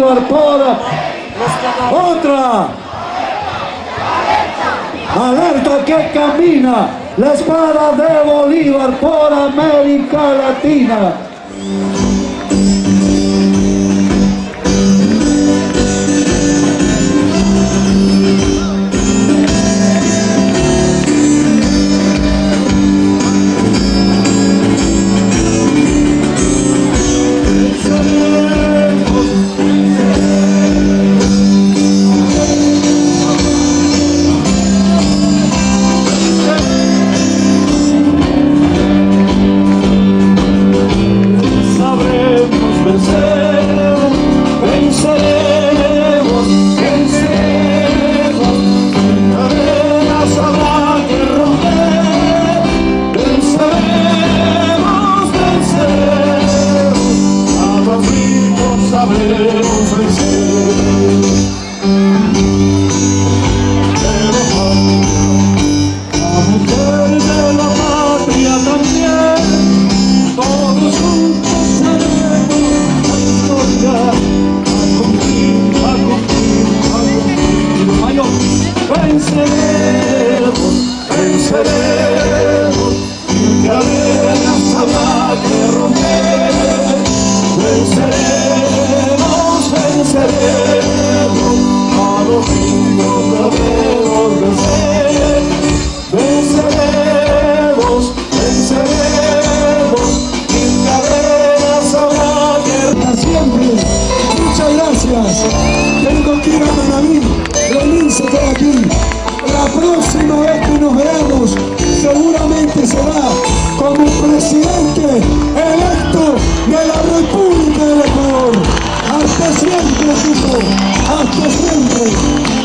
Bolívar por... Otra. Alerta que camina la espada de Bolívar por América Latina. Tengo que ir a Manabí, Lenín se queda aquí. La próxima vez que nos veamos seguramente será como presidente electo de la República del Ecuador. Hasta siempre, hijo, hasta siempre.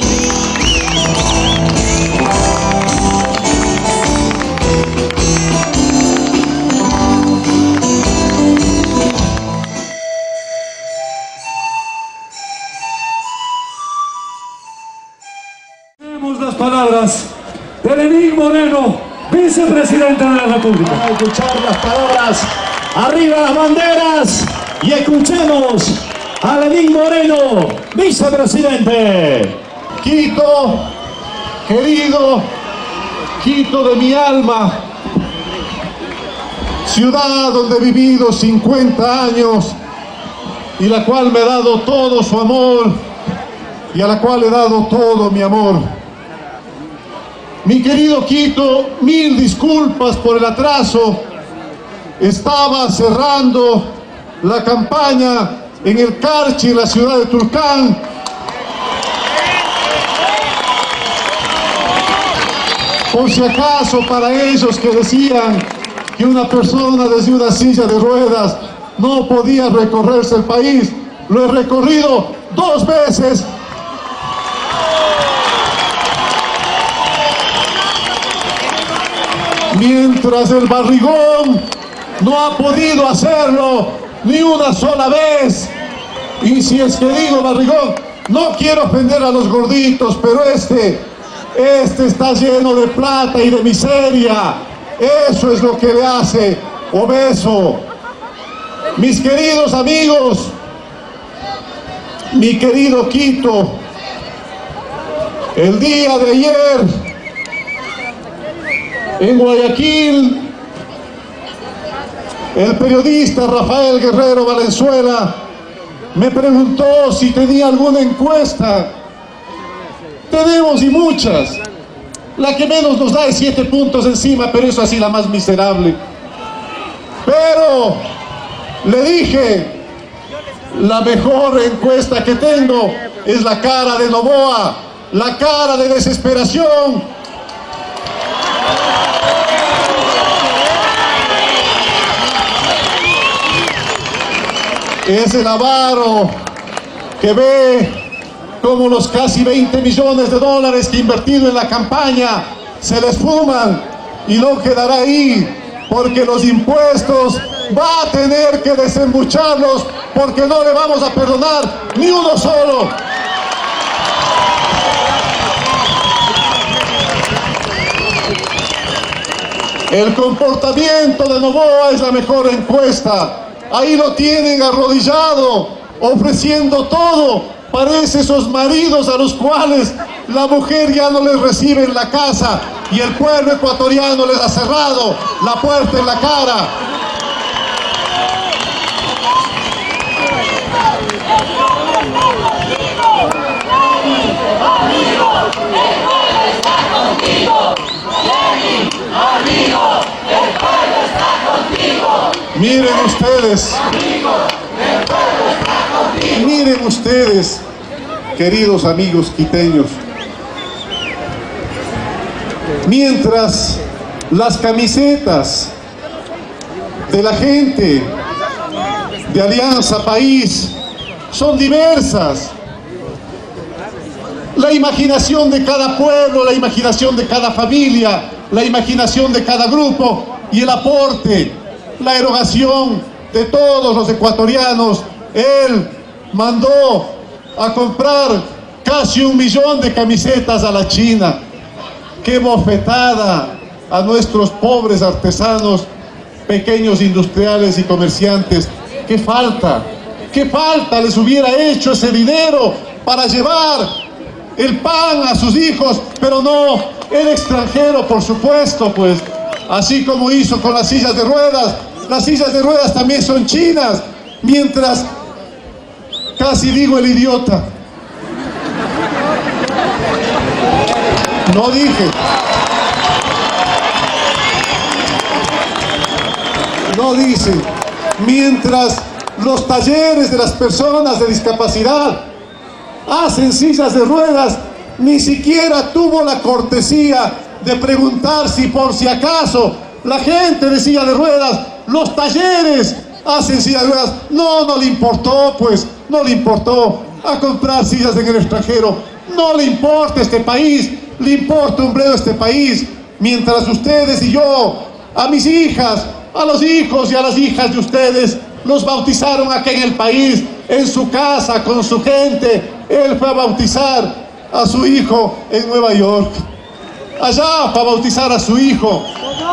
Las palabras de Lenín Moreno, vicepresidente de la República. Vamos a escuchar las palabras, arriba las banderas, y escuchemos a Lenín Moreno, vicepresidente. Quito, querido, Quito de mi alma, ciudad donde he vivido 50 años y la cual me ha dado todo su amor y a la cual he dado todo mi amor. Mi querido Quito, mil disculpas por el atraso. Estaba cerrando la campaña en el Carchi, en la ciudad de Tulcán. Por si acaso, para ellos que decían que una persona desde una silla de ruedas no podía recorrerse el país, lo he recorrido 2 veces. Mientras el barrigón no ha podido hacerlo ni una sola vez. Y si es que digo barrigón, no quiero ofender a los gorditos, pero este está lleno de plata y de miseria. Eso es lo que le hace obeso. Mis queridos amigos, mi querido Quito, el día de ayer en Guayaquil, el periodista Rafael Guerrero Valenzuela me preguntó si tenía alguna encuesta. Tenemos y muchas. La que menos nos da es 7 puntos encima, pero eso así la más miserable. Pero le dije, la mejor encuesta que tengo es la cara de Noboa, la cara de desesperación. Es el avaro que ve como los casi 20 millones de dólares que ha invertido en la campaña se les fuman y no quedará ahí, porque los impuestos va a tener que desembucharlos, porque no le vamos a perdonar ni uno solo. El comportamiento de Noboa es la mejor encuesta. Ahí lo tienen arrodillado, ofreciendo todo. Parece esos maridos a los cuales la mujer ya no les recibe en la casa y el pueblo ecuatoriano les ha cerrado la puerta en la cara. Miren ustedes, queridos amigos quiteños, mientras las camisetas de la gente de Alianza País son diversas, la imaginación de cada pueblo, la imaginación de cada familia, la imaginación de cada grupo y el aporte, la erogación de todos los ecuatorianos. Él mandó a comprar casi 1 millón de camisetas a la China. ¡Qué bofetada a nuestros pobres artesanos, pequeños industriales y comerciantes! ¡Qué falta! ¡Qué falta les hubiera hecho ese dinero para llevar el pan a sus hijos! Pero no, el extranjero, por supuesto, pues, así como hizo con las sillas de ruedas. Las sillas de ruedas también son chinas, mientras, casi digo el idiota, no dije, no dice, mientras los talleres de las personas de discapacidad hacen sillas de ruedas, ni siquiera tuvo la cortesía de preguntar si por si acaso la gente de silla de ruedas, los talleres hacen sillas de ruedas. No le importó, pues, no le importó a comprar sillas en el extranjero. No le importa este país, le importa un bledo este país. Mientras ustedes y yo, a mis hijas, a los hijos y a las hijas de ustedes, los bautizaron aquí en el país, en su casa, con su gente. Él fue a bautizar a su hijo en Nueva York. Allá para bautizar a su hijo.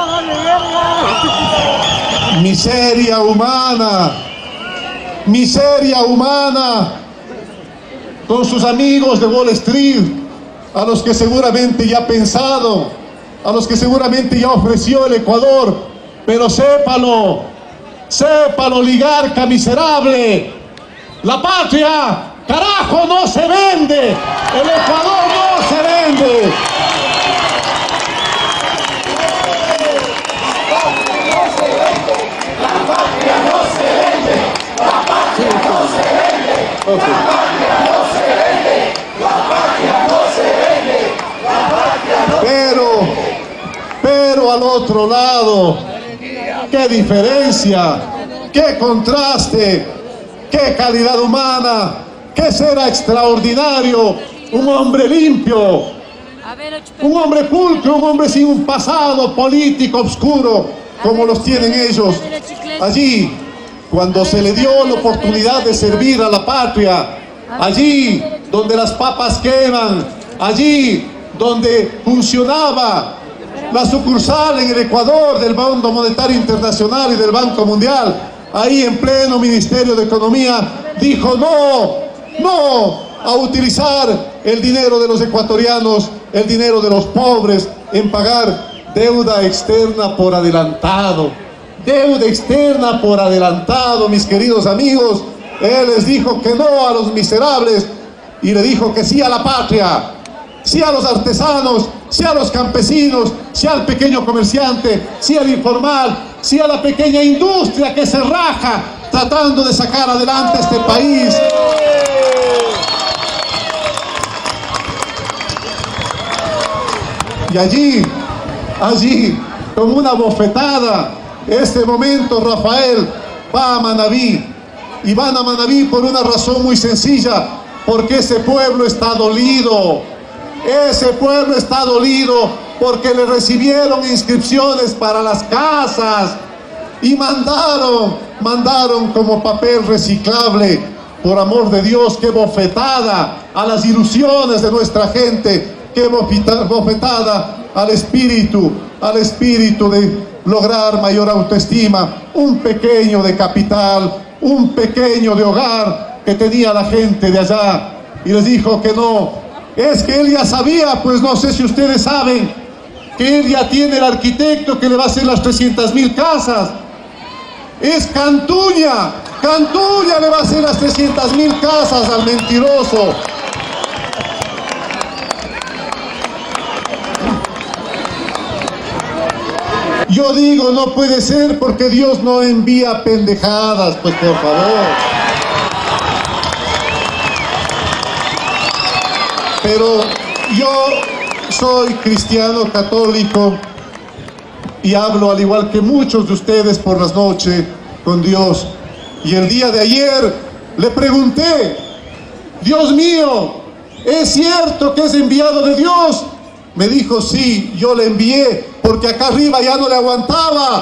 Miseria humana, miseria humana, con sus amigos de Wall Street, a los que seguramente ya ha pensado, a los que seguramente ya ofreció el Ecuador. Pero sépalo, oligarca miserable, la patria, carajo, no se vende, el Ecuador no se vende. Pero al otro lado, qué diferencia, qué contraste, qué calidad humana, qué ser extraordinario, un hombre limpio, un hombre pulcro, un hombre sin un pasado político oscuro como los tienen ellos. Allí, cuando se le dio la oportunidad de servir a la patria, allí donde las papas queman, allí donde funcionaba la sucursal en el Ecuador del Fondo Monetario Internacional y del Banco Mundial, ahí en pleno Ministerio de Economía, dijo no a utilizar el dinero de los ecuatorianos, el dinero de los pobres, en pagar deuda externa por adelantado. Deuda externa por adelantado, mis queridos amigos. Él les dijo que no a los miserables y le dijo que sí a la patria, sí a los artesanos, sí a los campesinos, sí al pequeño comerciante, sí al informal, sí a la pequeña industria que se raja tratando de sacar adelante este país. Y allí, con una bofetada, este momento Rafael va a Manabí, y van a Manabí por una razón muy sencilla, porque ese pueblo está dolido. Ese pueblo está dolido porque le recibieron inscripciones para las casas y mandaron como papel reciclable. Por amor de Dios, qué bofetada a las ilusiones de nuestra gente, qué bofetada al espíritu de lograr mayor autoestima, un pequeño de capital, un pequeño de hogar, que tenía la gente de allá y les dijo que no. Es que él ya sabía, pues no sé si ustedes saben, que él ya tiene el arquitecto que le va a hacer las 300.000 casas. Es Cantuña, Cantuña le va a hacer las 300.000 casas al mentiroso. Yo digo, no puede ser, porque Dios no envía pendejadas, pues por favor. Pero yo soy cristiano católico y hablo al igual que muchos de ustedes por las noches con Dios. Y el día de ayer le pregunté, Dios mío, ¿es cierto que es enviado de Dios? Me dijo, sí, yo le envié, porque acá arriba ya no le aguantaba.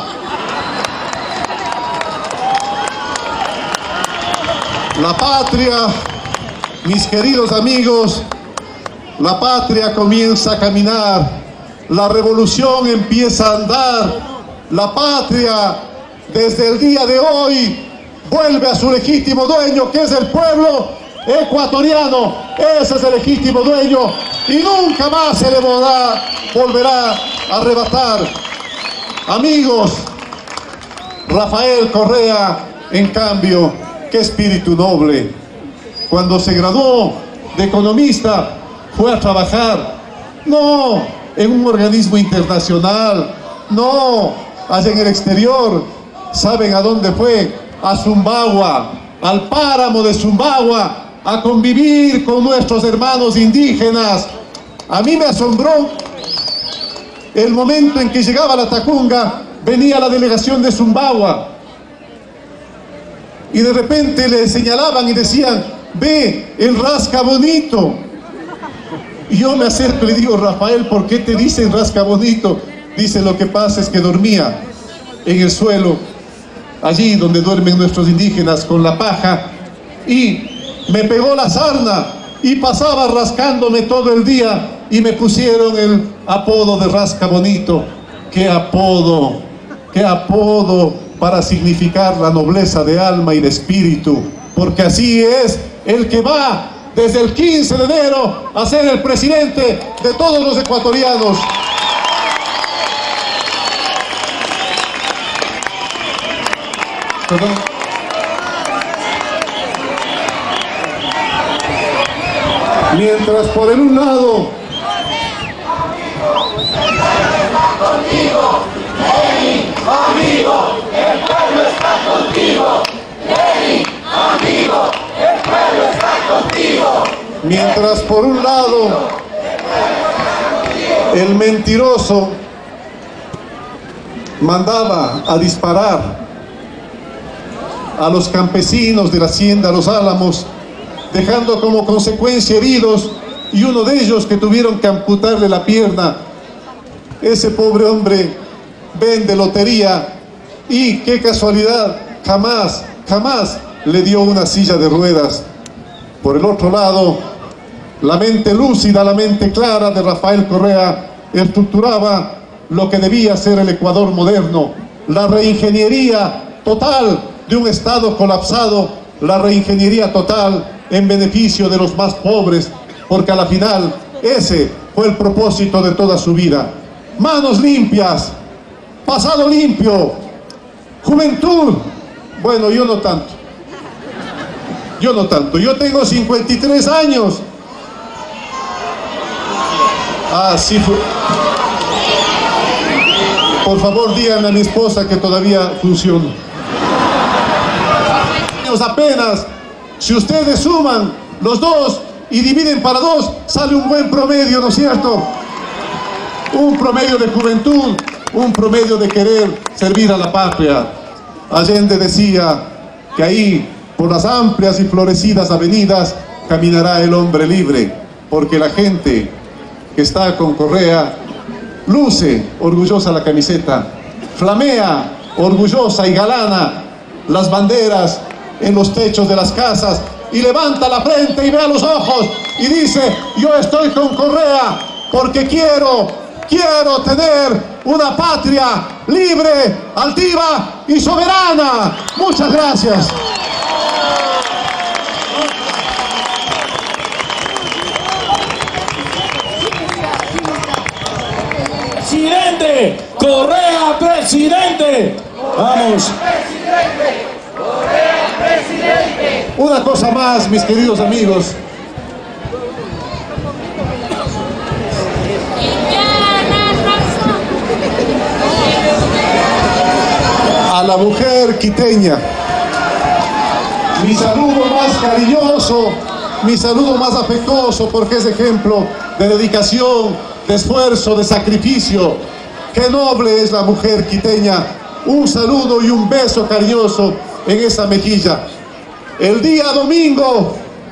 La patria, mis queridos amigos, la patria comienza a caminar, la revolución empieza a andar, la patria desde el día de hoy vuelve a su legítimo dueño, que es el pueblo ecuatoriano. Ese es el legítimo dueño y nunca más se le volverá a arrebatar. Amigos, Rafael Correa, en cambio, qué espíritu noble. Cuando se graduó de economista, fue a trabajar, no en un organismo internacional, no allá en el exterior. ¿Saben a dónde fue? A Zumbagua, al páramo de Zumbagua, a convivir con nuestros hermanos indígenas. A mí me asombró el momento en que llegaba la Tacunga, venía la delegación de Zumbagua y de repente le señalaban y decían, ve, el rasca bonito. Y yo me acerco y le digo, Rafael, ¿por qué te dicen rasca bonito? Dice, lo que pasa es que dormía en el suelo, allí donde duermen nuestros indígenas, con la paja, y me pegó la sarna y pasaba rascándome todo el día y me pusieron el apodo de rasca bonito. ¡Qué apodo! ¡Qué apodo para significar la nobleza de alma y de espíritu! Porque así es el que va desde el 15 de enero a ser el presidente de todos los ecuatorianos. ¿Perdón? Mientras por el un lado contigo, Lenin, amigo, el pueblo está contigo, Lenin, amigo, el pueblo está contigo. Mientras por un lado el mentiroso mandaba a disparar a los campesinos de la hacienda Los Álamos, dejando como consecuencia heridos y uno de ellos que tuvieron que amputarle la pierna. Ese pobre hombre vende lotería y qué casualidad, jamás le dio una silla de ruedas. Por el otro lado, la mente lúcida, la mente clara de Rafael Correa estructuraba lo que debía ser el Ecuador moderno, la reingeniería total de un Estado colapsado, la reingeniería total en beneficio de los más pobres, porque a la final ese fue el propósito de toda su vida. Manos limpias, pasado limpio, juventud. Bueno, yo no tanto, yo tengo 53 años. Sí fue. Por favor, díganle a mi esposa que todavía funciona. Apenas, si ustedes suman los dos y dividen para dos, sale un buen promedio, ¿no es cierto? Un promedio de juventud, un promedio de querer servir a la patria. Allende decía que ahí, por las amplias y florecidas avenidas, caminará el hombre libre, porque la gente que está con Correa luce orgullosa la camiseta, flamea orgullosa y galana las banderas en los techos de las casas y levanta la frente y ve a los ojos y dice, yo estoy con Correa porque quiero tener una patria libre, altiva y soberana. Muchas gracias. presidente. Correa, presidente. Vamos. Correa, presidente. Una cosa más, mis queridos amigos. A la mujer quiteña, mi saludo más cariñoso, mi saludo más afectuoso, porque es ejemplo de dedicación, de esfuerzo, de sacrificio. Qué noble es la mujer quiteña. Un saludo y un beso cariñoso en esa mejilla. El día domingo,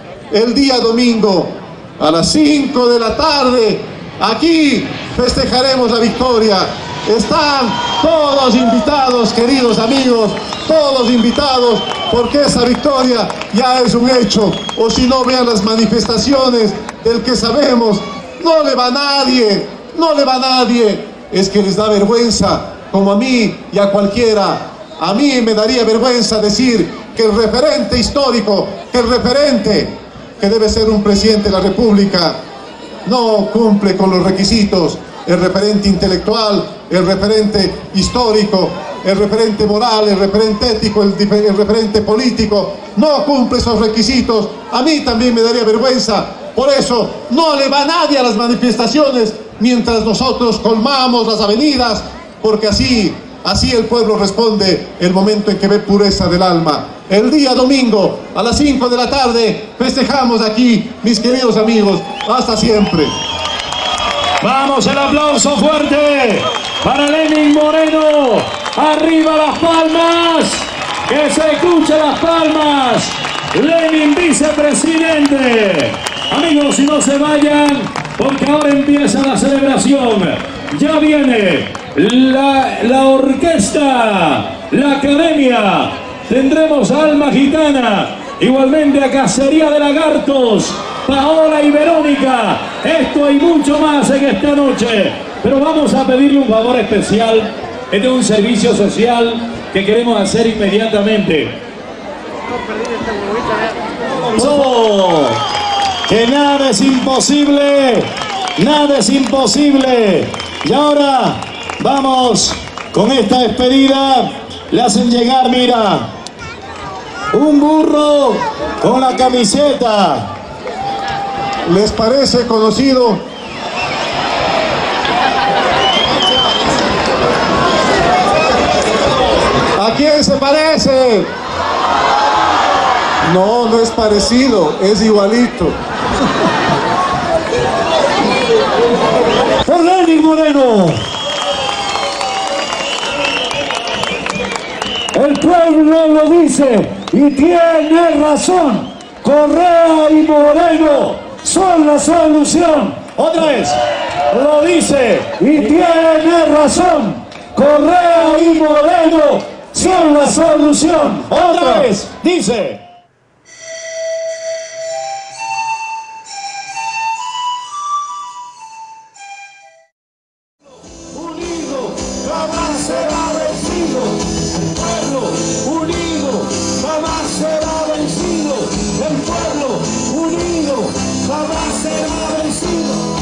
a las 5 de la tarde, aquí festejaremos la victoria. Están todos invitados, queridos amigos, todos invitados, porque esa victoria ya es un hecho. O si no, vean las manifestaciones del que sabemos, no le va a nadie, no le va a nadie. Es que les da vergüenza, como a mí y a cualquiera. A mí me daría vergüenza decir que el referente histórico, que el referente que debe ser un presidente de la República, no cumple con los requisitos. El referente intelectual, el referente histórico, el referente moral, el referente ético, el referente político, no cumple esos requisitos. A mí también me daría vergüenza. Por eso no le va a nadie a las manifestaciones mientras nosotros colmamos las avenidas, porque así el pueblo responde el momento en que ve pureza del alma. El día domingo a las 5 de la tarde festejamos aquí, mis queridos amigos. Hasta siempre. Vamos, el aplauso fuerte para Lenín Moreno. Arriba las palmas, que se escuchen las palmas. Lenín vicepresidente. Amigos, no se vayan, porque ahora empieza la celebración. Ya viene la orquesta, la academia. Tendremos a Alma Gitana, igualmente a Cacería de Lagartos, Paola y Verónica. Esto y mucho más en esta noche. Pero vamos a pedirle un favor especial. Este es un servicio social que queremos hacer inmediatamente. ¡Oh! Que nada es imposible. Nada es imposible. Y ahora vamos con esta despedida. Le hacen llegar, mira, un burro con la camiseta. ¿Les parece conocido? ¿A quién se parece? No, no es parecido, es igualito. Por Lenín Moreno. El pueblo lo dice y tiene razón. Correa y Moreno son la solución. Otra vez, lo dice Y tiene razón. Correa y Moreno son la solución. otra vez, dice. Unido jamás será vencido. El pueblo unido jamás será vencido. El pueblo unido jamás será vencido.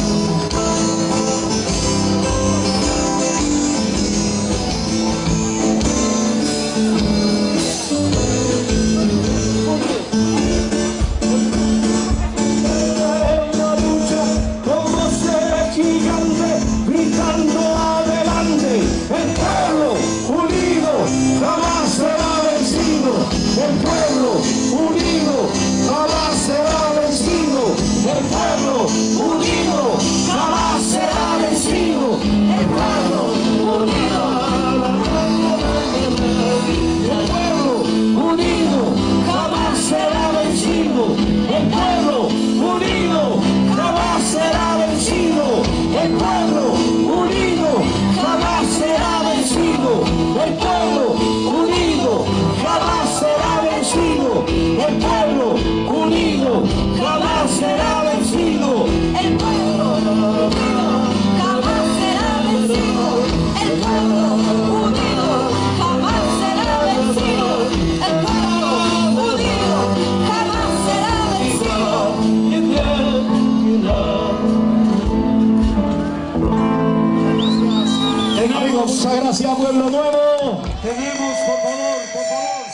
muchas gracias, Pueblo Nuevo. Tenemos, por favor.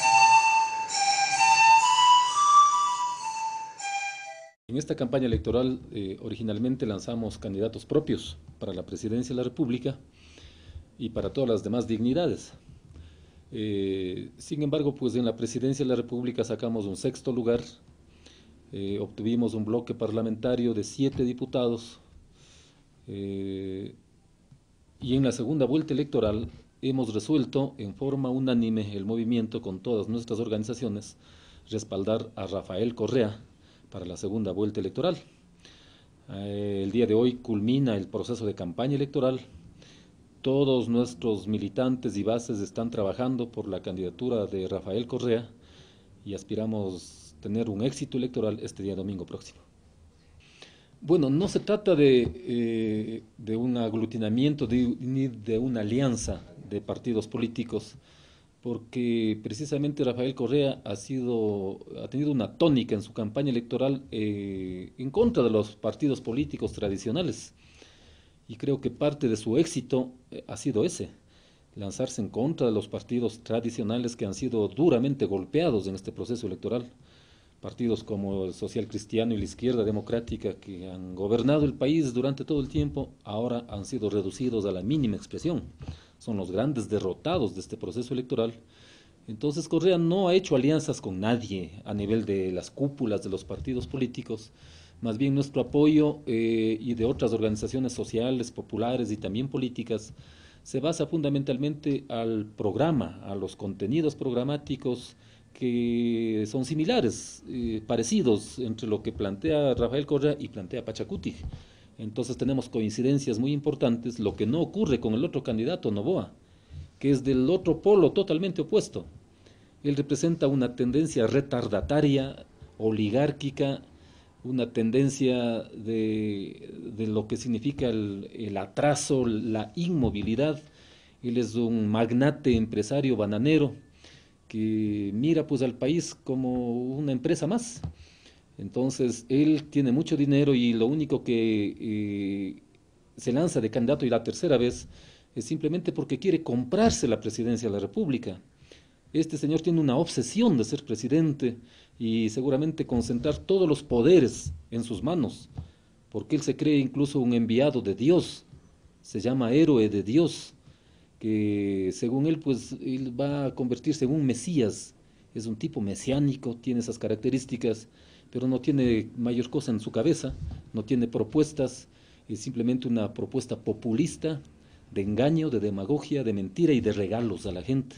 En esta campaña electoral originalmente lanzamos candidatos propios para la presidencia de la República y para todas las demás dignidades. Sin embargo, pues en la presidencia de la República sacamos un 6º lugar, obtuvimos un bloque parlamentario de 7 diputados y en la segunda vuelta electoral hemos resuelto en forma unánime el movimiento con todas nuestras organizaciones respaldar a Rafael Correa para la segunda vuelta electoral. El día de hoy culmina el proceso de campaña electoral. Todos nuestros militantes y bases están trabajando por la candidatura de Rafael Correa y aspiramos tener un éxito electoral este día domingo próximo. Bueno, no se trata de un aglutinamiento ni de una alianza de partidos políticos, porque precisamente Rafael Correa ha tenido una tónica en su campaña electoral en contra de los partidos políticos tradicionales. Y creo que parte de su éxito ha sido ese, lanzarse en contra de los partidos tradicionales que han sido duramente golpeados en este proceso electoral. Partidos como el Social Cristiano y la Izquierda Democrática, que han gobernado el país durante todo el tiempo, ahora han sido reducidos a la mínima expresión. Son los grandes derrotados de este proceso electoral. Entonces Correa no ha hecho alianzas con nadie a nivel de las cúpulas de los partidos políticos. Más bien nuestro apoyo y de otras organizaciones sociales, populares y también políticas se basa fundamentalmente al programa, a los contenidos programáticos que son similares, parecidos entre lo que plantea Rafael Correa y plantea Pachacuti. Entonces tenemos coincidencias muy importantes, lo que no ocurre con el otro candidato, Noboa, que es del otro polo totalmente opuesto. Él representa una tendencia retardataria, oligárquica, una tendencia de lo que significa el atraso, la inmovilidad. Él es un magnate empresario bananero que mira pues al país como una empresa más. Entonces él tiene mucho dinero y lo único que se lanza de candidato y la tercera vez es simplemente porque quiere comprarse la presidencia de la República. Este señor tiene una obsesión de ser presidente y seguramente concentrar todos los poderes en sus manos, porque él se cree incluso un enviado de Dios, se llama héroe de Dios, que según él, pues él va a convertirse en un mesías, es un tipo mesiánico, tiene esas características, pero no tiene mayor cosa en su cabeza, no tiene propuestas, es simplemente una propuesta populista, de engaño, de demagogia, de mentira y de regalos a la gente.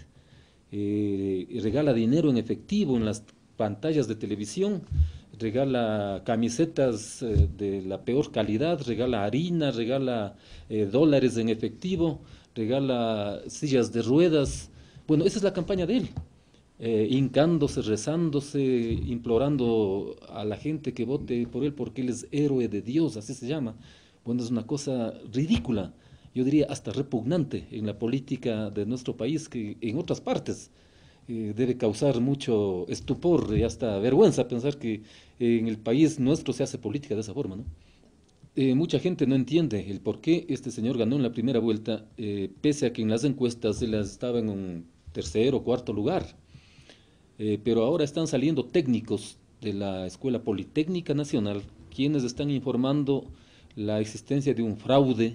Regala dinero en efectivo en las pantallas de televisión, regala camisetas de la peor calidad, regala harina, regala dólares en efectivo, regala sillas de ruedas. Bueno, esa es la campaña de él, hincándose, rezándose, implorando a la gente que vote por él porque él es héroe de Dios, así se llama. Bueno, es una cosa ridícula, yo diría hasta repugnante en la política de nuestro país, que en otras partes debe causar mucho estupor y hasta vergüenza pensar que en el país nuestro se hace política de esa forma, ¿no? Mucha gente no entiende el por qué este señor ganó en la primera vuelta, pese a que en las encuestas él estaba en un tercer o cuarto lugar. Pero ahora están saliendo técnicos de la Escuela Politécnica Nacional, quienes están informando la existencia de un fraude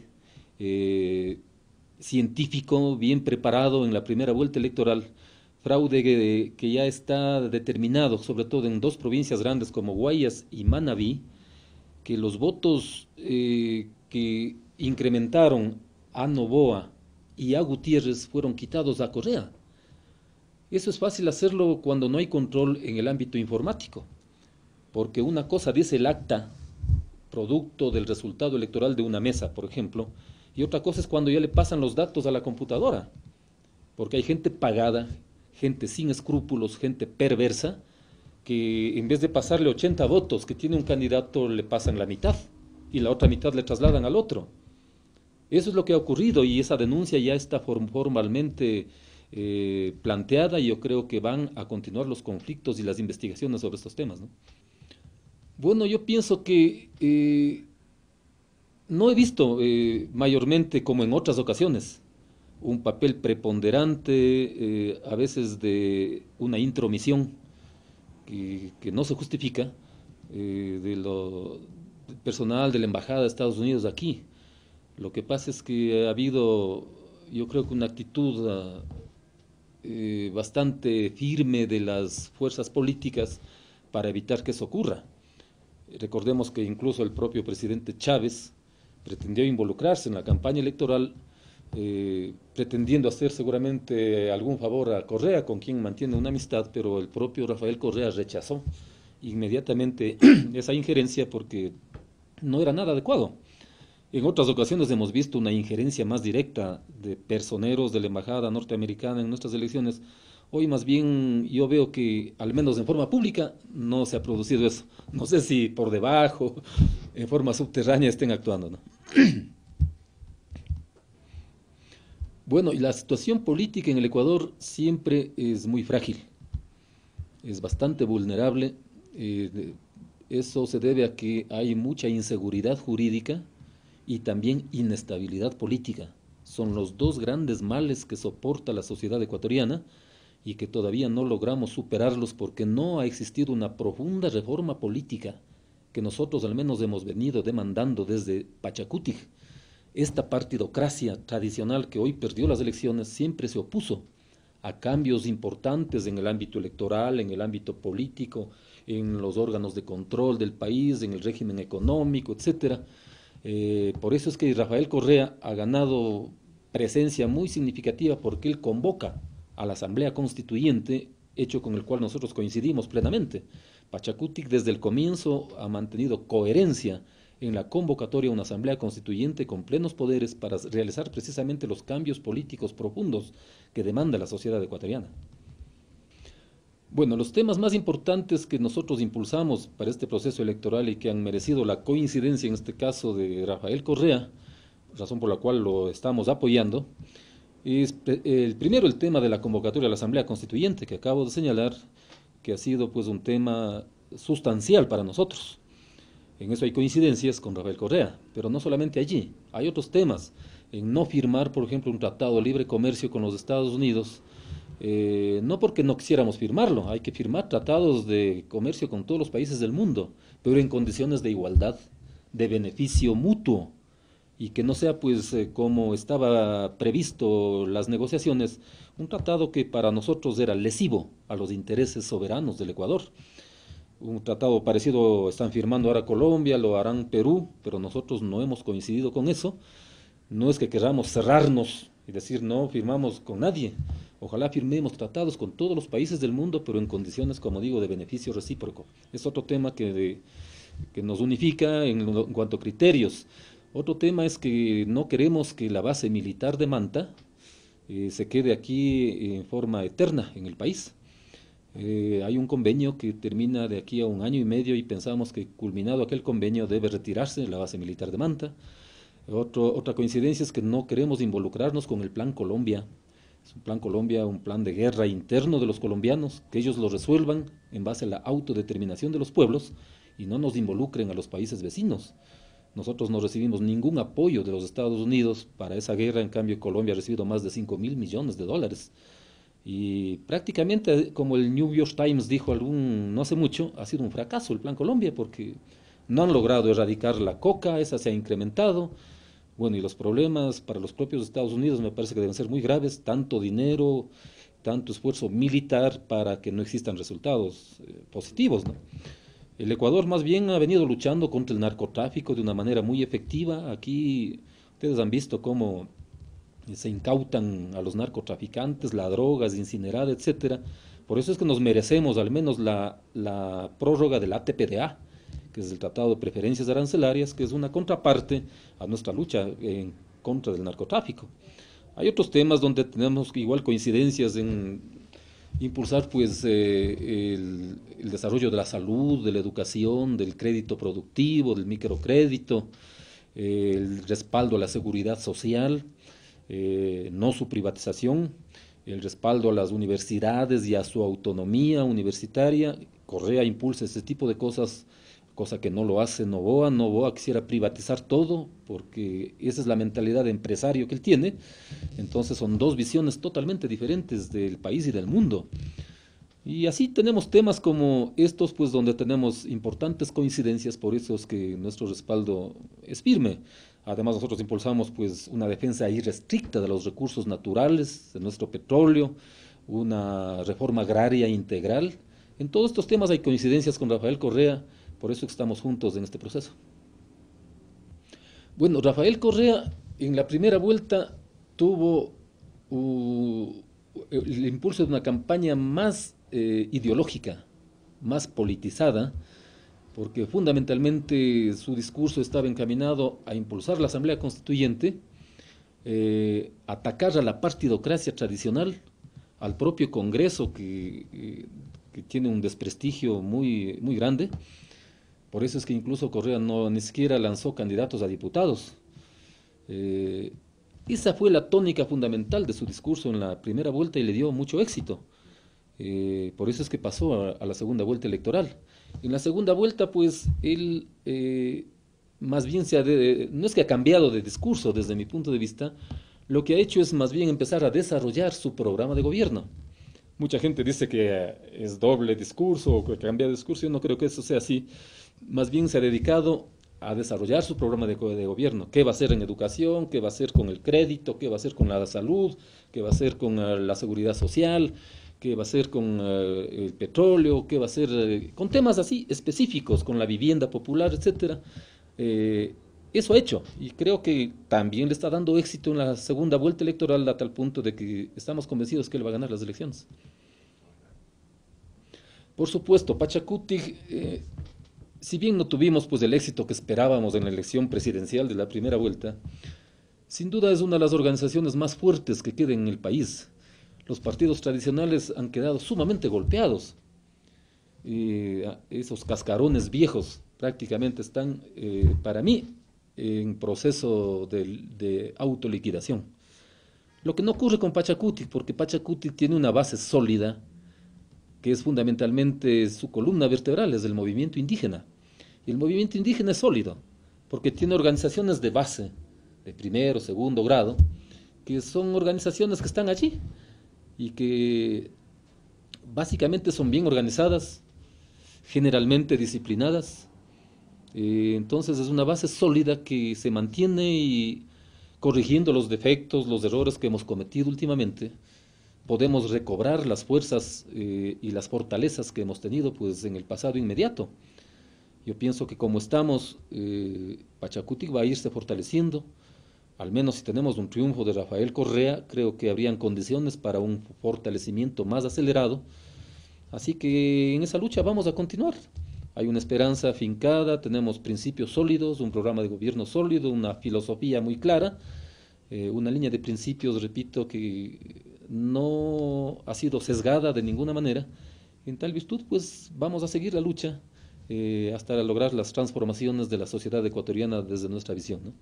científico bien preparado en la primera vuelta electoral, fraude que ya está determinado, sobre todo en dos provincias grandes como Guayas y Manabí, que los votos que incrementaron a Noboa y a Gutiérrez fueron quitados a Correa. Eso es fácil hacerlo cuando no hay control en el ámbito informático, porque una cosa dice el acta, producto del resultado electoral de una mesa, por ejemplo, y otra cosa es cuando ya le pasan los datos a la computadora, porque hay gente pagada, gente sin escrúpulos, gente perversa, que en vez de pasarle 80 votos que tiene un candidato, le pasan la mitad, y la otra mitad le trasladan al otro. Eso es lo que ha ocurrido, y esa denuncia ya está formalmente planteada, y yo creo que van a continuar los conflictos y las investigaciones sobre estos temas, ¿no? Bueno, yo pienso que no he visto mayormente como en otras ocasiones un papel preponderante, a veces de una intromisión que no se justifica, del personal de la Embajada de Estados Unidos aquí. Lo que pasa es que ha habido, yo creo que una actitud bastante firme de las fuerzas políticas para evitar que eso ocurra. Recordemos que incluso el propio presidente Chávez pretendió involucrarse en la campaña electoral, pretendiendo hacer seguramente algún favor a Correa, con quien mantiene una amistad, pero el propio Rafael Correa rechazó inmediatamente esa injerencia porque no era nada adecuado. En otras ocasiones hemos visto una injerencia más directa de personeros de la embajada norteamericana en nuestras elecciones. Hoy más bien yo veo que, al menos en forma pública, no se ha producido eso. No sé si por debajo, en forma subterránea estén actuando, ¿no? Bueno, y la situación política en el Ecuador siempre es muy frágil, es bastante vulnerable. Eso se debe a que hay mucha inseguridad jurídica y también inestabilidad política. Son los dos grandes males que soporta la sociedad ecuatoriana y que todavía no logramos superarlos porque no ha existido una profunda reforma política que nosotros al menos hemos venido demandando desde Pachacutic. Esta partidocracia tradicional que hoy perdió las elecciones siempre se opuso a cambios importantes en el ámbito electoral, en el ámbito político, en los órganos de control del país, en el régimen económico, etcétera. Por eso es que Rafael Correa ha ganado presencia muy significativa porque él convoca a la Asamblea Constituyente, hecho con el cual nosotros coincidimos plenamente. Pachacutic desde el comienzo ha mantenido coherencia en la convocatoria a una Asamblea Constituyente con plenos poderes para realizar precisamente los cambios políticos profundos que demanda la sociedad ecuatoriana. Bueno, los temas más importantes que nosotros impulsamos para este proceso electoral y que han merecido la coincidencia en este caso de Rafael Correa, razón por la cual lo estamos apoyando, es el primero, el tema de la convocatoria a la Asamblea Constituyente, que acabo de señalar, que ha sido pues un tema sustancial para nosotros. En eso hay coincidencias con Rafael Correa, pero no solamente allí, hay otros temas, en no firmar, por ejemplo, un tratado de libre comercio con los Estados Unidos, no porque no quisiéramos firmarlo, hay que firmar tratados de comercio con todos los países del mundo, pero en condiciones de igualdad, de beneficio mutuo, y que no sea pues como estaba previsto las negociaciones, un tratado que para nosotros era lesivo a los intereses soberanos del Ecuador. Un tratado parecido están firmando ahora Colombia, lo harán Perú, pero nosotros no hemos coincidido con eso. No es que queramos cerrarnos y decir no firmamos con nadie. Ojalá firmemos tratados con todos los países del mundo, pero en condiciones, como digo, de beneficio recíproco. Es otro tema que nos unifica en cuanto a criterios. Otro tema es que no queremos que la base militar de Manta se quede aquí en forma eterna en el país. Hay un convenio que termina de aquí a 1 año y medio y pensamos que culminado aquel convenio debe retirarse la base militar de Manta. Otra coincidencia es que no queremos involucrarnos con el Plan Colombia. Es un Plan Colombia, un plan de guerra interno de los colombianos, que ellos lo resuelvan en base a la autodeterminación de los pueblos y no nos involucren a los países vecinos. Nosotros no recibimos ningún apoyo de los Estados Unidos para esa guerra, en cambio Colombia ha recibido más de $5.000 millones. Y prácticamente, como el New York Times dijo no hace mucho, ha sido un fracaso el Plan Colombia porque no han logrado erradicar la coca, esa se ha incrementado. Bueno, y los problemas para los propios Estados Unidos me parece que deben ser muy graves, tanto dinero, tanto esfuerzo militar para que no existan resultados positivos, ¿no? El Ecuador más bien ha venido luchando contra el narcotráfico de una manera muy efectiva. Aquí ustedes han visto cómo se incautan a los narcotraficantes, la droga es incinerada, etcétera. Por eso es que nos merecemos al menos la prórroga del ATPDA, que es el Tratado de Preferencias Arancelarias, que es una contraparte a nuestra lucha en contra del narcotráfico. Hay otros temas donde tenemos igual coincidencias en impulsar pues el desarrollo de la salud, de la educación, del crédito productivo, del microcrédito, el respaldo a la seguridad social, no su privatización, el respaldo a las universidades y a su autonomía universitaria. Correa impulsa este tipo de cosas cosa que no lo hace Novoa. Novoa quisiera privatizar todo, porque esa es la mentalidad de empresario que él tiene. Entonces son dos visiones totalmente diferentes del país y del mundo. Y así tenemos temas como estos, pues donde tenemos importantes coincidencias, por eso es que nuestro respaldo es firme. Además, nosotros impulsamos pues una defensa irrestricta de los recursos naturales, de nuestro petróleo, una reforma agraria integral. En todos estos temas hay coincidencias con Rafael Correa, por eso estamos juntos en este proceso. Bueno, Rafael Correa en la primera vuelta tuvo el impulso de una campaña más ideológica, más politizada, porque fundamentalmente su discurso estaba encaminado a impulsar la Asamblea Constituyente, atacar a la partidocracia tradicional, al propio Congreso que tiene un desprestigio muy grande. Por eso es que incluso Correa ni siquiera lanzó candidatos a diputados. Esa fue la tónica fundamental de su discurso en la primera vuelta y le dio mucho éxito. Por eso es que pasó a la segunda vuelta electoral. En la segunda vuelta, pues, él más bien no es que ha cambiado de discurso desde mi punto de vista, lo que ha hecho es más bien empezar a desarrollar su programa de gobierno. Mucha gente dice que es doble discurso o que cambia de discurso. Yo no creo que eso sea así. Más bien se ha dedicado a desarrollar su programa de gobierno. ¿Qué va a hacer en educación? ¿Qué va a hacer con el crédito? ¿Qué va a hacer con la salud? ¿Qué va a hacer con la seguridad social? ¿Qué va a hacer con el petróleo? ¿Qué va a hacer con temas así específicos, con la vivienda popular, etcétera? Eso ha hecho, y creo que también le está dando éxito en la segunda vuelta electoral a tal punto de que estamos convencidos que él va a ganar las elecciones. Por supuesto, Pachacuti, si bien no tuvimos pues el éxito que esperábamos en la elección presidencial de la primera vuelta, sin duda es una de las organizaciones más fuertes que quedan en el país. Los partidos tradicionales han quedado sumamente golpeados. Esos cascarones viejos prácticamente están, para mí, en proceso de autoliquidación. Lo que no ocurre con Pachacuti, porque Pachacuti tiene una base sólida, que es fundamentalmente su columna vertebral, es el movimiento indígena. Y el movimiento indígena es sólido, porque tiene organizaciones de base, de primero, segundo grado, que son organizaciones que están allí, y que básicamente son bien organizadas, generalmente disciplinadas. Entonces es una base sólida que se mantiene, y corrigiendo los defectos, los errores que hemos cometido últimamente, podemos recobrar las fuerzas y las fortalezas que hemos tenido pues en el pasado inmediato. Yo pienso que como estamos, Pachacuti va a irse fortaleciendo. Al menos si tenemos un triunfo de Rafael Correa, creo que habrían condiciones para un fortalecimiento más acelerado. Así que en esa lucha vamos a continuar. Hay una esperanza afincada, tenemos principios sólidos, un programa de gobierno sólido, una filosofía muy clara, una línea de principios, repito, que no ha sido sesgada de ninguna manera. En tal virtud, pues vamos a seguir la lucha hasta lograr las transformaciones de la sociedad ecuatoriana desde nuestra visión, ¿no?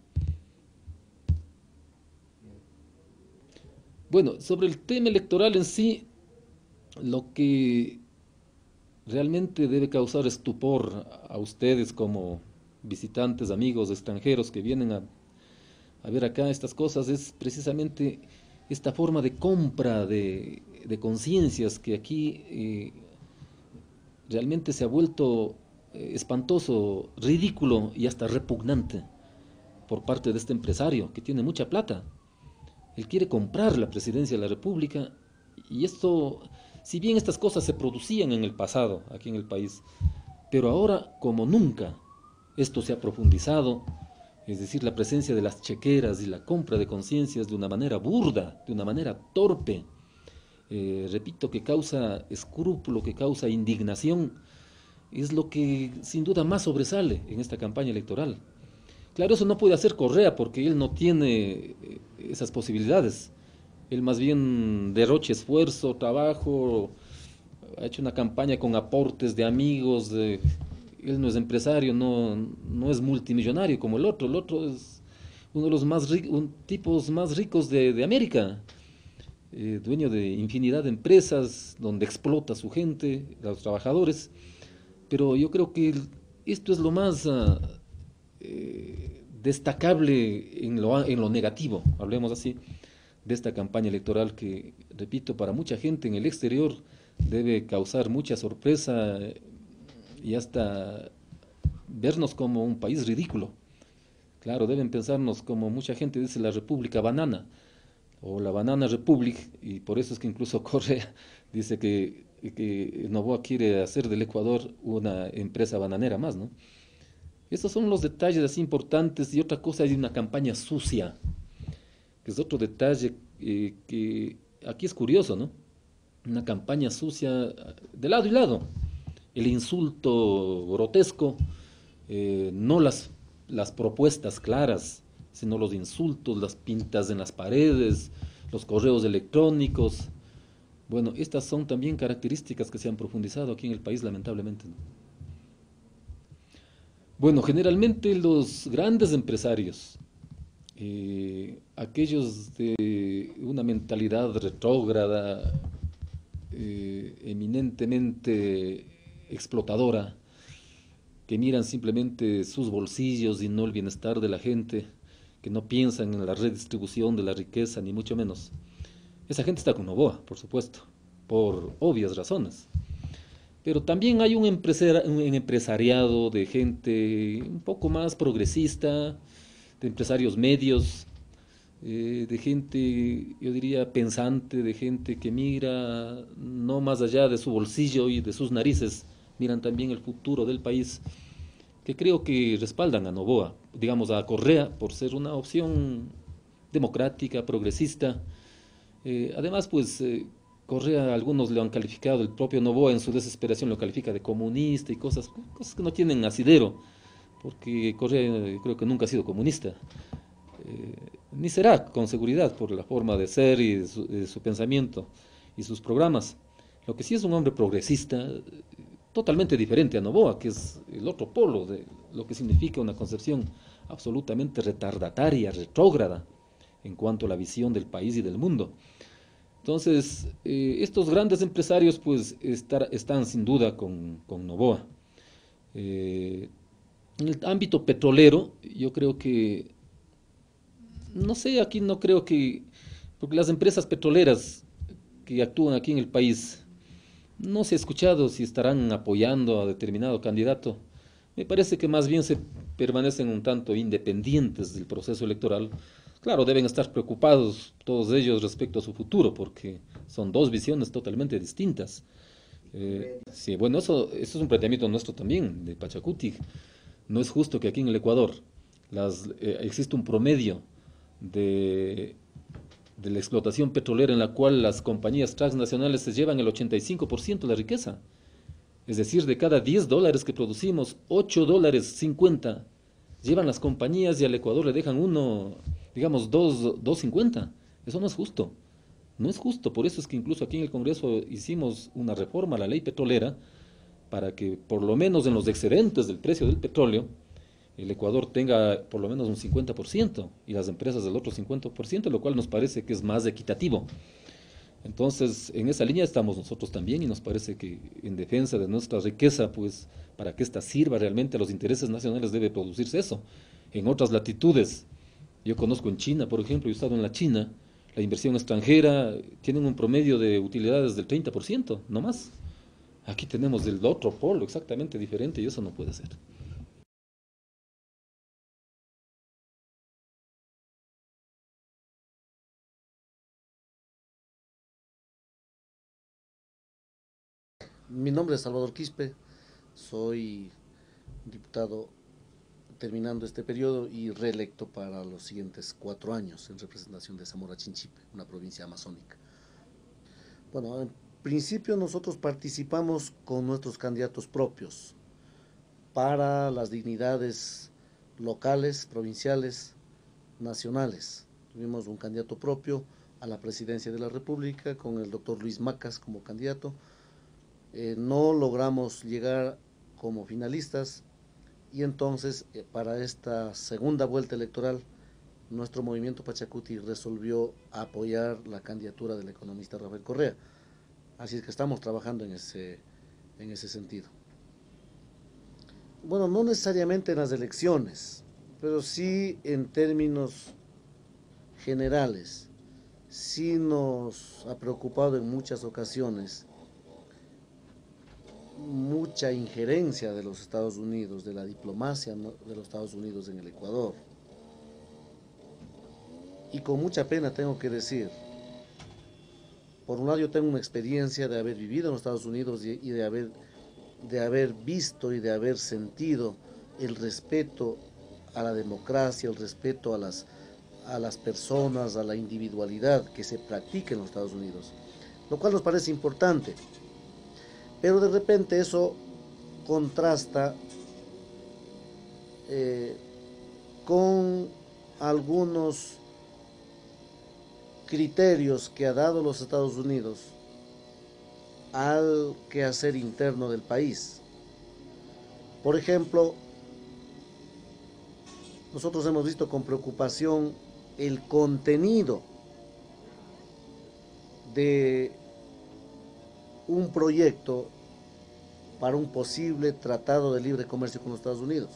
Bueno, sobre el tema electoral en sí, lo que realmente debe causar estupor a ustedes como visitantes, amigos, extranjeros que vienen a ver acá estas cosas es precisamente esta forma de compra de conciencias que aquí realmente se ha vuelto espantoso, ridículo y hasta repugnante por parte de este empresario que tiene mucha plata. Él quiere comprar la presidencia de la República, y esto, si bien estas cosas se producían en el pasado aquí en el país, pero ahora como nunca esto se ha profundizado, es decir, la presencia de las chequeras y la compra de conciencias de una manera burda, de una manera torpe, repito, que causa escrúpulo, que causa indignación, es lo que sin duda más sobresale en esta campaña electoral. Claro, eso no puede hacer Correa porque él no tiene esas posibilidades. Él más bien derrocha esfuerzo, trabajo, ha hecho una campaña con aportes de amigos, él no es empresario, no es multimillonario como el otro. El otro es uno de los tipos más ricos de América, dueño de infinidad de empresas, donde explota a su gente, a los trabajadores. Pero yo creo que esto es lo más destacable en lo negativo, hablemos así, de esta campaña electoral que, repito, para mucha gente en el exterior debe causar mucha sorpresa y hasta vernos como un país ridículo. Claro, deben pensarnos como mucha gente dice la República Banana o la Banana Republic, y por eso es que incluso Correa dice que Noboa quiere hacer del Ecuador una empresa bananera más, ¿no? Estos son los detalles así importantes. Y otra cosa, hay una campaña sucia, que es otro detalle que aquí es curioso, ¿no? Una campaña sucia de lado y lado. El insulto grotesco, no las propuestas claras, sino los insultos, las pintas en las paredes, los correos electrónicos. Bueno, estas son también características que se han profundizado aquí en el país, lamentablemente, ¿no? Bueno, generalmente los grandes empresarios, aquellos de una mentalidad retrógrada, eminentemente explotadora, que miran simplemente sus bolsillos y no el bienestar de la gente, que no piensan en la redistribución de la riqueza, ni mucho menos. Esa gente está con Noboa, por supuesto, por obvias razones. Pero también hay un empresariado de gente un poco más progresista, de empresarios medios, de gente, yo diría, pensante, de gente que mira no más allá de su bolsillo y de sus narices, miran también el futuro del país, que creo que respaldan a Noboa, digamos a Correa, por ser una opción democrática, progresista. Además, pues Correa, algunos lo han calificado, el propio Noboa en su desesperación lo califica de comunista y cosas que no tienen asidero, porque Correa creo que nunca ha sido comunista, ni será con seguridad por la forma de ser y de su pensamiento y sus programas. Lo que sí es un hombre progresista, totalmente diferente a Noboa, que es el otro polo de lo que significa una concepción absolutamente retardataria, retrógrada, en cuanto a la visión del país y del mundo. Entonces, estos grandes empresarios pues están sin duda con Noboa. En el ámbito petrolero, yo creo que, no sé, aquí no creo que, porque las empresas petroleras que actúan aquí en el país, no se ha escuchado si estarán apoyando a determinado candidato. Me parece que más bien se permanecen un tanto independientes del proceso electoral. Claro, deben estar preocupados todos ellos respecto a su futuro, porque son dos visiones totalmente distintas. Sí, bueno, eso es un planteamiento nuestro también, de Pachacuti. No es justo que aquí en el Ecuador existe un promedio de la explotación petrolera en la cual las compañías transnacionales se llevan el 85% de la riqueza. Es decir, de cada $10 que producimos, 8 dólares 50 llevan las compañías y al Ecuador le dejan uno, digamos, 2.50. Eso no es justo. No es justo. Por eso es que incluso aquí en el Congreso hicimos una reforma a la ley petrolera para que por lo menos en los excedentes del precio del petróleo el Ecuador tenga por lo menos un 50% y las empresas del otro 50%, lo cual nos parece que es más equitativo. Entonces, en esa línea estamos nosotros también y nos parece que en defensa de nuestra riqueza, pues para que ésta sirva realmente a los intereses nacionales debe producirse eso. En otras latitudes, yo conozco en China, por ejemplo, yo he estado en la China, la inversión extranjera tienen un promedio de utilidades del 30%, no más. Aquí tenemos del otro polo exactamente diferente y eso no puede ser. Mi nombre es Salvador Quispe, soy diputado terminando este periodo y reelecto para los siguientes 4 años en representación de Zamora Chinchipe, una provincia amazónica. Bueno, en principio nosotros participamos con nuestros candidatos propios para las dignidades locales, provinciales, nacionales. Tuvimos un candidato propio a la presidencia de la República con el doctor Luis Macas como candidato. No logramos llegar como finalistas y entonces para esta segunda vuelta electoral nuestro movimiento Pachacuti resolvió apoyar la candidatura del economista Rafael Correa. Así es que estamos trabajando en ese sentido. bueno, no necesariamente en las elecciones, pero sí en términos generales, sí nos ha preocupado en muchas ocasiones mucha injerencia de los Estados Unidos, de la diplomacia de los Estados Unidos en el Ecuador. Y con mucha pena tengo que decir, por un lado yo tengo una experiencia de haber vivido en los Estados Unidos y de haber visto y de haber sentido el respeto a la democracia, el respeto a las personas, a la individualidad que se practica en los Estados Unidos, lo cual nos parece importante. Pero de repente eso contrasta con algunos criterios que ha dado los Estados Unidos al quehacer interno del país. Por ejemplo, nosotros hemos visto con preocupación el contenido de un proyecto para un posible tratado de libre comercio con los Estados Unidos.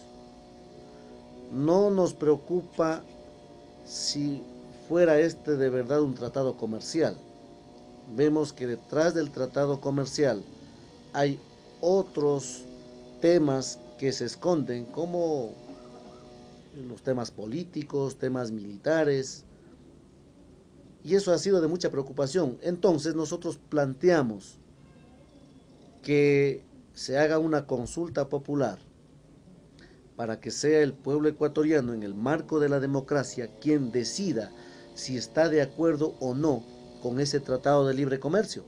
No nos preocupa si fuera este de verdad un tratado comercial. Vemos que detrás del tratado comercial hay otros temas que se esconden, como los temas políticos, temas militares, y eso ha sido de mucha preocupación. Entonces nosotros planteamos que se haga una consulta popular para que sea el pueblo ecuatoriano, en el marco de la democracia, quien decida si está de acuerdo o no con ese tratado de libre comercio.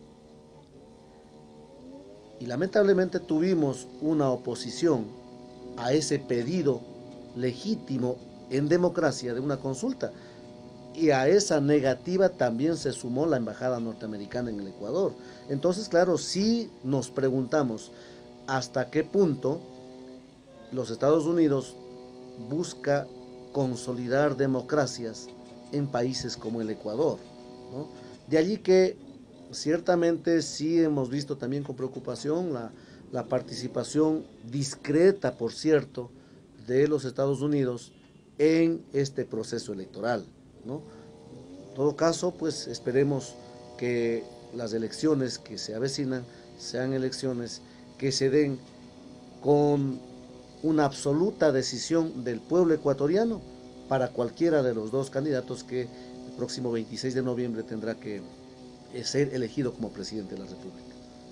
Y lamentablemente tuvimos una oposición a ese pedido legítimo en democracia de una consulta, y a esa negativa también se sumó la embajada norteamericana en el Ecuador. Entonces, claro, sí nos preguntamos hasta qué punto los Estados Unidos busca consolidar democracias en países como el Ecuador, ¿no? De allí que ciertamente sí hemos visto también con preocupación la participación discreta, por cierto, de los Estados Unidos en este proceso electoral, ¿no? En todo caso, pues esperemos que las elecciones que se avecinan sean elecciones que se den con una absoluta decisión del pueblo ecuatoriano para cualquiera de los dos candidatos que el próximo 26 de noviembre tendrá que ser elegido como presidente de la República.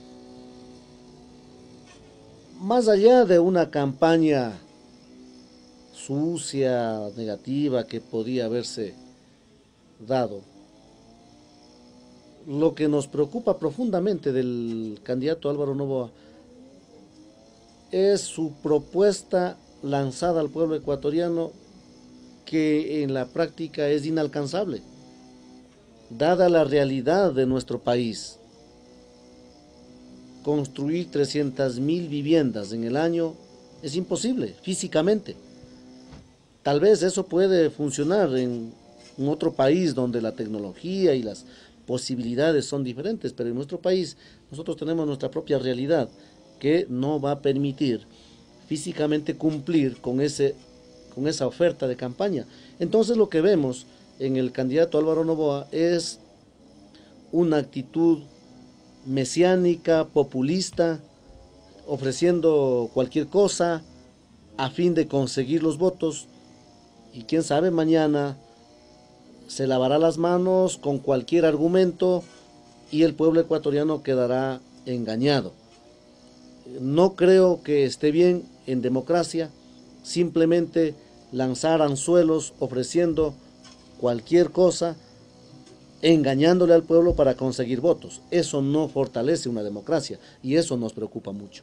Más allá de una campaña sucia, negativa, que podía haberse dado, lo que nos preocupa profundamente del candidato Álvaro Noboa es su propuesta lanzada al pueblo ecuatoriano, que en la práctica es inalcanzable, dada la realidad de nuestro país. Construir 300.000 viviendas en el año es imposible físicamente. Tal vez eso puede funcionar en otro país donde la tecnología y las posibilidades son diferentes, pero en nuestro país nosotros tenemos nuestra propia realidad que no va a permitir físicamente cumplir con esa oferta de campaña. Entonces lo que vemos en el candidato Álvaro Noboa es una actitud mesiánica, populista, ofreciendo cualquier cosa a fin de conseguir los votos, y quién sabe, mañana se lavará las manos con cualquier argumento y el pueblo ecuatoriano quedará engañado. No creo que esté bien en democracia simplemente lanzar anzuelos ofreciendo cualquier cosa, engañándole al pueblo para conseguir votos. Eso no fortalece una democracia y eso nos preocupa mucho.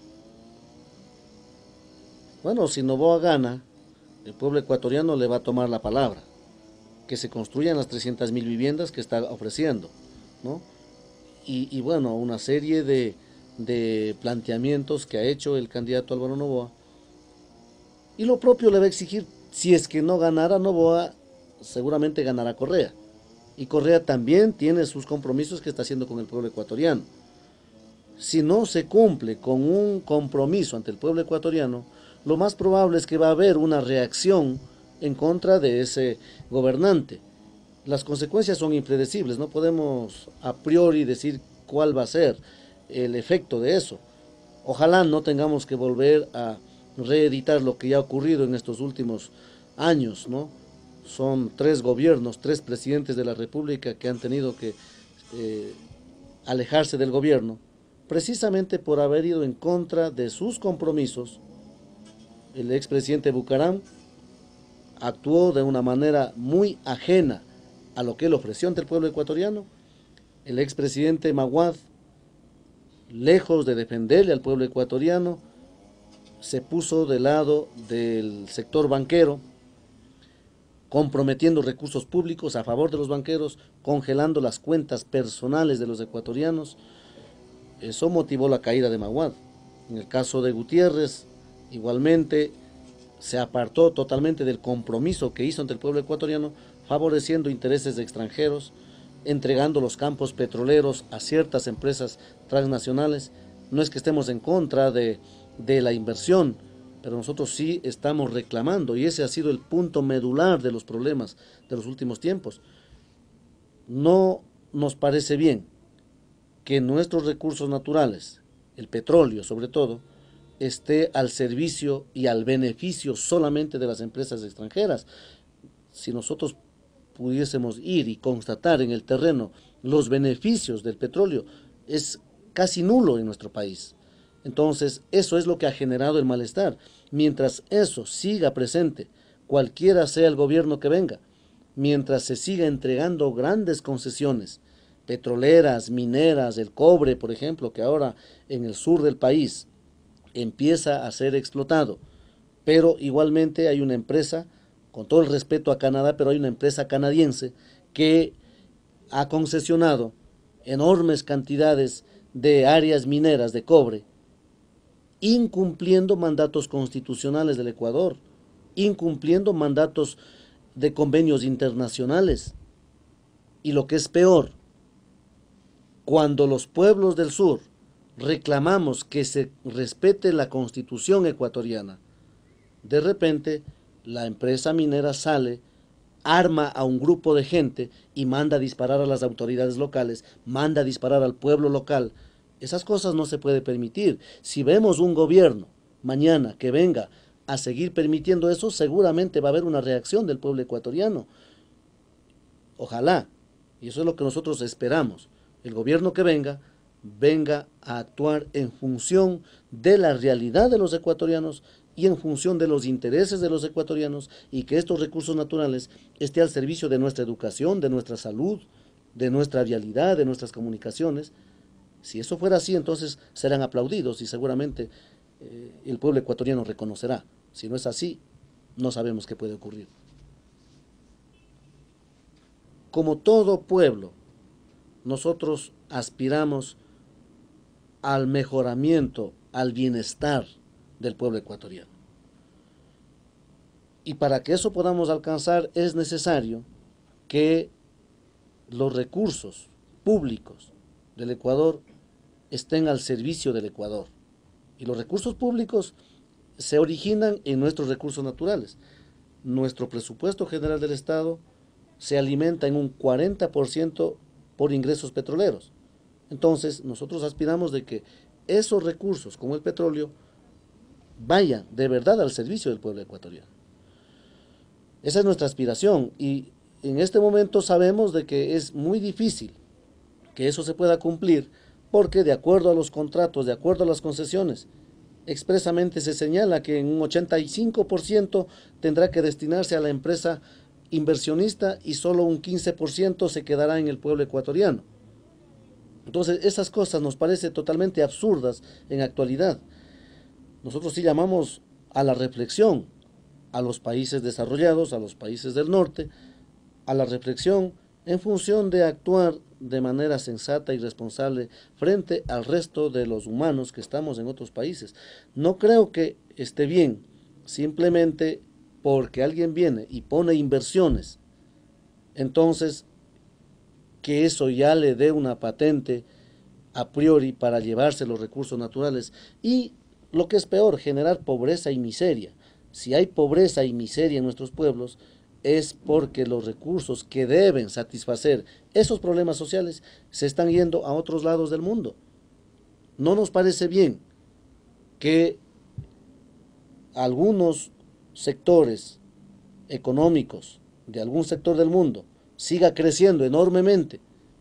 Bueno, si Noboa gana, el pueblo ecuatoriano le va a tomar la palabra, que se construyan las 300.000 viviendas que está ofreciendo, ¿no? Y bueno, una serie de planteamientos que ha hecho el candidato Álvaro Noboa, y lo propio le va a exigir. Si es que no ganara Noboa, seguramente ganará Correa, y Correa también tiene sus compromisos que está haciendo con el pueblo ecuatoriano. Si no se cumple con un compromiso ante el pueblo ecuatoriano, lo más probable es que va a haber una reacción en contra de ese gobernante. Las consecuencias son impredecibles, no podemos a priori decir cuál va a ser el efecto de eso. Ojalá no tengamos que volver a reeditar lo que ya ha ocurrido en estos últimos años, ¿no? Son 3 gobiernos, 3 presidentes de la República que han tenido que alejarse del gobierno, precisamente por haber ido en contra de sus compromisos. El expresidente Bucaram actuó de una manera muy ajena a lo que él ofreció ante el pueblo ecuatoriano. El expresidente Maguad, lejos de defenderle al pueblo ecuatoriano, se puso del lado del sector banquero, comprometiendo recursos públicos a favor de los banqueros, congelando las cuentas personales de los ecuatorianos. Eso motivó la caída de Maguad. En el caso de Gutiérrez, igualmente se apartó totalmente del compromiso que hizo ante el pueblo ecuatoriano, favoreciendo intereses de extranjeros, entregando los campos petroleros a ciertas empresas transnacionales. No es que estemos en contra de la inversión, pero nosotros sí estamos reclamando, y ese ha sido el punto medular de los problemas de los últimos tiempos. No nos parece bien que nuestros recursos naturales, el petróleo sobre todo, esté al servicio y al beneficio solamente de las empresas extranjeras. Si nosotros pudiésemos ir y constatar en el terreno los beneficios del petróleo, es casi nulo en nuestro país. Entonces, eso es lo que ha generado el malestar. Mientras eso siga presente, cualquiera sea el gobierno que venga, mientras se siga entregando grandes concesiones petroleras, mineras, el cobre, por ejemplo, que ahora en el sur del país empieza a ser explotado, pero igualmente hay una empresa, con todo el respeto a Canadá, pero hay una empresa canadiense que ha concesionado enormes cantidades de áreas mineras de cobre, incumpliendo mandatos constitucionales del Ecuador, incumpliendo mandatos de convenios internacionales. Y lo que es peor, cuando los pueblos del sur reclamamos que se respete la Constitución ecuatoriana, de repente la empresa minera sale, arma a un grupo de gente y manda a disparar a las autoridades locales, manda a disparar al pueblo local. Esas cosas no se puede permitir. Si vemos un gobierno mañana que venga a seguir permitiendo eso, seguramente va a haber una reacción del pueblo ecuatoriano. Ojalá, y eso es lo que nosotros esperamos, el gobierno que venga a actuar en función de la realidad de los ecuatorianos y en función de los intereses de los ecuatorianos, y que estos recursos naturales estén al servicio de nuestra educación, de nuestra salud, de nuestra vialidad, de nuestras comunicaciones. Si eso fuera así, entonces serán aplaudidos y seguramente el pueblo ecuatoriano reconocerá. Si no es así, no sabemos qué puede ocurrir. Como todo pueblo, nosotros aspiramos al mejoramiento, al bienestar del pueblo ecuatoriano. Y para que eso podamos alcanzar es necesario que los recursos públicos del Ecuador estén al servicio del Ecuador. Y los recursos públicos se originan en nuestros recursos naturales. Nuestro presupuesto general del Estado se alimenta en un 40% por ingresos petroleros. Entonces, nosotros aspiramos de que esos recursos, como el petróleo, vayan de verdad al servicio del pueblo ecuatoriano. Esa es nuestra aspiración, y en este momento sabemos de que es muy difícil que eso se pueda cumplir, porque de acuerdo a los contratos, de acuerdo a las concesiones, expresamente se señala que en un 85% tendrá que destinarse a la empresa inversionista y solo un 15% se quedará en el pueblo ecuatoriano. Entonces, esas cosas nos parecen totalmente absurdas en actualidad. Nosotros sí llamamos a la reflexión a los países desarrollados, a los países del norte, a la reflexión en función de actuar de manera sensata y responsable frente al resto de los humanos que estamos en otros países. No creo que esté bien simplemente porque alguien viene y pone inversiones, entonces que eso ya le dé una patente a priori para llevarse los recursos naturales, y lo que es peor, generar pobreza y miseria. Si hay pobreza y miseria en nuestros pueblos, es porque los recursos que deben satisfacer esos problemas sociales se están yendo a otros lados del mundo. No nos parece bien que algunos sectores económicos de algún sector del mundo siga creciendo enormemente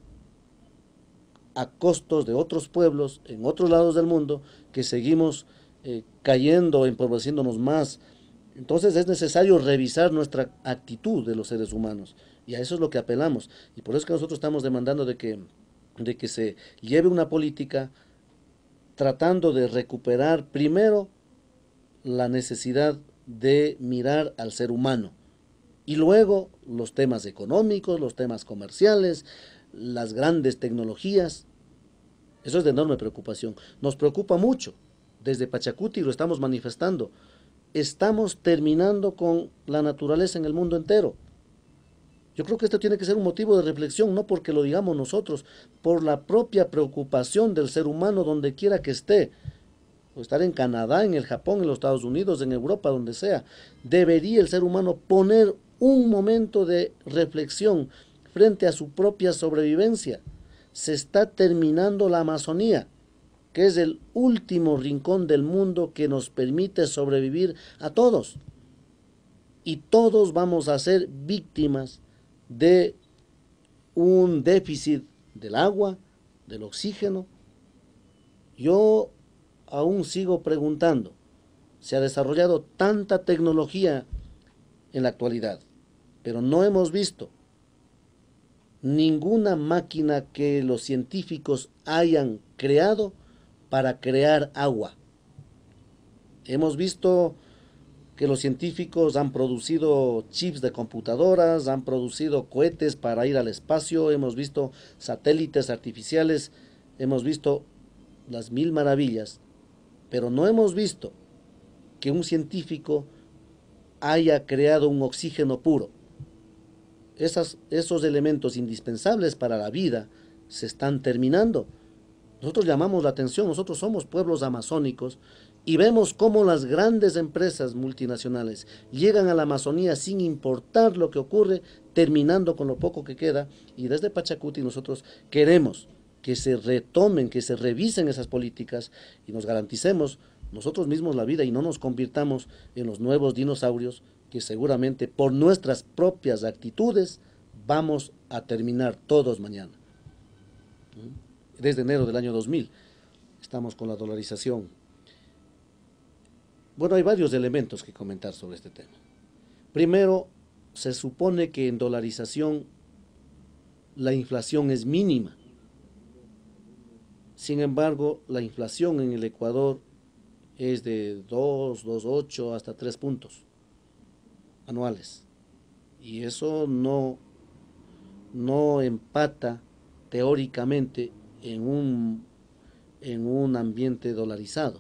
a costos de otros pueblos en otros lados del mundo, que seguimos cayendo, empobreciéndonos más. Entonces es necesario revisar nuestra actitud de los seres humanos, y a eso es lo que apelamos, y por eso es que nosotros estamos demandando de que se lleve una política tratando de recuperar primero la necesidad de mirar al ser humano, y luego los temas económicos, los temas comerciales, las grandes tecnologías. Eso es de enorme preocupación. Nos preocupa mucho. Desde Pachacuti lo estamos manifestando. Estamos terminando con la naturaleza en el mundo entero. Yo creo que esto tiene que ser un motivo de reflexión, no porque lo digamos nosotros, por la propia preocupación del ser humano donde quiera que esté. O estar en Canadá, en el Japón, en los Estados Unidos, en Europa, donde sea. Debería el ser humano poner un momento de reflexión frente a su propia sobrevivencia. Se está terminando la Amazonía, que es el último rincón del mundo que nos permite sobrevivir a todos. Y todos vamos a ser víctimas de un déficit del agua, del oxígeno. Yo aún sigo preguntando, se ha desarrollado tanta tecnología en la actualidad, pero no hemos visto ninguna máquina que los científicos hayan creado para crear agua. Hemos visto que los científicos han producido chips de computadoras, han producido cohetes para ir al espacio, hemos visto satélites artificiales, hemos visto las mil maravillas, pero no hemos visto que un científico haya creado un oxígeno puro. Esos elementos indispensables para la vida se están terminando. Nosotros llamamos la atención, nosotros somos pueblos amazónicos y vemos cómo las grandes empresas multinacionales llegan a la Amazonía sin importar lo que ocurre, terminando con lo poco que queda, y desde Pachacuti nosotros queremos que se retomen, que se revisen esas políticas y nos garanticemos nosotros mismos la vida y no nos convirtamos en los nuevos dinosaurios que seguramente por nuestras propias actitudes vamos a terminar todos mañana. Desde enero del año 2000 estamos con la dolarización. Bueno, hay varios elementos que comentar sobre este tema. Primero, se supone que en dolarización la inflación es mínima. Sin embargo, la inflación en el Ecuador es de 2, 2,8 hasta 3 puntos anuales. Y eso no empata teóricamente en un ambiente dolarizado.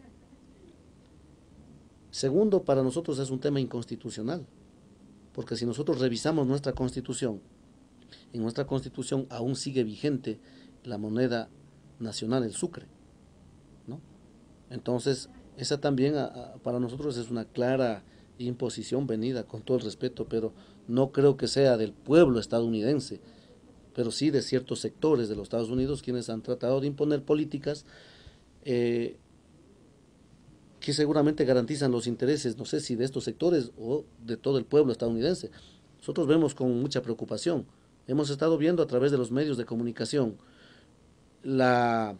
Segundo, para nosotros es un tema inconstitucional, porque si nosotros revisamos nuestra Constitución, en nuestra Constitución aún sigue vigente la moneda nacional, el sucre, ¿no? Entonces, esa también para nosotros es una clara imposición venida, con todo el respeto, pero no creo que sea del pueblo estadounidense, pero sí de ciertos sectores de los Estados Unidos quienes han tratado de imponer políticas que seguramente garantizan los intereses, no sé si de estos sectores o de todo el pueblo estadounidense. Nosotros vemos con mucha preocupación, hemos estado viendo a través de los medios de comunicación la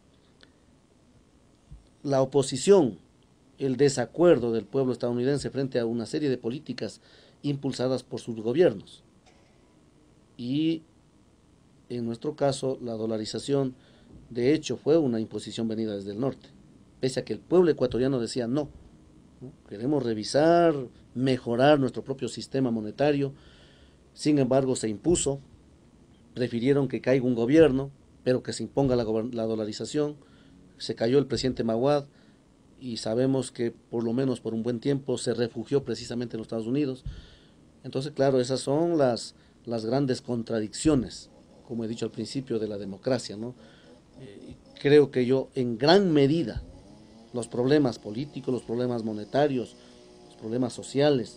oposición, el desacuerdo del pueblo estadounidense frente a una serie de políticas impulsadas por sus gobiernos. Y en nuestro caso, la dolarización, de hecho, fue una imposición venida desde el norte, pese a que el pueblo ecuatoriano decía no, queremos revisar, mejorar nuestro propio sistema monetario. Sin embargo, se impuso, prefirieron que caiga un gobierno, pero que se imponga la dolarización. Se cayó el presidente Maguad y sabemos que por lo menos por un buen tiempo se refugió precisamente en los Estados Unidos. Entonces, claro, esas son las grandes contradicciones, como he dicho al principio, de la democracia, ¿no? Creo que yo en gran medida los problemas políticos, los problemas monetarios, los problemas sociales,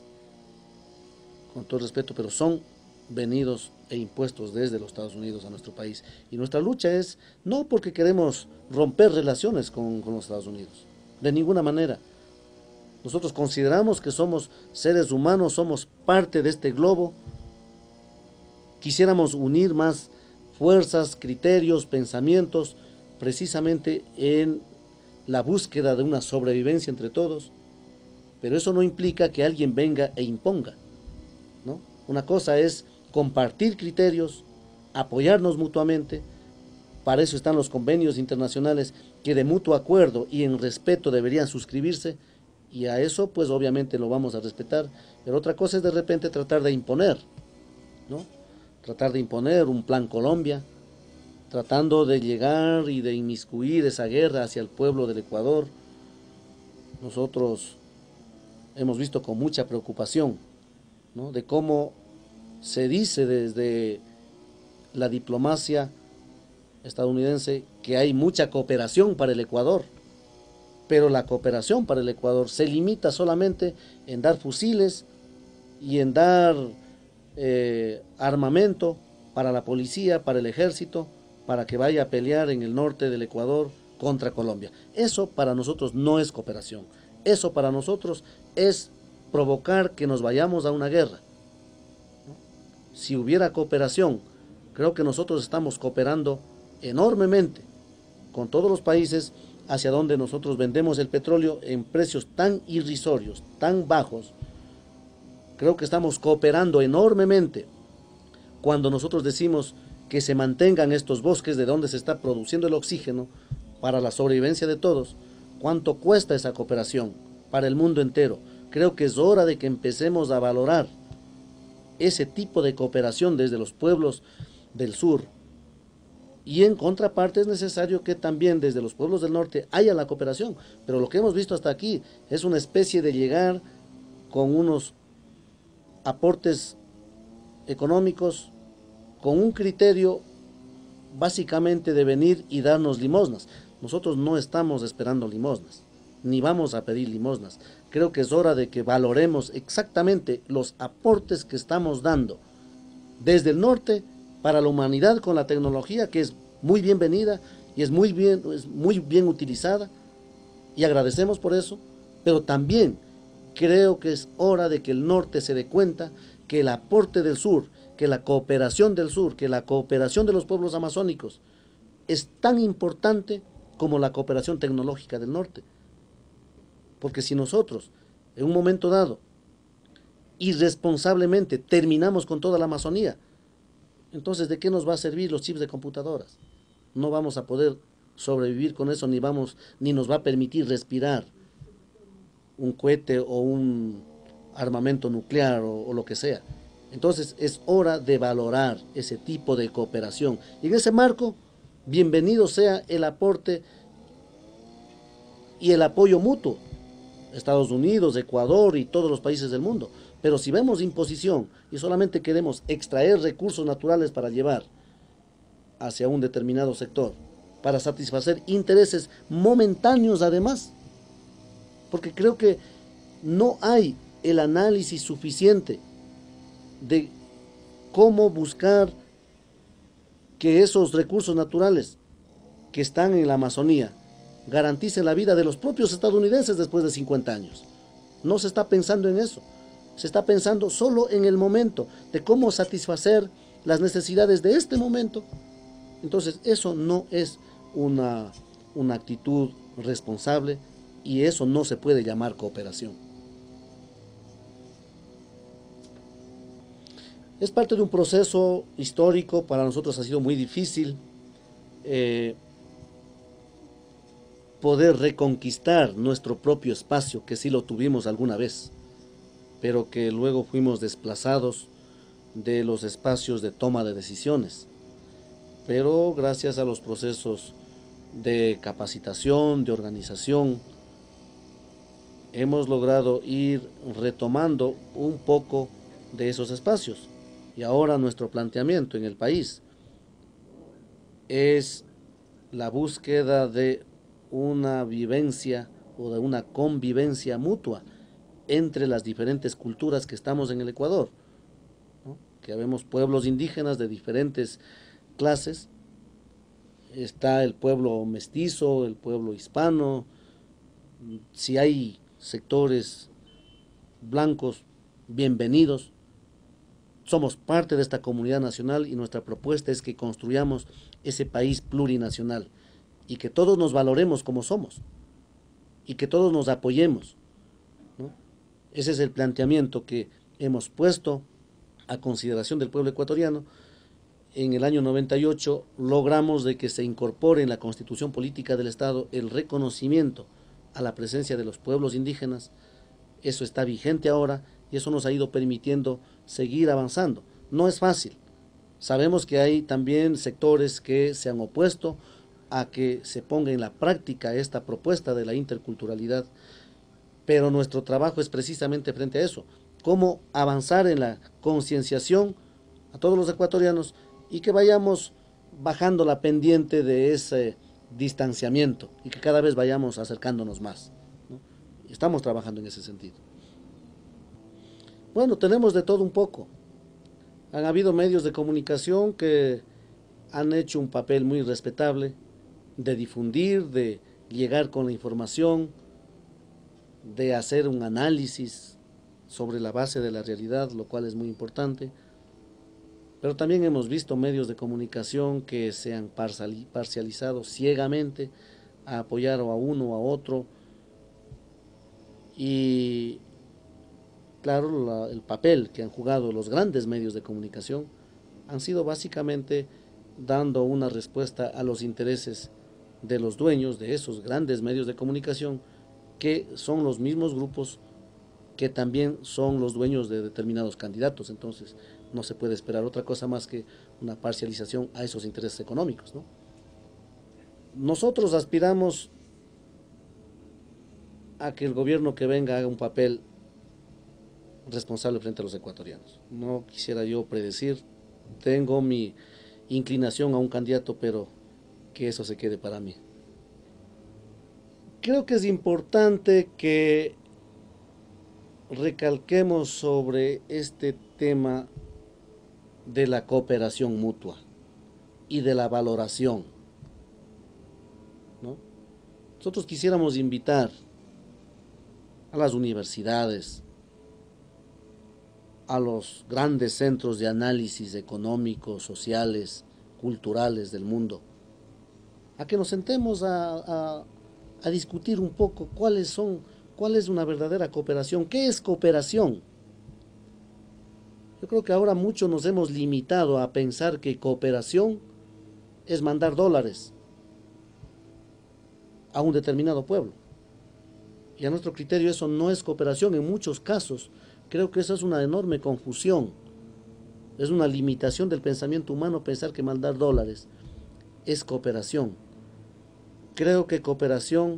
con todo respeto, pero son venidos e impuestos desde los Estados Unidos a nuestro país. Y nuestra lucha es no porque queremos romper relaciones con los Estados Unidos, de ninguna manera. Nosotros consideramos que somos seres humanos, somos parte de este globo. Quisiéramos unir más fuerzas, criterios, pensamientos, precisamente en la búsqueda de una sobrevivencia entre todos, pero eso no implica que alguien venga e imponga, ¿no? Una cosa es compartir criterios, apoyarnos mutuamente. Para eso están los convenios internacionales que de mutuo acuerdo y en respeto deberían suscribirse, y a eso pues obviamente lo vamos a respetar, pero otra cosa es de repente tratar de imponer, ¿no? Tratar de imponer un plan Colombia, tratando de llegar y de inmiscuir esa guerra hacia el pueblo del Ecuador. Nosotros hemos visto con mucha preocupación, ¿no?, de cómo se dice desde la diplomacia estadounidense que hay mucha cooperación para el Ecuador, pero la cooperación para el Ecuador se limita solamente en dar fusiles y en dar armamento para la policía, para el ejército, para que vaya a pelear en el norte del Ecuador contra Colombia. Eso para nosotros no es cooperación. Eso para nosotros es provocar que nos vayamos a una guerra, ¿no? Si hubiera cooperación, creo que nosotros estamos cooperando enormemente con todos los países hacia donde nosotros vendemos el petróleo en precios tan irrisorios, tan bajos. Creo que estamos cooperando enormemente cuando nosotros decimos que se mantengan estos bosques de donde se está produciendo el oxígeno para la sobrevivencia de todos. ¿Cuánto cuesta esa cooperación para el mundo entero? Creo que es hora de que empecemos a valorar ese tipo de cooperación desde los pueblos del sur. Y en contraparte es necesario que también desde los pueblos del norte haya la cooperación. Pero lo que hemos visto hasta aquí es una especie de llegar con unos aportes económicos, con un criterio básicamente de venir y darnos limosnas. Nosotros no estamos esperando limosnas, ni vamos a pedir limosnas. Creo que es hora de que valoremos exactamente los aportes que estamos dando desde el norte para la humanidad con la tecnología, que es muy bienvenida y es muy bien utilizada, y agradecemos por eso, pero también creo que es hora de que el norte se dé cuenta que el aporte del sur, que la cooperación del sur, que la cooperación de los pueblos amazónicos es tan importante como la cooperación tecnológica del norte. Porque si nosotros, en un momento dado, irresponsablemente terminamos con toda la Amazonía, entonces ¿de qué nos va a servir los chips de computadoras? No vamos a poder sobrevivir con eso, ni nos va a permitir respirar un cohete o un armamento nuclear o lo que sea. Entonces es hora de valorar ese tipo de cooperación. Y en ese marco, bienvenido sea el aporte y el apoyo mutuo. Estados Unidos, Ecuador y todos los países del mundo. Pero si vemos imposición y solamente queremos extraer recursos naturales para llevar hacia un determinado sector, para satisfacer intereses momentáneos además, porque creo que no hay el análisis suficiente de cómo buscar que esos recursos naturales que están en la Amazonía garanticen la vida de los propios estadounidenses después de 50 años. No se está pensando en eso. Se está pensando solo en el momento, de cómo satisfacer las necesidades de este momento. Entonces eso no es una actitud responsable y eso no se puede llamar cooperación. Es parte de un proceso histórico, para nosotros ha sido muy difícil poder reconquistar nuestro propio espacio, que sí lo tuvimos alguna vez, pero que luego fuimos desplazados de los espacios de toma de decisiones. Pero gracias a los procesos de capacitación, de organización, hemos logrado ir retomando un poco de esos espacios. Y ahora nuestro planteamiento en el país es la búsqueda de una vivencia o de una convivencia mutua entre las diferentes culturas que estamos en el Ecuador, ¿no? Que habemos pueblos indígenas de diferentes clases, está el pueblo mestizo, el pueblo hispano, si hay sectores blancos, bienvenidos. Somos parte de esta comunidad nacional y nuestra propuesta es que construyamos ese país plurinacional y que todos nos valoremos como somos y que todos nos apoyemos, ¿no? Ese es el planteamiento que hemos puesto a consideración del pueblo ecuatoriano. En el año 98 logramos de que se incorpore en la Constitución Política del Estado el reconocimiento a la presencia de los pueblos indígenas. Eso está vigente ahora y eso nos ha ido permitiendo seguir avanzando. No es fácil. Sabemos que hay también sectores que se han opuesto a que se ponga en la práctica esta propuesta de la interculturalidad, pero nuestro trabajo es precisamente frente a eso, cómo avanzar en la concienciación a todos los ecuatorianos y que vayamos bajando la pendiente de ese distanciamiento y que cada vez vayamos acercándonos más, ¿no? Estamos trabajando en ese sentido. Bueno, tenemos de todo un poco. Han habido medios de comunicación que han hecho un papel muy respetable de difundir, de llegar con la información, de hacer un análisis sobre la base de la realidad, lo cual es muy importante. Pero también hemos visto medios de comunicación que se han parcializado ciegamente a apoyar a uno o a otro. Y claro, el papel que han jugado los grandes medios de comunicación han sido básicamente dando una respuesta a los intereses de los dueños de esos grandes medios de comunicación, que son los mismos grupos que también son los dueños de determinados candidatos. Entonces no se puede esperar otra cosa más que una parcialización a esos intereses económicos, ¿no? Nosotros aspiramos a que el gobierno que venga haga un papel responsable frente a los ecuatorianos. No quisiera yo predecir, tengo mi inclinación a un candidato, pero que eso se quede para mí. Creo que es importante que recalquemos sobre este tema de la cooperación mutua y de la valoración, ¿no? Nosotros quisiéramos invitar a las universidades, a los grandes centros de análisis económicos, sociales, culturales del mundo, a que nos sentemos a discutir un poco cuál es una verdadera cooperación, qué es cooperación. Yo creo que ahora muchos nos hemos limitado a pensar que cooperación es mandar dólares a un determinado pueblo. Y a nuestro criterio eso no es cooperación. En muchos casos creo que eso es una enorme confusión. Es una limitación del pensamiento humano pensar que mandar dólares es cooperación. Creo que cooperación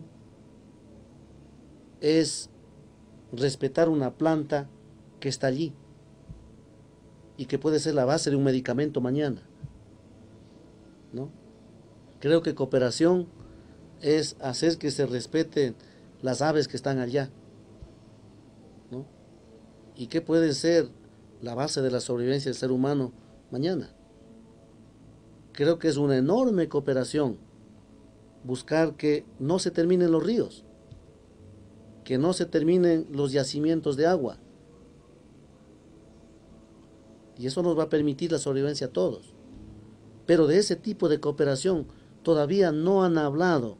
es respetar una planta que está allí y que puede ser la base de un medicamento mañana, ¿no? Creo que cooperación es hacer que se respeten las aves que están allá, ¿no? Y que puede ser la base de la sobrevivencia del ser humano mañana. Creo que es una enorme cooperación buscar que no se terminen los ríos, que no se terminen los yacimientos de agua. Y eso nos va a permitir la sobrevivencia a todos. Pero de ese tipo de cooperación todavía no han hablado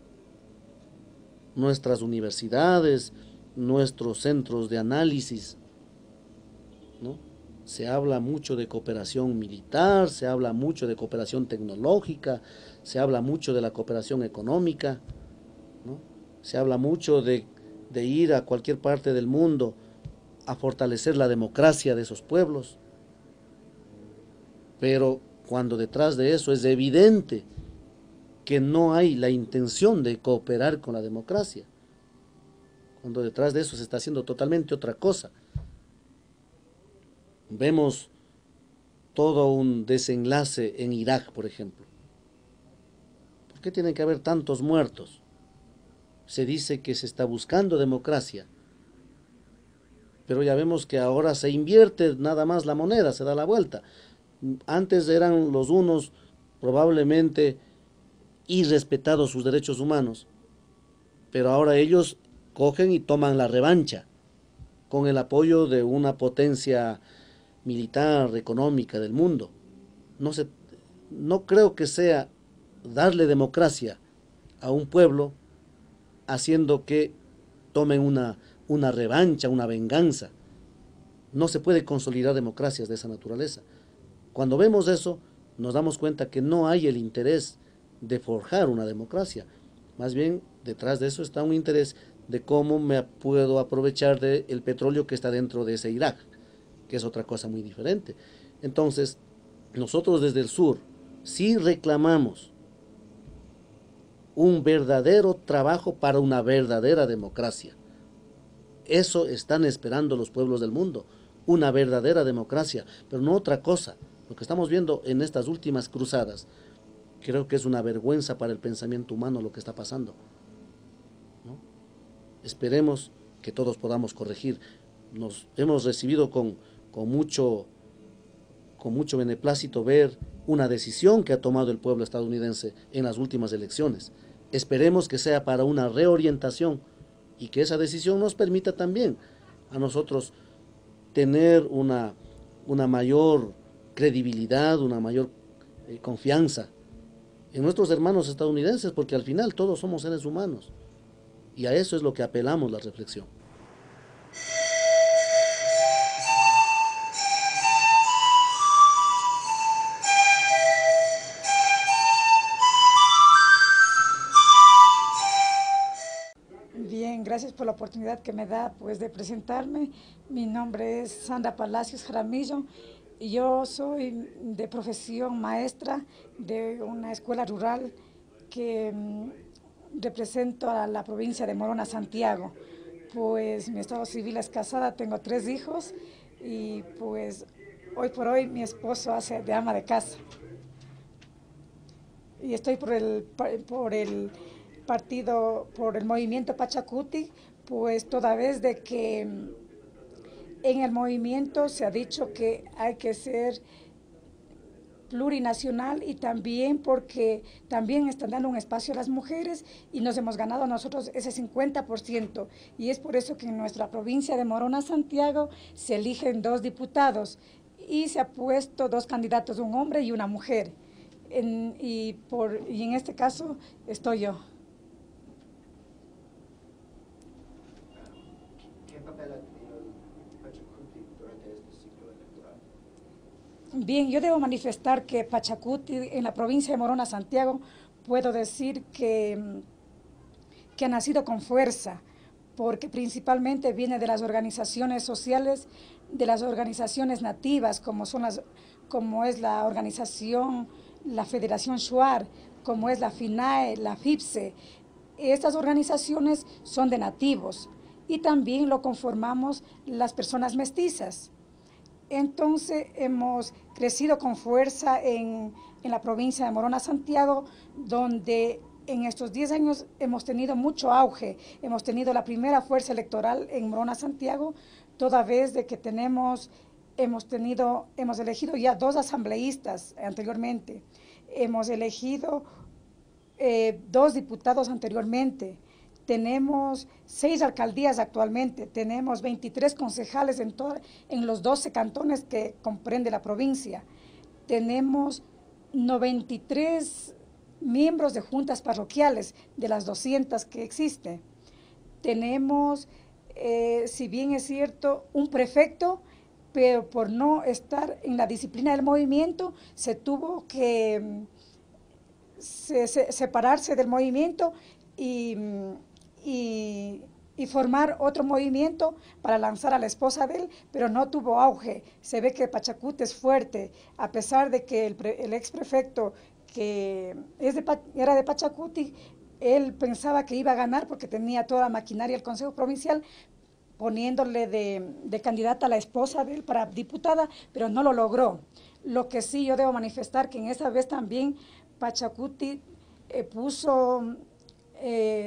nuestras universidades, nuestros centros de análisis, ¿no? Se habla mucho de cooperación militar, se habla mucho de cooperación tecnológica, se habla mucho de la cooperación económica, ¿no? Se habla mucho de ir a cualquier parte del mundo a fortalecer la democracia de esos pueblos. Pero cuando detrás de eso es evidente que no hay la intención de cooperar con la democracia, cuando detrás de eso se está haciendo totalmente otra cosa. Vemos todo un desenlace en Irak, por ejemplo. ¿Por qué tienen que haber tantos muertos? se dice que se está buscando democracia, pero ya vemos que ahora se invierte nada más la moneda, se da la vuelta. Antes eran los unos probablemente irrespetados sus derechos humanos, pero ahora ellos cogen y toman la revancha con el apoyo de una potencia militar, económica del mundo. No creo que sea darle democracia a un pueblo haciendo que tomen una revancha, una venganza. No se puede consolidar democracias de esa naturaleza. Cuando vemos eso, nos damos cuenta que no hay el interés de forjar una democracia. Más bien, detrás de eso está un interés de cómo me puedo aprovechar del petróleo que está dentro de ese Irak, que es otra cosa muy diferente. Entonces, nosotros desde el sur sí reclamamos un verdadero trabajo para una verdadera democracia. Eso están esperando los pueblos del mundo, una verdadera democracia, pero no otra cosa. Lo que estamos viendo en estas últimas cruzadas, creo que es una vergüenza para el pensamiento humano lo que está pasando, ¿no? Esperemos que todos podamos corregir. Nos hemos recibido con mucho beneplácito ver una decisión que ha tomado el pueblo estadounidense en las últimas elecciones. Esperemos que sea para una reorientación y que esa decisión nos permita también a nosotros tener una mayor credibilidad, una mayor confianza en nuestros hermanos estadounidenses, porque al final todos somos seres humanos y a eso es lo que apelamos la reflexión. Bien, gracias por la oportunidad que me da pues de presentarme. Mi nombre es Sandra Palacios Jaramillo y yo soy de profesión maestra de una escuela rural que represento a la provincia de Morona, Santiago. Pues mi estado civil es casada, tengo 3 hijos y pues hoy por hoy mi esposo hace de ama de casa. Y estoy por el movimiento Pachacuti, pues toda vez de que en el movimiento se ha dicho que hay que ser plurinacional y también porque también están dando un espacio a las mujeres y nos hemos ganado nosotros ese 50%, y es por eso que en nuestra provincia de Morona, Santiago, se eligen 2 diputados y se ha puesto 2 candidatos, un hombre y una mujer, y en este caso estoy yo. ¿Qué papel ha tenido el Pachacuti durante este ciclo electoral? Bien, yo debo manifestar que Pachacuti en la provincia de Morona, Santiago, puedo decir que ha nacido con fuerza, porque principalmente viene de las organizaciones sociales, de las organizaciones nativas, como es la organización, la Federación Shuar, como es la FINAE, la FIPSE. Estas organizaciones son de nativos y también lo conformamos las personas mestizas. Entonces hemos crecido con fuerza en la provincia de Morona, Santiago, donde en estos 10 años hemos tenido mucho auge. Hemos tenido la primera fuerza electoral en Morona, Santiago, toda vez de que hemos elegido ya 2 asambleístas anteriormente. Hemos elegido 2 diputados anteriormente. Tenemos 6 alcaldías actualmente, tenemos 23 concejales en los 12 cantones que comprende la provincia. Tenemos 93 miembros de juntas parroquiales de las 200 que existen. Tenemos, si bien es cierto, un prefecto, pero por no estar en la disciplina del movimiento, se tuvo que separarse del movimiento y formar otro movimiento para lanzar a la esposa de él, pero no tuvo auge. Se ve que Pachacuti es fuerte, a pesar de que el ex prefecto, que era de Pachacuti, él pensaba que iba a ganar porque tenía toda la maquinaria del Consejo Provincial, poniéndole de candidata a la esposa de él para diputada, pero no lo logró. Lo que sí yo debo manifestar que en esa vez también Pachacuti puso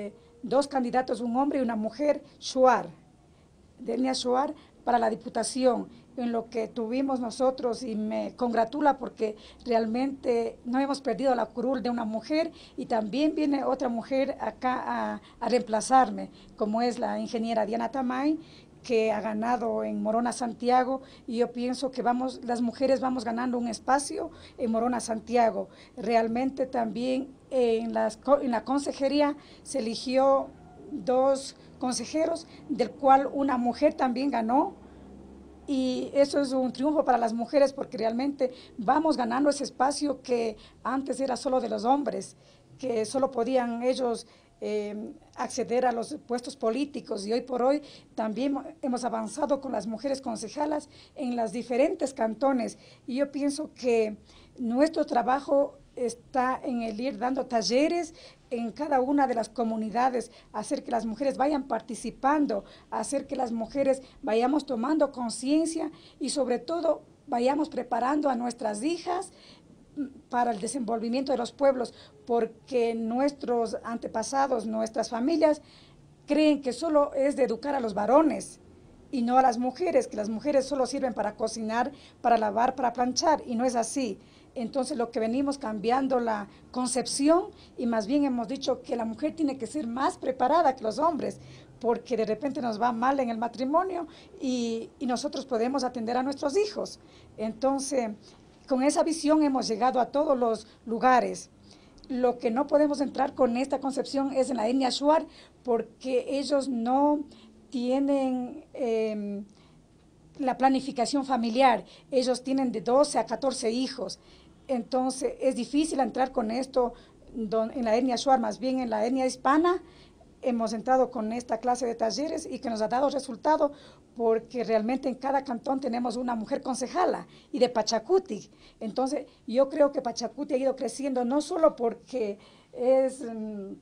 2 candidatos, un hombre y una mujer, Shuar, Delnia Shuar, para la diputación, en lo que tuvimos nosotros, y me congratula porque realmente no hemos perdido la curul de una mujer, y también viene otra mujer acá a reemplazarme, como es la ingeniera Diana Tamay, que ha ganado en Morona Santiago, y yo pienso que las mujeres vamos ganando un espacio en Morona Santiago. Realmente también en la consejería se eligió 2 consejeros, del cual una mujer también ganó, y eso es un triunfo para las mujeres porque realmente vamos ganando ese espacio que antes era solo de los hombres, que solo podían ellos acceder a los puestos políticos, y hoy por hoy también hemos avanzado con las mujeres concejalas en los diferentes cantones, y yo pienso que nuestro trabajo está en el ir dando talleres en cada una de las comunidades, hacer que las mujeres vayan participando, hacer que las mujeres vayamos tomando conciencia y sobre todo vayamos preparando a nuestras hijas para el desenvolvimiento de los pueblos, porque nuestros antepasados, nuestras familias, creen que solo es de educar a los varones y no a las mujeres, que las mujeres solo sirven para cocinar, para lavar, para planchar, y no es así. Entonces lo que venimos cambiando la concepción, y más bien hemos dicho que la mujer tiene que ser más preparada que los hombres, porque de repente nos va mal en el matrimonio y nosotros podemos atender a nuestros hijos. Entonces, con esa visión hemos llegado a todos los lugares. Lo que no podemos entrar con esta concepción es en la etnia Shuar, porque ellos no tienen la planificación familiar. Ellos tienen de 12 a 14 hijos. Entonces, es difícil entrar con esto en la etnia Shuar, más bien en la etnia hispana. Hemos entrado con esta clase de talleres y que nos ha dado resultado, porque realmente en cada cantón tenemos una mujer concejala, y de Pachacuti. Entonces, yo creo que Pachacuti ha ido creciendo no solo porque es un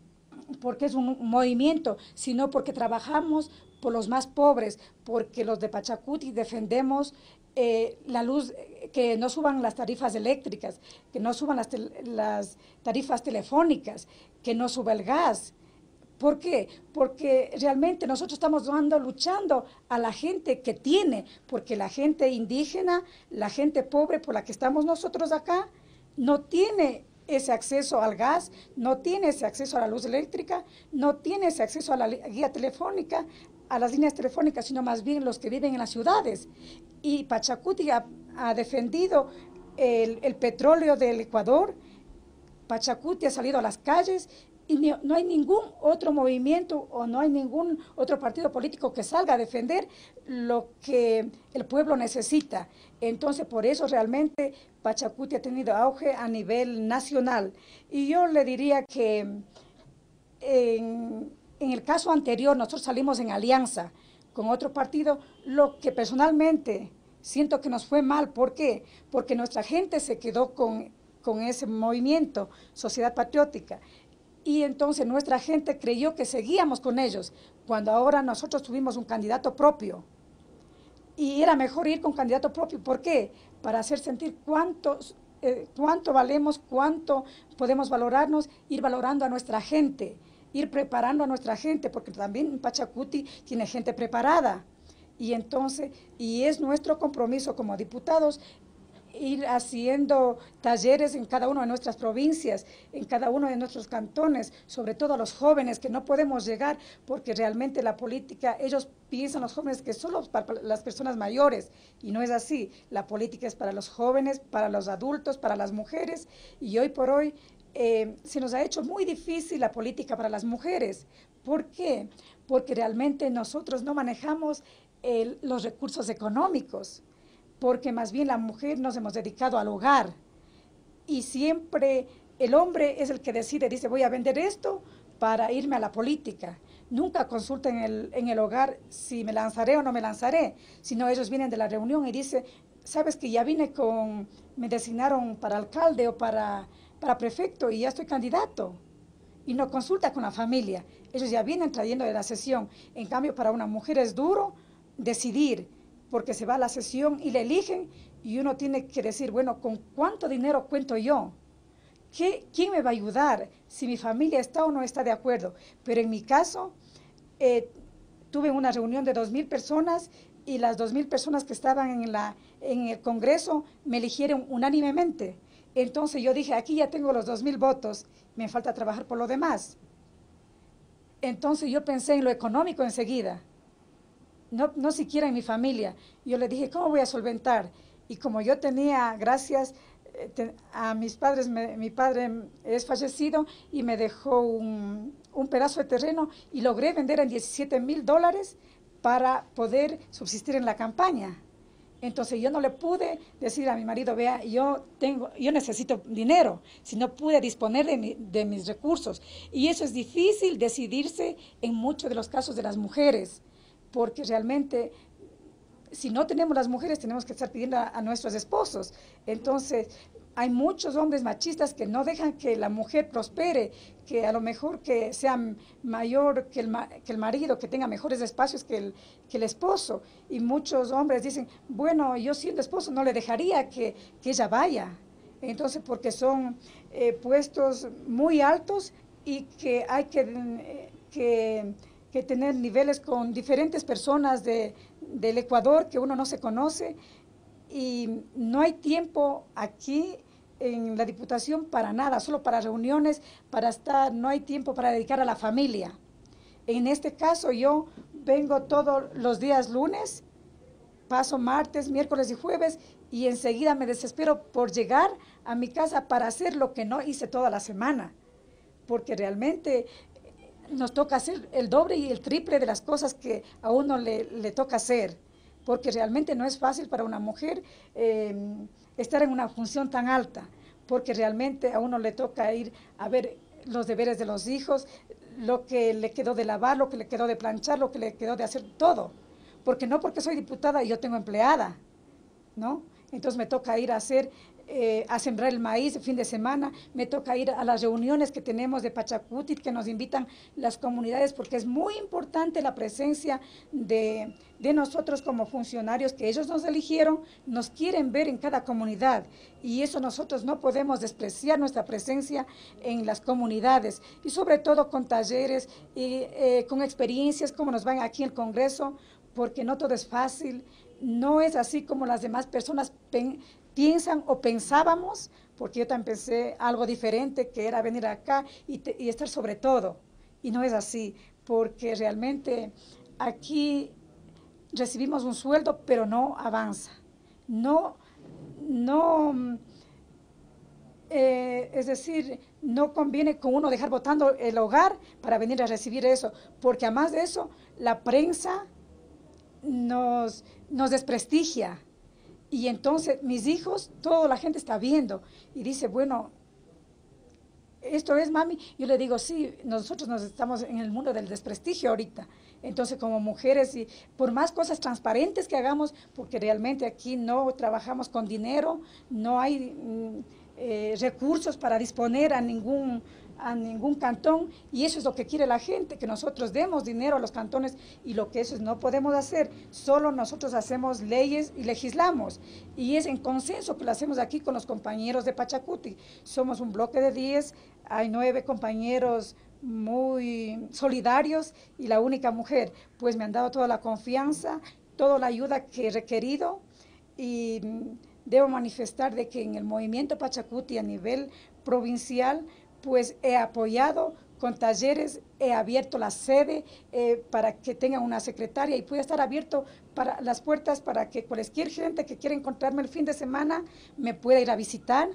movimiento, sino porque trabajamos por los más pobres, porque los de Pachacuti defendemos la luz, que no suban las tarifas eléctricas, que no suban las tarifas telefónicas, que no suba el gas. ¿Por qué? Porque realmente nosotros estamos luchando a la gente que tiene, porque la gente indígena, la gente pobre por la que estamos nosotros acá, no tiene ese acceso al gas, no tiene ese acceso a la luz eléctrica, no tiene ese acceso a la guía telefónica, a las líneas telefónicas, sino más bien los que viven en las ciudades. Y Pachacuti ha defendido el petróleo del Ecuador. Pachacuti ha salido a las calles, y no hay ningún otro movimiento o no hay ningún otro partido político que salga a defender lo que el pueblo necesita. Entonces, por eso realmente Pachacuti ha tenido auge a nivel nacional. Y yo le diría que en el caso anterior nosotros salimos en alianza con otro partido, lo que personalmente siento que nos fue mal. ¿Por qué? Porque nuestra gente se quedó con ese movimiento, Sociedad Patriótica. Y entonces nuestra gente creyó que seguíamos con ellos, cuando ahora nosotros tuvimos un candidato propio. Y era mejor ir con candidato propio. ¿Por qué? Para hacer sentir cuánto valemos, cuánto podemos valorarnos, ir valorando a nuestra gente, ir preparando a nuestra gente, porque también Pachacuti tiene gente preparada. Y entonces, y es nuestro compromiso como diputados, ir haciendo talleres en cada una de nuestras provincias, en cada uno de nuestros cantones, sobre todo a los jóvenes, que no podemos llegar, porque realmente la política, ellos piensan los jóvenes que solo para las personas mayores, y no es así. La política es para los jóvenes, para los adultos, para las mujeres, y hoy por hoy se nos ha hecho muy difícil la política para las mujeres. ¿Por qué? Porque realmente nosotros no manejamos los recursos económicos, porque más bien la mujer nos hemos dedicado al hogar, y siempre el hombre es el que decide, dice voy a vender esto para irme a la política. Nunca consulta en el hogar si me lanzaré o no me lanzaré, sino ellos vienen de la reunión y dicen, sabes que ya vine me designaron para alcalde o para prefecto y ya estoy candidato. Y no consulta con la familia, ellos ya vienen trayendo de la sesión. En cambio, para una mujer es duro decidir, porque se va a la sesión y le eligen, y uno tiene que decir, bueno, ¿con cuánto dinero cuento yo? ¿quién me va a ayudar si mi familia está o no está de acuerdo? Pero en mi caso, tuve una reunión de 2,000 personas y las 2,000 personas que estaban en el Congreso me eligieron unánimemente. Entonces yo dije, aquí ya tengo los 2,000 votos, me falta trabajar por lo demás. Entonces yo pensé en lo económico enseguida, no siquiera en mi familia. Yo le dije, ¿cómo voy a solventar? Y como yo tenía, gracias a mis padres, mi padre es fallecido y me dejó un pedazo de terreno y logré vender en $17,000 para poder subsistir en la campaña. Entonces yo no le pude decir a mi marido, vea, yo necesito dinero, si no pude disponer de mis recursos. Y eso es difícil decidirse en muchos de los casos de las mujeres, porque realmente si no tenemos las mujeres tenemos que estar pidiendo a nuestros esposos. Entonces hay muchos hombres machistas que no dejan que la mujer prospere, que a lo mejor que sea mayor que el marido, que tenga mejores espacios que el esposo. Y muchos hombres dicen, bueno, yo siendo esposo no le dejaría que ella vaya. Entonces, porque son puestos muy altos y que hay que tener niveles con diferentes personas del Ecuador que uno no se conoce. Y no hay tiempo aquí en la Diputación para nada, solo para reuniones, para estar, no hay tiempo para dedicar a la familia. En este caso yo vengo todos los días lunes, paso martes, miércoles y jueves y enseguida me desespero por llegar a mi casa para hacer lo que no hice toda la semana, porque realmente nos toca hacer el doble y el triple de las cosas que a uno le toca hacer, porque realmente no es fácil para una mujer estar en una función tan alta, porque realmente a uno le toca ir a ver los deberes de los hijos, lo que le quedó de lavar, lo que le quedó de planchar, lo que le quedó de hacer todo, porque no porque soy diputada y yo tengo empleada, ¿no? Entonces me toca ir a sembrar el maíz el fin de semana, me toca ir a las reuniones que tenemos de Pachacuti, que nos invitan las comunidades, porque es muy importante la presencia de nosotros como funcionarios, que ellos nos eligieron, nos quieren ver en cada comunidad, y eso nosotros no podemos despreciar nuestra presencia en las comunidades, y sobre todo con talleres y con experiencias como nos van aquí en el Congreso, porque no todo es fácil, no es así como las demás personas piensan o pensábamos, porque yo también pensé algo diferente, que era venir acá y estar sobre todo, y no es así, porque realmente aquí recibimos un sueldo, pero no avanza, es decir, no conviene con uno dejar botando el hogar para venir a recibir eso, porque además de eso, la prensa nos desprestigia. Y entonces mis hijos, toda la gente está viendo y dice, bueno, ¿esto es, mami? Yo le digo, sí, nosotros nos estamos en el mundo del desprestigio ahorita. Entonces, como mujeres, y por más cosas transparentes que hagamos, porque realmente aquí no trabajamos con dinero, no hay recursos para disponer a ningún cantón, y eso es lo que quiere la gente, que nosotros demos dinero a los cantones, y lo que eso no podemos hacer, solo nosotros hacemos leyes y legislamos, y es en consenso que lo hacemos aquí con los compañeros de Pachacuti. Somos un bloque de 10, hay 9 compañeros muy solidarios y la única mujer, pues me han dado toda la confianza, toda la ayuda que he requerido, y debo manifestar de que en el movimiento Pachacuti a nivel provincial, pues he apoyado con talleres, he abierto la sede para que tenga una secretaria y pueda estar abierto para las puertas para que cualquier gente que quiera encontrarme el fin de semana me pueda ir a visitar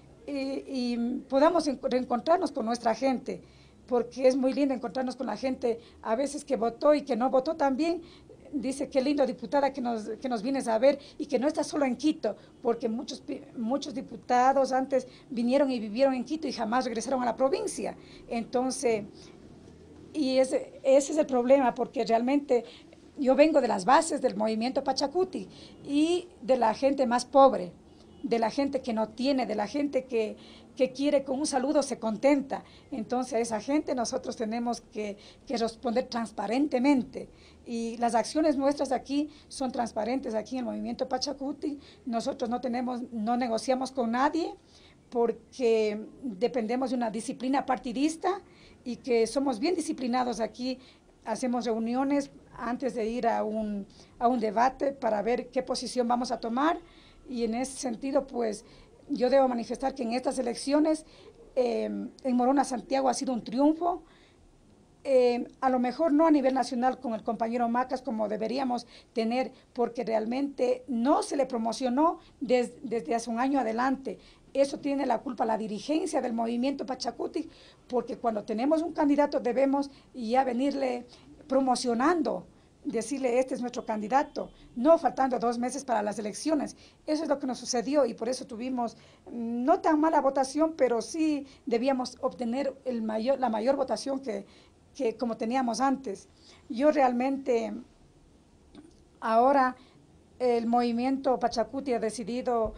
y podamos reencontrarnos con nuestra gente, porque es muy lindo encontrarnos con la gente a veces que votó y que no votó también. Dice, qué lindo, diputada, que nos vienes a ver, y que no está solo en Quito, porque muchos diputados antes vinieron y vivieron en Quito y jamás regresaron a la provincia. Entonces, y ese es el problema, porque realmente yo vengo de las bases del movimiento Pachacuti y de la gente más pobre, de la gente que no tiene, de la gente que quiere con un saludo se contenta. Entonces a esa gente nosotros tenemos que responder transparentemente, y las acciones nuestras aquí son transparentes aquí en el movimiento Pachacuti. Nosotros no negociamos con nadie, porque dependemos de una disciplina partidista y que somos bien disciplinados aquí. Hacemos reuniones antes de ir a un debate para ver qué posición vamos a tomar, y en ese sentido, pues, yo debo manifestar que en estas elecciones en Morona Santiago ha sido un triunfo. A lo mejor no a nivel nacional con el compañero Macas como deberíamos tener, porque realmente no se le promocionó desde hace un año adelante. Eso tiene la culpa la dirigencia del movimiento Pachacuti, porque cuando tenemos un candidato debemos ya venirle promocionando, decirle este es nuestro candidato, no faltando 2 meses para las elecciones. Eso es lo que nos sucedió y por eso tuvimos no tan mala votación, pero sí debíamos obtener la mayor votación que como teníamos antes. Yo realmente, ahora el movimiento Pachacuti ha decidido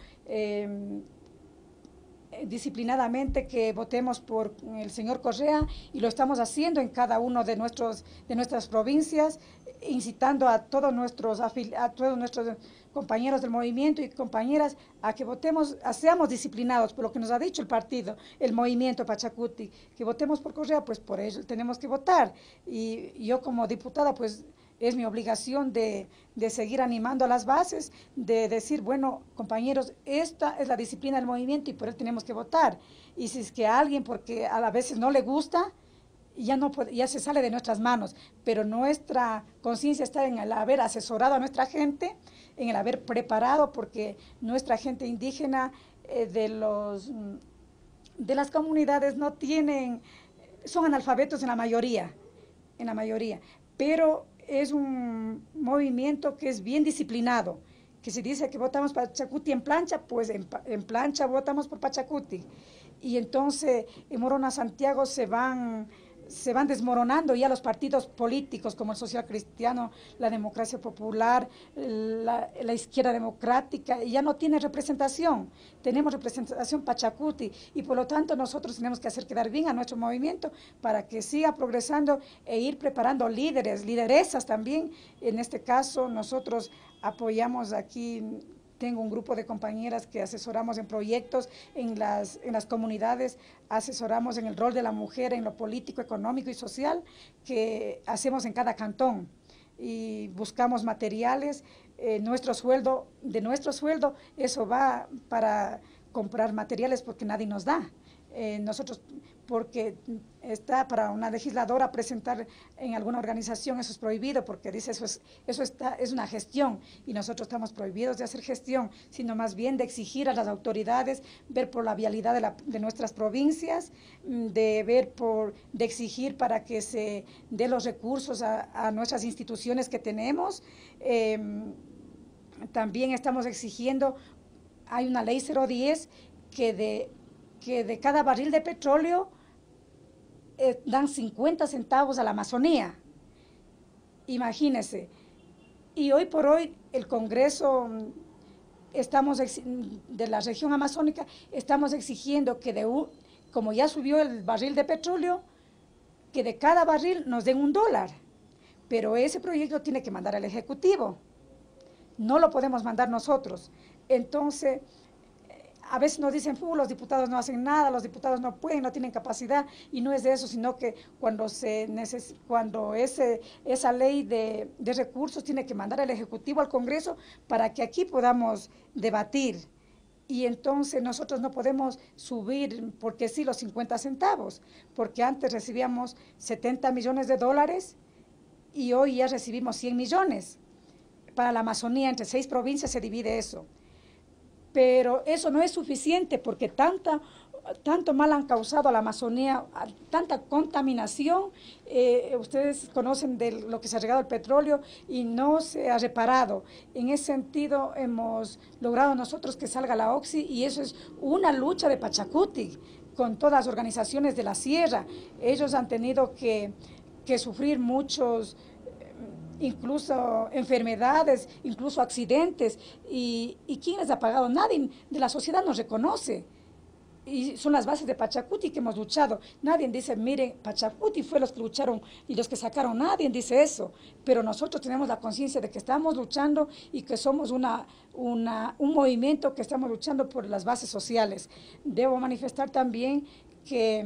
disciplinadamente que votemos por el señor Correa, y lo estamos haciendo en cada uno de nuestras provincias, incitando a todos nuestros compañeros del movimiento y compañeras a que votemos, seamos disciplinados por lo que nos ha dicho el partido, el movimiento Pachacuti, que votemos por Correa, pues por ello tenemos que votar. Y yo como diputada, pues es mi obligación de seguir animando a las bases, de decir, bueno, compañeros, esta es la disciplina del movimiento y por él tenemos que votar. Y si es que a alguien, porque a veces no le gusta, ya se sale de nuestras manos, pero nuestra conciencia está en el haber asesorado a nuestra gente, en el haber preparado, porque nuestra gente indígena de las comunidades no tienen, son analfabetos en la mayoría, pero es un movimiento que es bien disciplinado, que se dice que votamos por Pachacuti en plancha, pues en plancha votamos por Pachacuti. Y entonces en Morona Santiago se van desmoronando ya los partidos políticos como el Social Cristiano, la Democracia Popular, la Izquierda Democrática, y ya no tiene representación. Tenemos representación Pachacuti y por lo tanto nosotros tenemos que hacer quedar bien a nuestro movimiento para que siga progresando e ir preparando líderes, lideresas también. En este caso nosotros apoyamos aquí. Tengo un grupo de compañeras que asesoramos en proyectos en las comunidades, asesoramos en el rol de la mujer, en lo político, económico y social que hacemos en cada cantón. Y buscamos materiales, de nuestro sueldo, eso va para comprar materiales porque nadie nos da. Nosotros, porque está para una legisladora presentar en alguna organización, eso es prohibido, porque dice es una gestión, y nosotros estamos prohibidos de hacer gestión, sino más bien de exigir a las autoridades, ver por la vialidad de nuestras provincias, de exigir para que se dé los recursos a nuestras instituciones que tenemos. También estamos exigiendo, hay una ley 010 que de cada barril de petróleo dan 50 centavos a la Amazonía. Imagínense. Y hoy por hoy el Congreso de la región amazónica estamos exigiendo que como ya subió el barril de petróleo, que de cada barril nos den $1. Pero ese proyecto tiene que mandar al Ejecutivo. No lo podemos mandar nosotros. Entonces, a veces nos dicen, los diputados no hacen nada, los diputados no pueden, no tienen capacidad, y no es de eso, sino que cuando esa ley de recursos tiene que mandar al Ejecutivo al Congreso para que aquí podamos debatir. Y entonces nosotros no podemos subir, porque sí, los 50 centavos, porque antes recibíamos $70 millones y hoy ya recibimos 100 millones. Para la Amazonía, entre 6 provincias se divide eso. Pero eso no es suficiente porque tanto mal han causado a la Amazonía, tanta contaminación. Ustedes conocen de lo que se ha regado el petróleo y no se ha reparado. En ese sentido hemos logrado nosotros que salga la Oxy, y eso es una lucha de Pachacuti con todas las organizaciones de la sierra. Ellos han tenido que sufrir muchos, incluso enfermedades, incluso accidentes, y ¿quién les ha pagado? Nadie de la sociedad nos reconoce. y son las bases de Pachacuti que hemos luchado. Nadie dice, miren, Pachacuti fue los que lucharon y los que sacaron, nadie dice eso, pero nosotros tenemos la conciencia de que estamos luchando y que somos un movimiento que estamos luchando por las bases sociales. Debo manifestar también que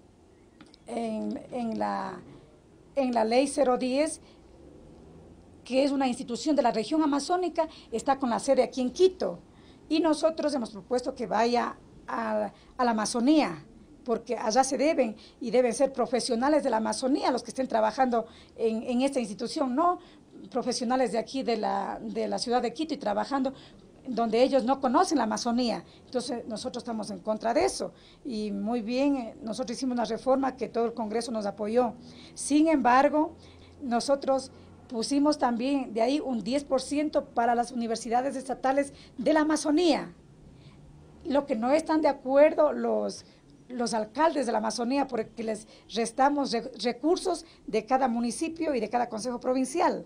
en la ley 010, que es una institución de la región amazónica, está con la sede aquí en Quito, y nosotros hemos propuesto que vaya a la Amazonía, porque allá se deben ser profesionales de la Amazonía los que estén trabajando en esta institución, no profesionales de aquí de la ciudad de Quito y trabajando donde ellos no conocen la Amazonía. Entonces nosotros estamos en contra de eso, y muy bien, nosotros hicimos una reforma que todo el Congreso nos apoyó. Sin embargo, nosotros pusimos también de ahí un 10% para las universidades estatales de la Amazonía. Lo que no están de acuerdo los alcaldes de la Amazonía, porque les restamos recursos de cada municipio y de cada consejo provincial.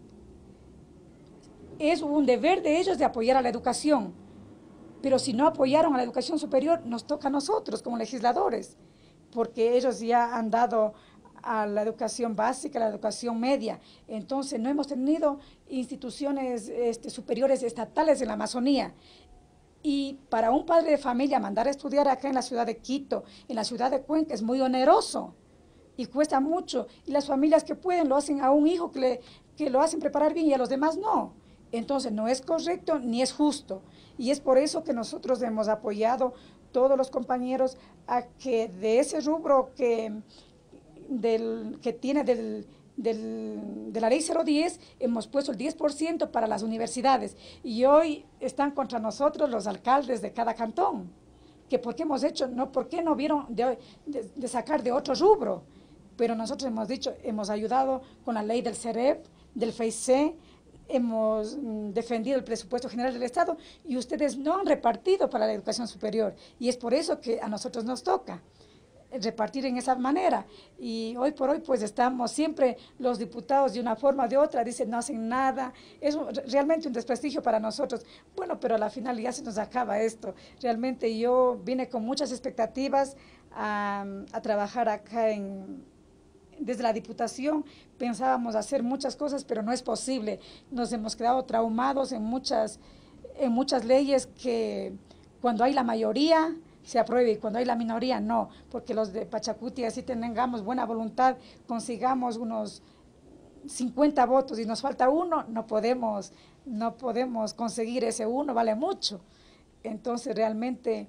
Es un deber de ellos de apoyar a la educación, pero si no apoyaron a la educación superior, nos toca a nosotros como legisladores, porque ellos ya han dado a la educación básica, a la educación media. Entonces no hemos tenido instituciones superiores estatales en la Amazonía. Y para un padre de familia mandar a estudiar acá en la ciudad de Quito, en la ciudad de Cuenca, es muy oneroso y cuesta mucho. Y las familias que pueden lo hacen a un hijo que lo hacen preparar bien y a los demás no. Entonces no es correcto ni es justo. Y es por eso que nosotros hemos apoyado todos los compañeros a que de ese rubro que tiene de la ley 010, hemos puesto el 10% para las universidades, y hoy están contra nosotros los alcaldes de cada cantón, que por qué hemos hecho, no, por qué no vieron de sacar de otro rubro, pero nosotros hemos dicho, hemos ayudado con la ley del CEREP, del FEIC, hemos defendido el presupuesto general del Estado, y ustedes no han repartido para la educación superior, y es por eso que a nosotros nos toca repartir en esa manera. Y hoy por hoy pues estamos siempre los diputados de una forma o de otra, dicen no hacen nada, es realmente un desprestigio para nosotros. Bueno, pero a la final ya se nos acaba esto. Realmente yo vine con muchas expectativas a trabajar acá desde la Diputación. Pensábamos hacer muchas cosas, pero no es posible. Nos hemos quedado traumados en muchas leyes que cuando hay la mayoría se apruebe y cuando hay la minoría no, porque los de Pachacuti, así tengamos buena voluntad, consigamos unos 50 votos y nos falta uno, no podemos conseguir ese uno, vale mucho. Entonces realmente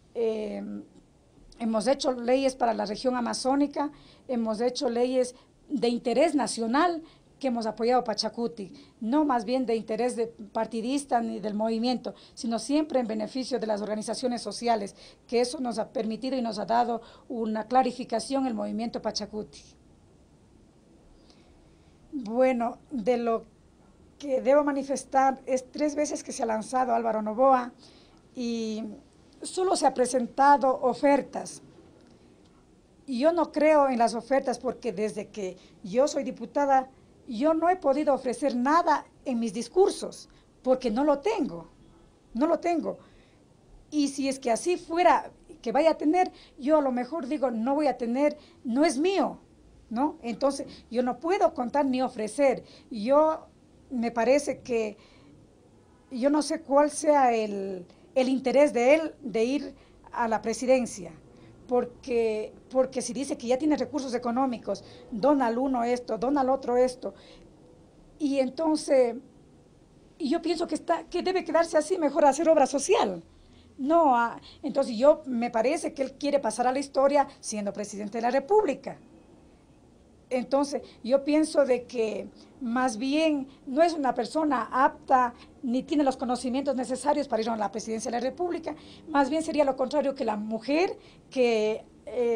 hemos hecho leyes para la región amazónica, hemos hecho leyes de interés nacional que hemos apoyado a Pachacuti, no más bien de interés partidista ni del movimiento, sino siempre en beneficio de las organizaciones sociales, que eso nos ha permitido y nos ha dado una clarificación el movimiento Pachacuti. Bueno, de lo que debo manifestar es 3 veces que se ha lanzado Álvaro Noboa y solo se ha presentado ofertas. Y yo no creo en las ofertas porque desde que yo soy diputada, yo no he podido ofrecer nada en mis discursos, porque no lo tengo. Y si es que así fuera, que vaya a tener, yo a lo mejor digo, no voy a tener, no es mío, ¿no? Entonces, yo no puedo contar ni ofrecer. Me parece que, yo no sé cuál sea el interés de él de ir a la presidencia. Porque si dice que ya tiene recursos económicos, dona al uno esto, dona al otro esto, y entonces yo pienso que debe quedarse así, mejor hacer obra social. No, entonces me parece que él quiere pasar a la historia siendo presidente de la República. Entonces yo pienso de que más bien no es una persona apta ni tiene los conocimientos necesarios para ir a la presidencia de la República, más bien sería lo contrario, que la mujer, que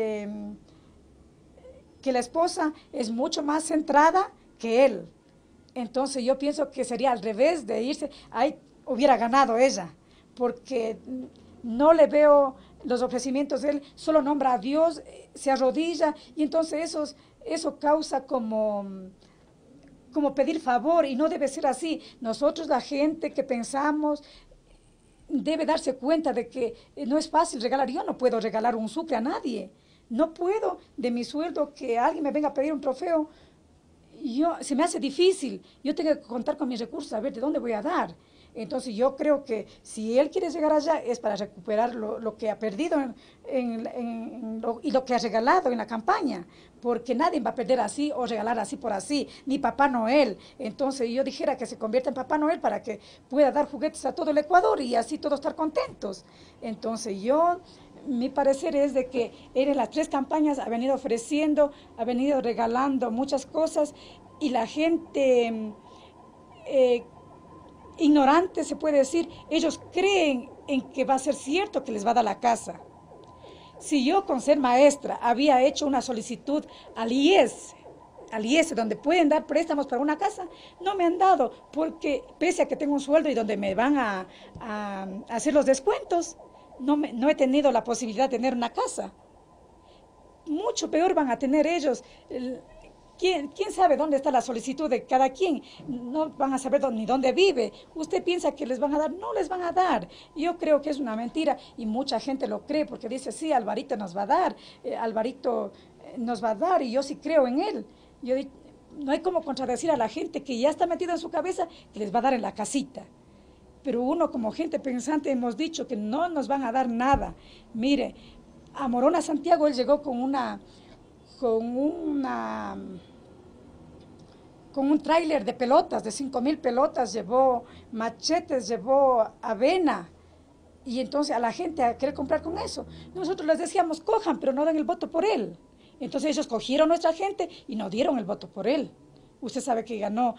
la esposa es mucho más centrada que él. Entonces yo pienso que sería al revés de irse, ahí hubiera ganado ella, porque no le veo los ofrecimientos de él, solo nombra a Dios, se arrodilla, y entonces eso causa como pedir favor, y no debe ser así. Nosotros, la gente que pensamos, debe darse cuenta de que no es fácil regalar. Yo no puedo regalar un sucre a nadie. No puedo de mi sueldo que alguien me venga a pedir un trofeo. Se me hace difícil. Yo tengo que contar con mis recursos, a ver de dónde voy a dar. Entonces yo creo que si él quiere llegar allá es para recuperar lo que ha perdido y lo que ha regalado en la campaña, porque nadie va a perder así o regalar así por así, ni Papá Noel. Entonces yo dijera que se convierta en Papá Noel para que pueda dar juguetes a todo el Ecuador y así todos estar contentos. Entonces mi parecer es de que él en las 3 campañas ha venido ofreciendo, ha venido regalando muchas cosas y la gente ignorante, se puede decir, ellos creen en que va a ser cierto que les va a dar la casa. Si yo con ser maestra había hecho una solicitud al IES, donde pueden dar préstamos para una casa, no me han dado, porque pese a que tengo un sueldo y donde me van a hacer los descuentos, no he tenido la posibilidad de tener una casa. Mucho peor van a tener ellos. ¿Quién sabe dónde está la solicitud de cada quien? No van a saber ni dónde vive. ¿Usted piensa que les van a dar? No les van a dar. Yo creo que es una mentira y mucha gente lo cree porque dice, sí, Alvarito nos va a dar, Alvarito nos va a dar y yo sí creo en él. No hay como contradecir a la gente que ya está metida en su cabeza que les va a dar en la casita. Pero uno como gente pensante hemos dicho que no nos van a dar nada. Mire, a Morona Santiago él llegó con un tráiler de pelotas, de 5,000 pelotas, llevó machetes, llevó avena, y entonces a la gente a querer comprar con eso. Nosotros les decíamos, cojan, pero no den el voto por él. Entonces ellos cogieron nuestra gente y no dieron el voto por él. Usted sabe que ganó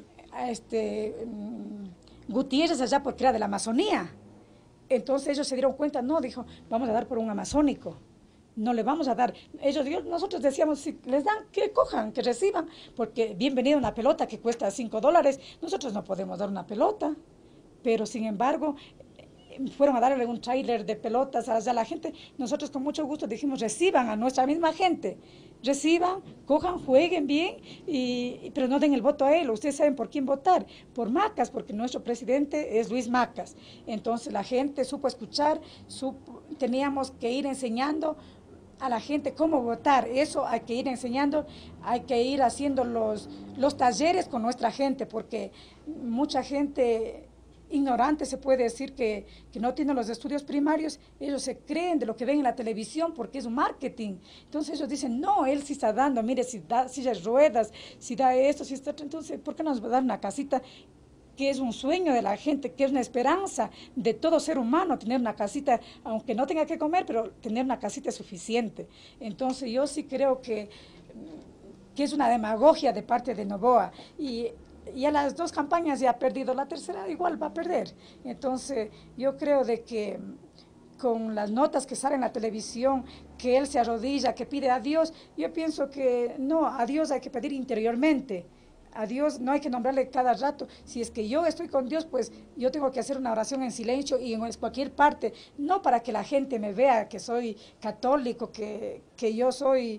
Gutiérrez allá porque era de la Amazonía. Entonces ellos se dieron cuenta, no, dijo, vamos a dar por un amazónico. No le vamos a dar. Nosotros decíamos, si les dan, que cojan, que reciban, porque bienvenida una pelota que cuesta $5, nosotros no podemos dar una pelota. Pero sin embargo, fueron a darle un tráiler de pelotas a la gente. Nosotros con mucho gusto dijimos, reciban a nuestra misma gente, reciban, cojan, jueguen bien, pero no den el voto a él. Ustedes saben por quién votar, por Macas, porque nuestro presidente es Luis Macas. Entonces la gente supo escuchar, teníamos que ir enseñando a la gente cómo votar. Eso hay que ir enseñando, hay que ir haciendo los talleres con nuestra gente, porque mucha gente ignorante, se puede decir, que no tienen los estudios primarios. Ellos se creen de lo que ven en la televisión porque es un marketing. Entonces ellos dicen, no, él sí está dando, mire, si da sillas de ruedas, si da esto, si está otro. Entonces, ¿por qué no nos va a dar una casita que es un sueño de la gente, que es una esperanza de todo ser humano, tener una casita, aunque no tenga que comer, pero tener una casita es suficiente? Entonces yo sí creo que es una demagogia de parte de Noboa, y a las 2 campañas ya ha perdido, la tercera igual va a perder. Entonces yo creo de que con las notas que salen en la televisión, que él se arrodilla, que pide a Dios, yo pienso que no, a Dios hay que pedir interiormente. A Dios no hay que nombrarle cada rato. Si es que yo estoy con Dios, pues yo tengo que hacer una oración en silencio y en cualquier parte, no para que la gente me vea que soy católico, que yo soy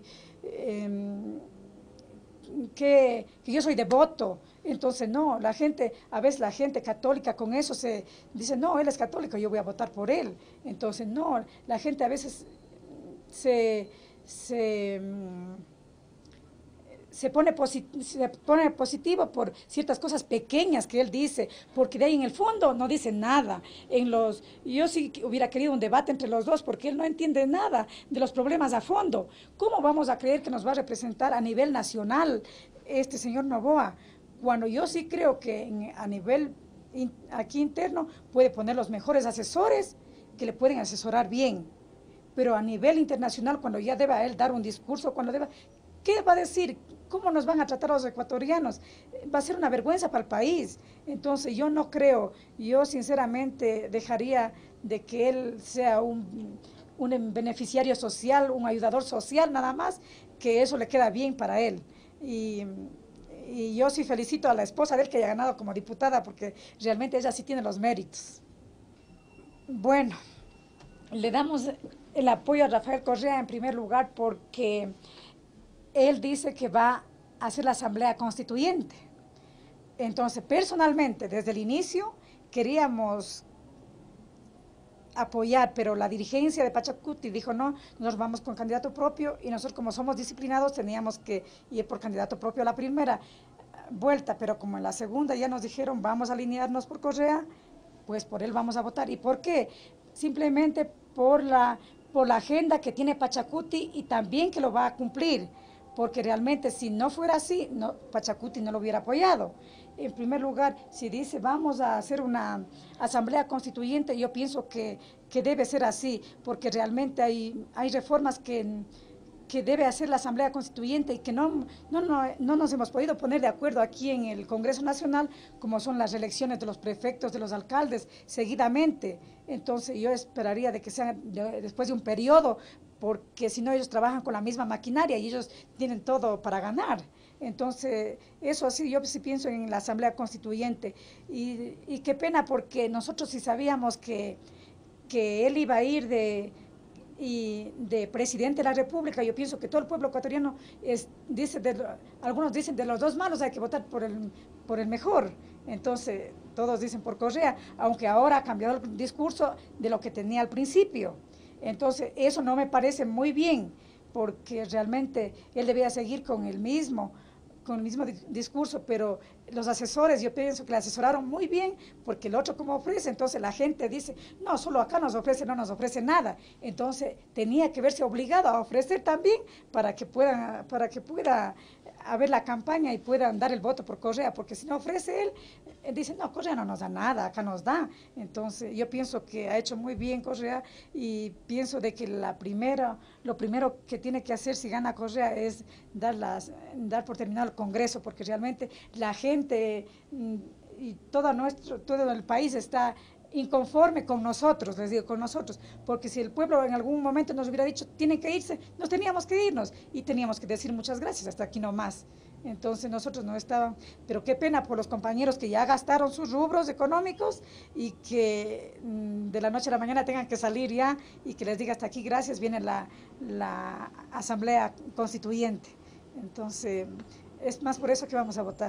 que yo soy devoto. Entonces no, a veces la gente católica con eso se dice, no, él es católico, yo voy a votar por él. Entonces no, la gente a veces se pone positivo por ciertas cosas pequeñas que él dice, porque de ahí en el fondo no dice nada. Yo sí hubiera querido un debate entre los dos, porque él no entiende nada de los problemas a fondo. ¿Cómo vamos a creer que nos va a representar a nivel nacional este señor Noboa? Cuando yo sí creo que a nivel aquí interno puede poner los mejores asesores que le pueden asesorar bien, pero a nivel internacional, cuando ya deba él dar un discurso, ¿qué va a decir? ¿Cómo nos van a tratar los ecuatorianos? Va a ser una vergüenza para el país. Entonces yo no creo, yo sinceramente dejaría de que él sea un beneficiario social, un ayudador social nada más, que eso le queda bien para él. Y yo sí felicito a la esposa de él que haya ganado como diputada, porque realmente ella sí tiene los méritos. Bueno, le damos el apoyo a Rafael Correa en primer lugar porque él dice que va a hacer la asamblea constituyente. Entonces, personalmente, desde el inicio, queríamos apoyar, pero la dirigencia de Pachacuti dijo no, nosotros vamos con candidato propio y nosotros como somos disciplinados teníamos que ir por candidato propio a la primera vuelta, pero como en la segunda ya nos dijeron vamos a alinearnos por Correa, pues por él vamos a votar. ¿Y por qué? Simplemente por la agenda que tiene Pachacuti y también que lo va a cumplir, porque realmente si no fuera así, Pachacuti no lo hubiera apoyado. En primer lugar, si dice vamos a hacer una asamblea constituyente, yo pienso que debe ser así, porque realmente hay reformas que debe hacer la Asamblea Constituyente y que no nos hemos podido poner de acuerdo aquí en el Congreso Nacional, como son las reelecciones de los prefectos, de los alcaldes, seguidamente. Entonces yo esperaría de que sean después de un periodo, porque si no ellos trabajan con la misma maquinaria y ellos tienen todo para ganar. Entonces, eso sí, yo sí pienso en la Asamblea Constituyente. Y qué pena, porque nosotros sí sabíamos que él iba a ir de presidente de la República. Yo pienso que todo el pueblo ecuatoriano algunos dicen de los dos malos hay que votar por el mejor. Entonces, todos dicen por Correa, aunque ahora ha cambiado el discurso de lo que tenía al principio. Entonces, eso no me parece muy bien, porque realmente él debía seguir con el mismo discurso, pero los asesores, yo pienso que le asesoraron muy bien, porque el otro como ofrece, entonces la gente dice, no, solo acá no nos ofrece nada. Entonces tenía que verse obligado a ofrecer también para que pueda haber la campaña y puedan dar el voto por Correa, porque si no ofrece él dice, no, Correa no nos da nada, acá nos da. Entonces yo pienso que ha hecho muy bien Correa y pienso de que lo primero que tiene que hacer si gana Correa es dar por terminado el Congreso, porque realmente la gente y todo el país está inconforme con nosotros, les digo, con nosotros, porque si el pueblo en algún momento nos hubiera dicho tienen que irse, nos teníamos que irnos y teníamos que decir muchas gracias, hasta aquí nomás. Entonces nosotros no estábamos, pero qué pena por los compañeros que ya gastaron sus rubros económicos y que de la noche a la mañana tengan que salir ya y que les diga hasta aquí gracias, viene la Asamblea Constituyente. Entonces es más por eso que vamos a votar.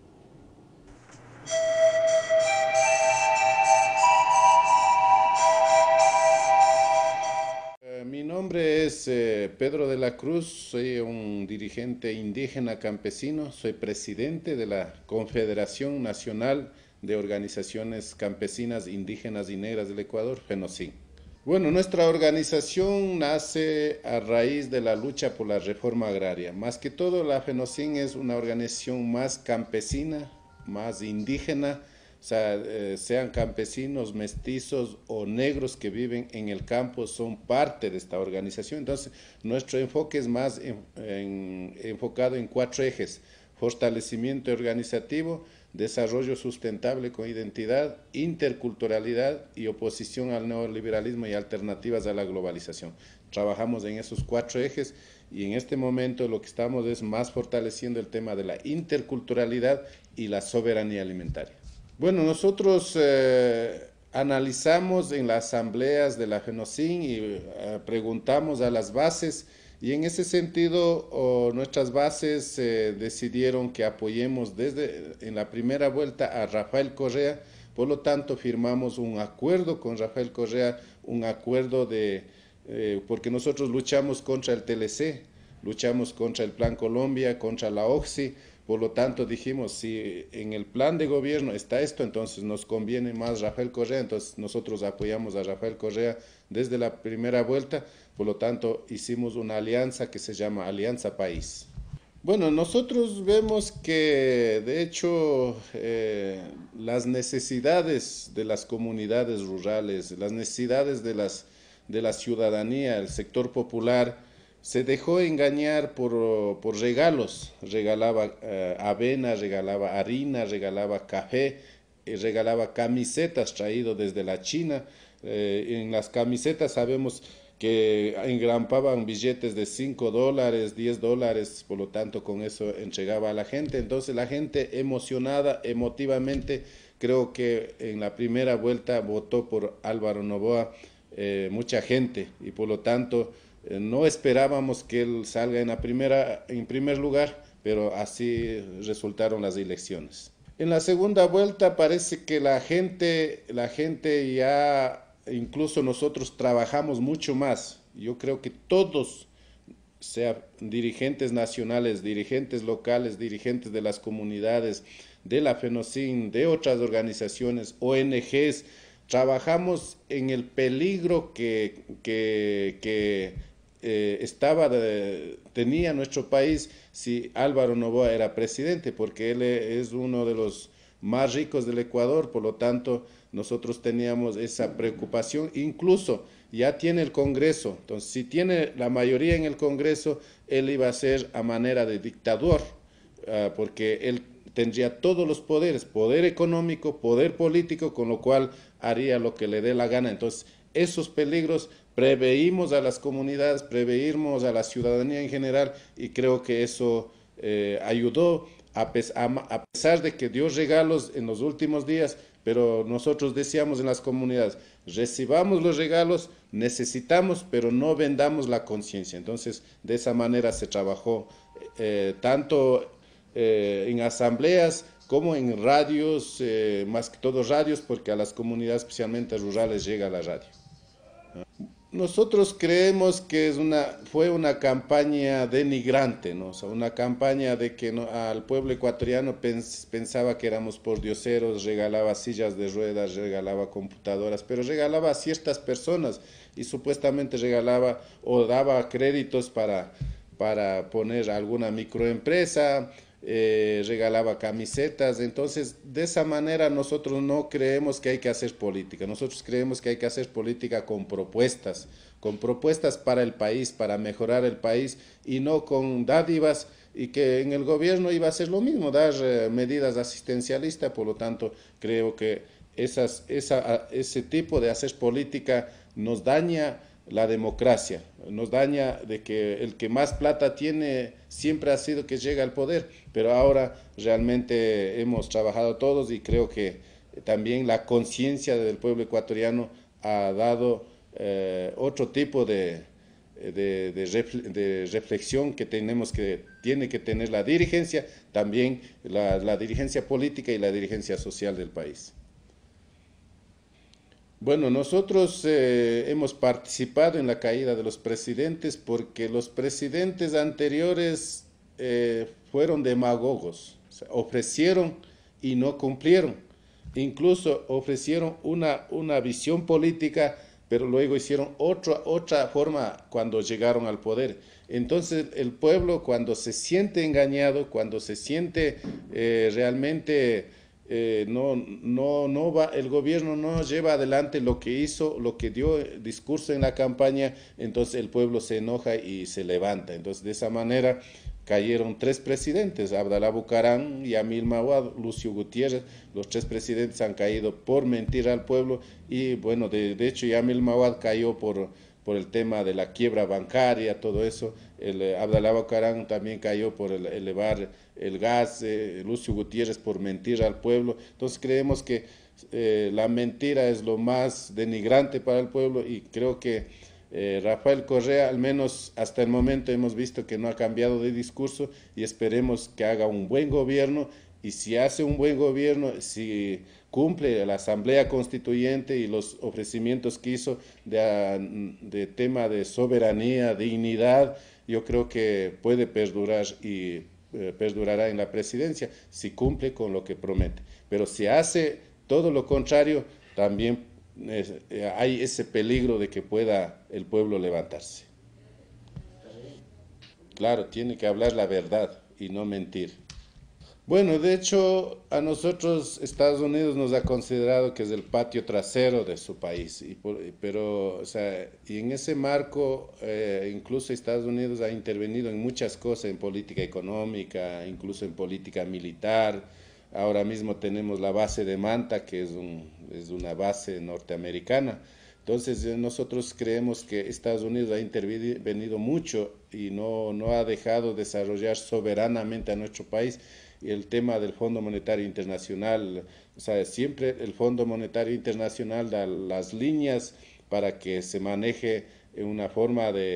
Mi nombre es Pedro de la Cruz, soy un dirigente indígena campesino, soy presidente de la Confederación Nacional de Organizaciones Campesinas Indígenas y Negras del Ecuador, FENOCIN. Bueno, nuestra organización nace a raíz de la lucha por la reforma agraria. Más que todo, la FENOCIN es una organización más campesina, más indígena, o sea, sean campesinos, mestizos o negros que viven en el campo, son parte de esta organización. Entonces, nuestro enfoque es más enfocado en 4 ejes: fortalecimiento organizativo, desarrollo sustentable con identidad, interculturalidad y oposición al neoliberalismo y alternativas a la globalización. Trabajamos en esos 4 ejes y en este momento lo que estamos es más fortaleciendo el tema de la interculturalidad y la soberanía alimentaria. Bueno, nosotros analizamos en las asambleas de la FENOCIN y preguntamos a las bases, y en ese sentido nuestras bases decidieron que apoyemos en la primera vuelta a Rafael Correa. Por lo tanto firmamos un acuerdo con Rafael Correa, un acuerdo porque nosotros luchamos contra el TLC, luchamos contra el Plan Colombia, contra la OXI. Por lo tanto dijimos, si en el plan de gobierno está esto, entonces nos conviene más Rafael Correa. Entonces nosotros apoyamos a Rafael Correa desde la primera vuelta. Por lo tanto hicimos una alianza que se llama Alianza País. Bueno, nosotros vemos que de hecho las necesidades de las comunidades rurales, las necesidades de la ciudadanía, el sector popular, se dejó engañar por regalos. Regalaba avena, regalaba harina, regalaba café, regalaba camisetas traídas desde la China. En las camisetas sabemos que engrampaban billetes de $5, $10, por lo tanto con eso entregaba a la gente. Entonces la gente emocionada, emotivamente, creo que en la primera vuelta votó por Álvaro Noboa mucha gente, y por lo tanto no esperábamos que él salga en primer lugar, pero así resultaron las elecciones. En la segunda vuelta parece que la gente ya incluso nosotros trabajamos mucho más. Yo creo que todos, sea dirigentes nacionales, dirigentes locales, dirigentes de las comunidades, de la FENOCIN, de otras organizaciones, ONGs, trabajamos en el peligro que tenía nuestro país si Álvaro Noboa era presidente, porque él es uno de los más ricos del Ecuador, por lo tanto nosotros teníamos esa preocupación. Incluso ya tiene el Congreso, entonces si tiene la mayoría en el Congreso, él iba a ser a manera de dictador, porque él tendría todos los poderes, poder económico, poder político, con lo cual haría lo que le dé la gana. Entonces esos peligros preveímos a las comunidades, preveímos a la ciudadanía en general, y creo que eso ayudó, a pesar de que dio regalos en los últimos días, pero nosotros decíamos en las comunidades, recibamos los regalos, necesitamos, pero no vendamos la conciencia. Entonces, de esa manera se trabajó tanto en asambleas como en radios, más que todo radios, porque a las comunidades, especialmente rurales, llega la radio. Nosotros creemos que fue una campaña denigrante, ¿no? O sea, una campaña de que al pueblo ecuatoriano pensaba que éramos pordioseros, regalaba sillas de ruedas, regalaba computadoras, pero regalaba a ciertas personas y supuestamente regalaba o daba créditos para poner alguna microempresa, regalaba camisetas. Entonces, de esa manera nosotros no creemos que hay que hacer política. Nosotros creemos que hay que hacer política con propuestas para el país, para mejorar el país, y no con dádivas, y que en el gobierno iba a ser lo mismo, dar medidas asistencialistas. Por lo tanto, creo que ese tipo de hacer política nos daña la democracia, nos daña de que el que más plata tiene siempre ha sido que llega al poder, pero ahora realmente hemos trabajado todos, y creo que también la conciencia del pueblo ecuatoriano ha dado otro tipo de reflexión que tiene que tener la dirigencia, también la dirigencia política y la dirigencia social del país. Bueno, nosotros hemos participado en la caída de los presidentes porque los presidentes anteriores fueron demagogos, o sea, ofrecieron y no cumplieron. Incluso ofrecieron una visión política, pero luego hicieron otra forma cuando llegaron al poder. Entonces el pueblo, cuando se siente engañado, cuando se siente realmente el gobierno no lleva adelante lo que hizo, lo que dio discurso en la campaña, entonces el pueblo se enoja y se levanta. Entonces, de esa manera cayeron 3 presidentes, Abdalá Bucaram, Yamil Mahuad, Lucio Gutiérrez. Los 3 presidentes han caído por mentir al pueblo, y bueno, de hecho Yamil Mahuad cayó por el tema de la quiebra bancaria, todo eso. Abdalá Bucaram también cayó por elevar el gas, Lucio Gutiérrez por mentir al pueblo. Entonces creemos que la mentira es lo más denigrante para el pueblo, y creo que Rafael Correa, al menos hasta el momento, hemos visto que no ha cambiado de discurso, y esperemos que haga un buen gobierno. Y si hace un buen gobierno, si cumple la Asamblea Constituyente y los ofrecimientos que hizo de tema de soberanía, dignidad, yo creo que puede perdurar y perdurará en la presidencia si cumple con lo que promete. Pero si hace todo lo contrario, también hay ese peligro de que pueda el pueblo levantarse. Claro, tiene que hablar la verdad y no mentir. Bueno, de hecho, a nosotros Estados Unidos nos ha considerado que es el patio trasero de su país, pero o sea, y en ese marco incluso Estados Unidos ha intervenido en muchas cosas, en política económica, incluso en política militar. Ahora mismo tenemos la base de Manta, que es una base norteamericana. Entonces nosotros creemos que Estados Unidos ha intervenido mucho y no ha dejado desarrollar soberanamente a nuestro país. Y el tema del Fondo Monetario Internacional, o sea, siempre el Fondo Monetario Internacional da las líneas para que se maneje una forma de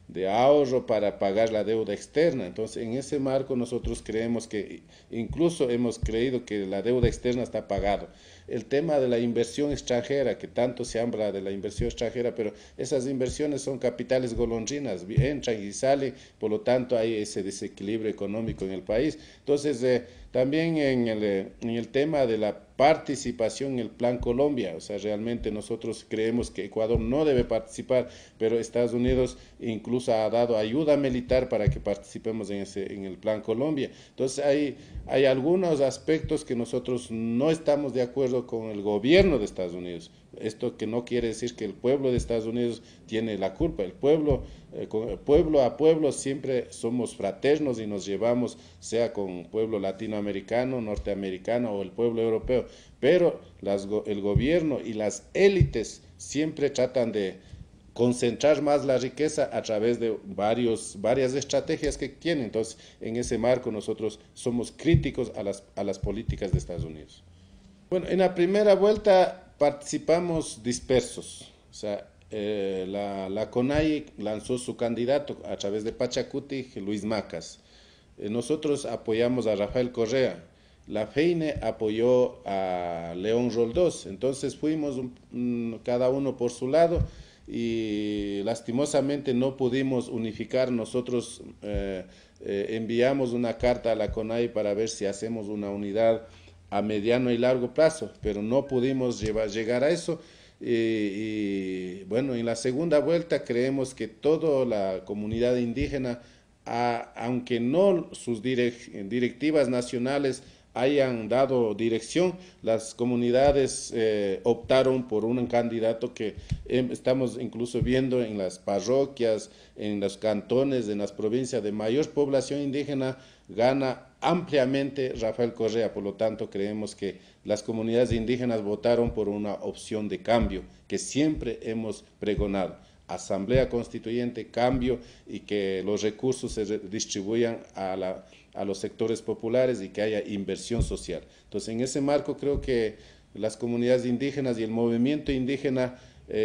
ahorro para pagar la deuda externa. Entonces, en ese marco nosotros creemos que, incluso hemos creído que la deuda externa está pagada. El tema de la inversión extranjera, que tanto se habla de la inversión extranjera, pero esas inversiones son capitales golondrinas, entran y salen, por lo tanto hay ese desequilibrio económico en el país. Entonces, también en el tema de la participación en el Plan Colombia, o sea, realmente nosotros creemos que Ecuador no debe participar, pero Estados Unidos incluso ha dado ayuda militar para que participemos en el Plan Colombia. Entonces hay algunos aspectos que nosotros no estamos de acuerdo con el gobierno de Estados Unidos. Esto que no quiere decir que el pueblo de Estados Unidos tiene la culpa. El pueblo, pueblo a pueblo, siempre somos fraternos y nos llevamos, sea con pueblo latinoamericano, norteamericano o el pueblo europeo. Pero el gobierno y las élites siempre tratan de concentrar más la riqueza a través de varias estrategias que tienen. Entonces, en ese marco nosotros somos críticos a las políticas de Estados Unidos. Bueno, en la primera vuelta participamos dispersos, o sea, la CONAIE lanzó su candidato a través de Pachacuti, Luis Macas. Nosotros apoyamos a Rafael Correa, la FEINE apoyó a León Roldós, entonces fuimos cada uno por su lado y lastimosamente no pudimos unificar. Nosotros enviamos una carta a la CONAIE para ver si hacemos una unidad a mediano y largo plazo, pero no pudimos llegar a eso. Y bueno, en la segunda vuelta creemos que toda la comunidad indígena, aunque no sus directivas nacionales hayan dado dirección, las comunidades optaron por un candidato que estamos incluso viendo en las parroquias, en los cantones, en las provincias de mayor población indígena, gana ampliamente Rafael Correa. Por lo tanto, creemos que las comunidades indígenas votaron por una opción de cambio que siempre hemos pregonado: asamblea constituyente, cambio, y que los recursos se distribuyan a los sectores populares y que haya inversión social. Entonces, en ese marco creo que las comunidades indígenas y el movimiento indígena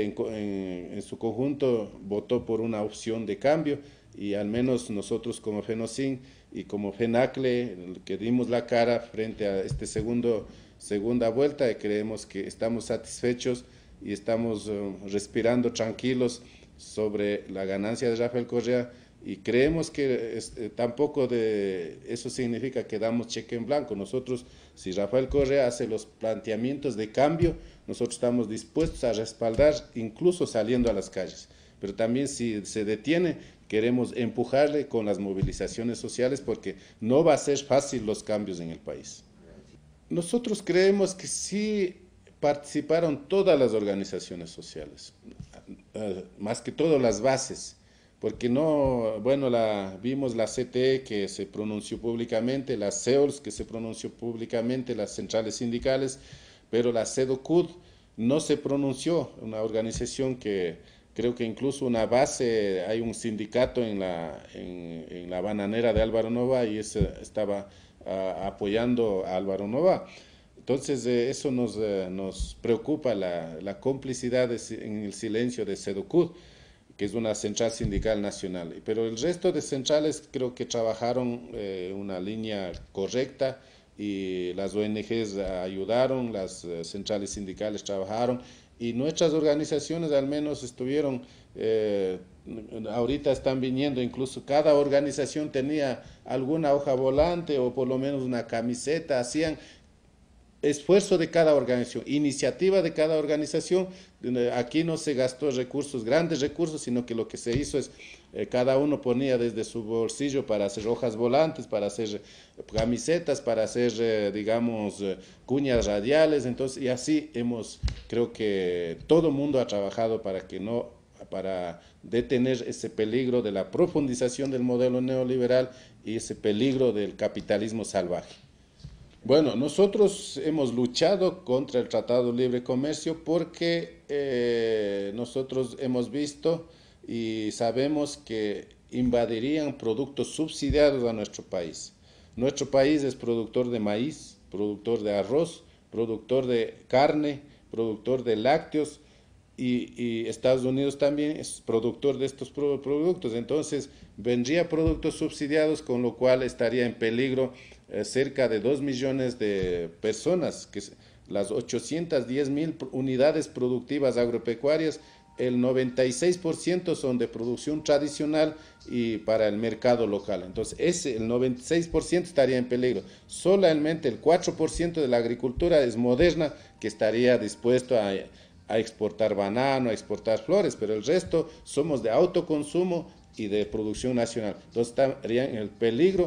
en su conjunto votó por una opción de cambio, y al menos nosotros como FENOCIN y como FENACLE, que dimos la cara frente a esta segunda vuelta, creemos que estamos satisfechos y estamos respirando tranquilos sobre la ganancia de Rafael Correa, y creemos que tampoco eso significa que damos cheque en blanco. Nosotros, si Rafael Correa hace los planteamientos de cambio, nosotros estamos dispuestos a respaldar, incluso saliendo a las calles. Pero también, si se detiene, queremos empujarle con las movilizaciones sociales, porque no va a ser fácil los cambios en el país. Nosotros creemos que sí participaron todas las organizaciones sociales, más que todo las bases, porque no, bueno, vimos la CTE que se pronunció públicamente, la CEOLS que se pronunció públicamente, las centrales sindicales, pero la CEDOCUD no se pronunció, una organización que creo que incluso una base, hay un sindicato en la bananera de Álvaro Noboa, y estaba apoyando a Álvaro Noboa. Entonces, eso nos preocupa, la complicidad en el silencio de CEDOCUD, que es una central sindical nacional. Pero el resto de centrales creo que trabajaron una línea correcta, y las ONGs ayudaron, las centrales sindicales trabajaron, y nuestras organizaciones al menos estuvieron, ahorita están viniendo, incluso cada organización tenía alguna hoja volante o por lo menos una camiseta, hacían esfuerzo de cada organización, iniciativa de cada organización. Aquí no se gastó grandes recursos, sino que lo que se hizo es, cada uno ponía desde su bolsillo para hacer hojas volantes, para hacer camisetas, para hacer, digamos, cuñas radiales. Entonces, y así creo que todo el mundo ha trabajado para detener ese peligro de la profundización del modelo neoliberal y ese peligro del capitalismo salvaje. Bueno, nosotros hemos luchado contra el Tratado de Libre Comercio porque nosotros hemos visto y sabemos que invadirían productos subsidiados a nuestro país. Nuestro país es productor de maíz, productor de arroz, productor de carne, productor de lácteos, y Estados Unidos también es productor de estos productos. Entonces vendría productos subsidiados, con lo cual estaría en peligro cerca de 2 millones de personas, que las 810.000 unidades productivas agropecuarias, el 96% son de producción tradicional y para el mercado local. Entonces, el 96% estaría en peligro. Solamente el 4% de la agricultura es moderna, que estaría dispuesto a exportar banano, a exportar flores, pero el resto somos de autoconsumo y de producción nacional. Entonces, estaría en el peligro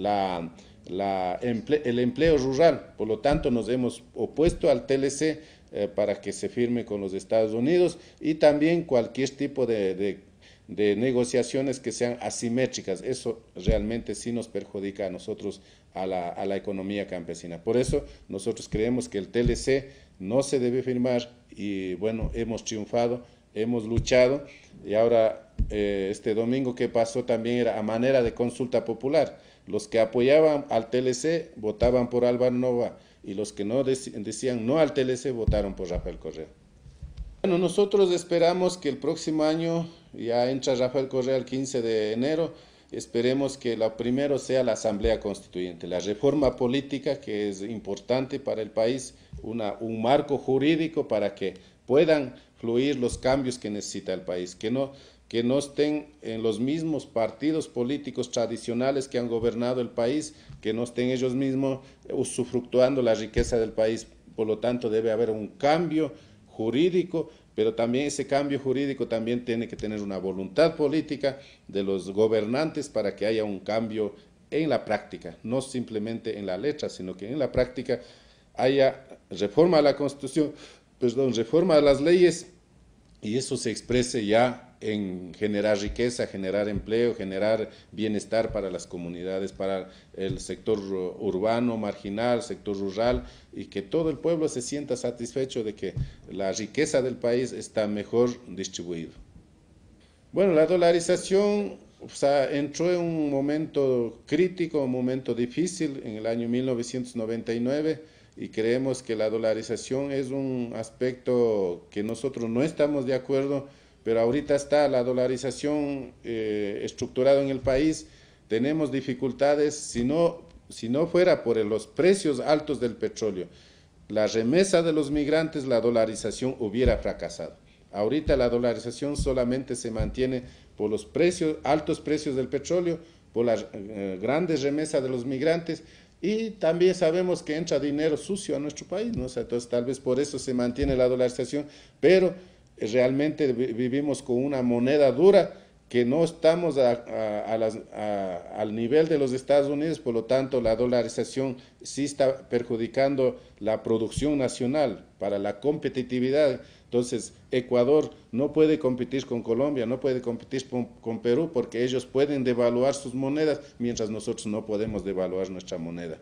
el empleo rural. Por lo tanto, nos hemos opuesto al TLC para que se firme con los Estados Unidos, y también cualquier tipo de negociaciones que sean asimétricas. Eso realmente sí nos perjudica a nosotros, a la economía campesina. Por eso nosotros creemos que el TLC no se debe firmar, y bueno, hemos triunfado, hemos luchado, y ahora este domingo que pasó también era a manera de consulta popular. Los que apoyaban al TLC votaban por Álvaro Novoa, y los que no decían no al TLC votaron por Rafael Correa. Bueno, nosotros esperamos que el próximo año, ya entra Rafael Correa el 15 de enero, esperemos que lo primero sea la Asamblea Constituyente, la reforma política, que es importante para el país, un marco jurídico para que puedan fluir los cambios que necesita el país, que no estén en los mismos partidos políticos tradicionales que han gobernado el país, que no estén ellos mismos usufructuando la riqueza del país. Por lo tanto, debe haber un cambio jurídico, pero también ese cambio jurídico también tiene que tener una voluntad política de los gobernantes para que haya un cambio en la práctica, no simplemente en la letra, sino que en la práctica haya reforma a la Constitución, reforma a las leyes, y eso se exprese ya en generar riqueza, generar empleo, generar bienestar para las comunidades, para el sector urbano, marginal, sector rural, y que todo el pueblo se sienta satisfecho de que la riqueza del país está mejor distribuida. Bueno, la dolarización entró en un momento crítico, un momento difícil en el año 1999, y creemos que la dolarización es un aspecto que nosotros no estamos de acuerdo, pero ahorita está la dolarización estructurada en el país. Tenemos dificultades, si no fuera por los precios altos del petróleo, la remesa de los migrantes, la dolarización hubiera fracasado. Ahorita la dolarización solamente se mantiene por los altos precios del petróleo, por las grandes remesas de los migrantes, y también sabemos que entra dinero sucio a nuestro país, ¿no? Entonces tal vez por eso se mantiene la dolarización, pero realmente vivimos con una moneda dura, que no estamos al nivel de los Estados Unidos. Por lo tanto la dolarización sí está perjudicando la producción nacional para la competitividad. Entonces Ecuador no puede competir con Colombia, no puede competir con Perú, porque ellos pueden devaluar sus monedas, mientras nosotros no podemos devaluar nuestra moneda.